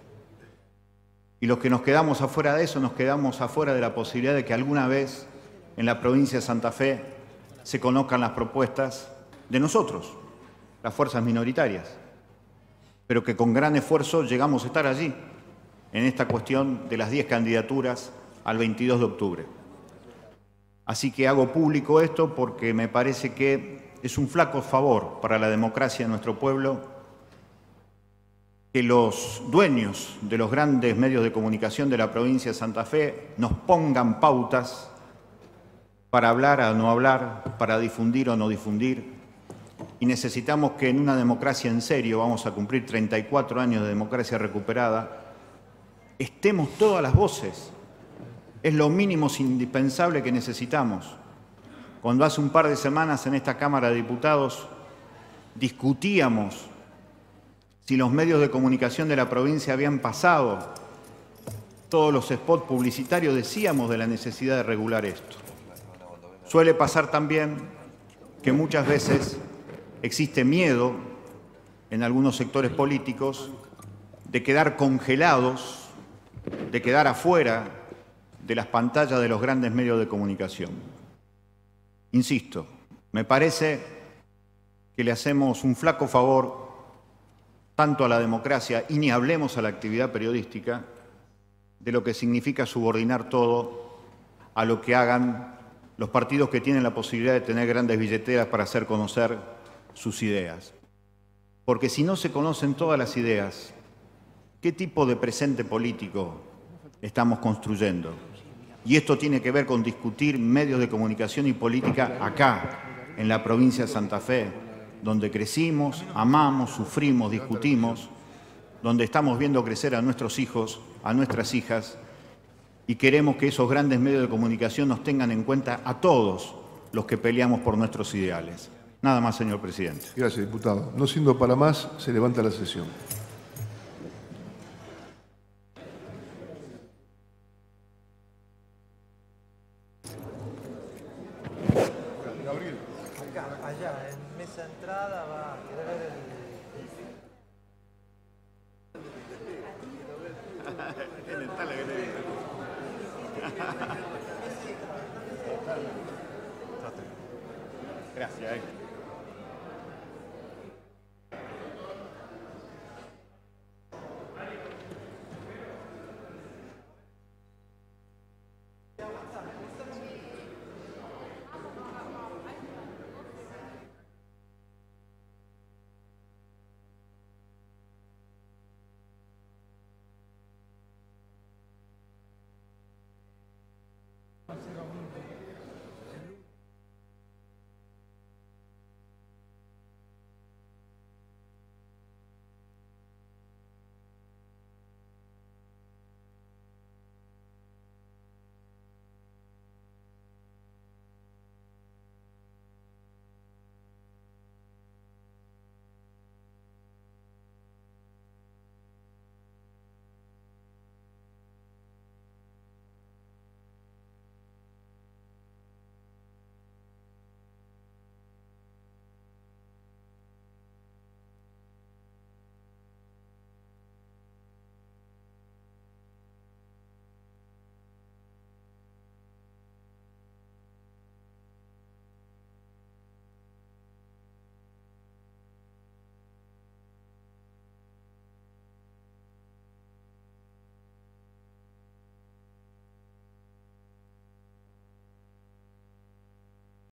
y los que nos quedamos afuera de eso, nos quedamos afuera de la posibilidad de que alguna vez en la provincia de Santa Fe se conozcan las propuestas de nosotros, las fuerzas minoritarias, pero que con gran esfuerzo llegamos a estar allí, en esta cuestión de las diez candidaturas al veintidós de octubre. Así que hago público esto porque me parece que es un flaco favor para la democracia de nuestro pueblo que los dueños de los grandes medios de comunicación de la provincia de Santa Fe nos pongan pautas para hablar o no hablar, para difundir o no difundir. Y necesitamos que en una democracia en serio, vamos a cumplir treinta y cuatro años de democracia recuperada, estemos todas las voces. Es lo mínimo indispensable que necesitamos. Cuando hace un par de semanas en esta Cámara de Diputados discutíamos si los medios de comunicación de la provincia habían pasado todos los spots publicitarios, decíamos de la necesidad de regular esto. Suele pasar también que muchas veces existe miedo en algunos sectores políticos de quedar congelados, de quedar afuera de las pantallas de los grandes medios de comunicación. Insisto, me parece que le hacemos un flaco favor tanto a la democracia y ni hablemos a la actividad periodística, de lo que significa subordinar todo a lo que hagan los partidos que tienen la posibilidad de tener grandes billeteras para hacer conocer sus ideas. Porque si no se conocen todas las ideas, ¿qué tipo de presente político estamos construyendo? Y esto tiene que ver con discutir medios de comunicación y política acá, en la provincia de Santa Fe, donde crecimos, amamos, sufrimos, discutimos, donde estamos viendo crecer a nuestros hijos, a nuestras hijas, y queremos que esos grandes medios de comunicación nos tengan en cuenta a todos los que peleamos por nuestros ideales. Nada más, señor presidente. Gracias, diputado. No siendo para más, se levanta la sesión. Allá, en mesa entrada, va a quedar el... Gracias.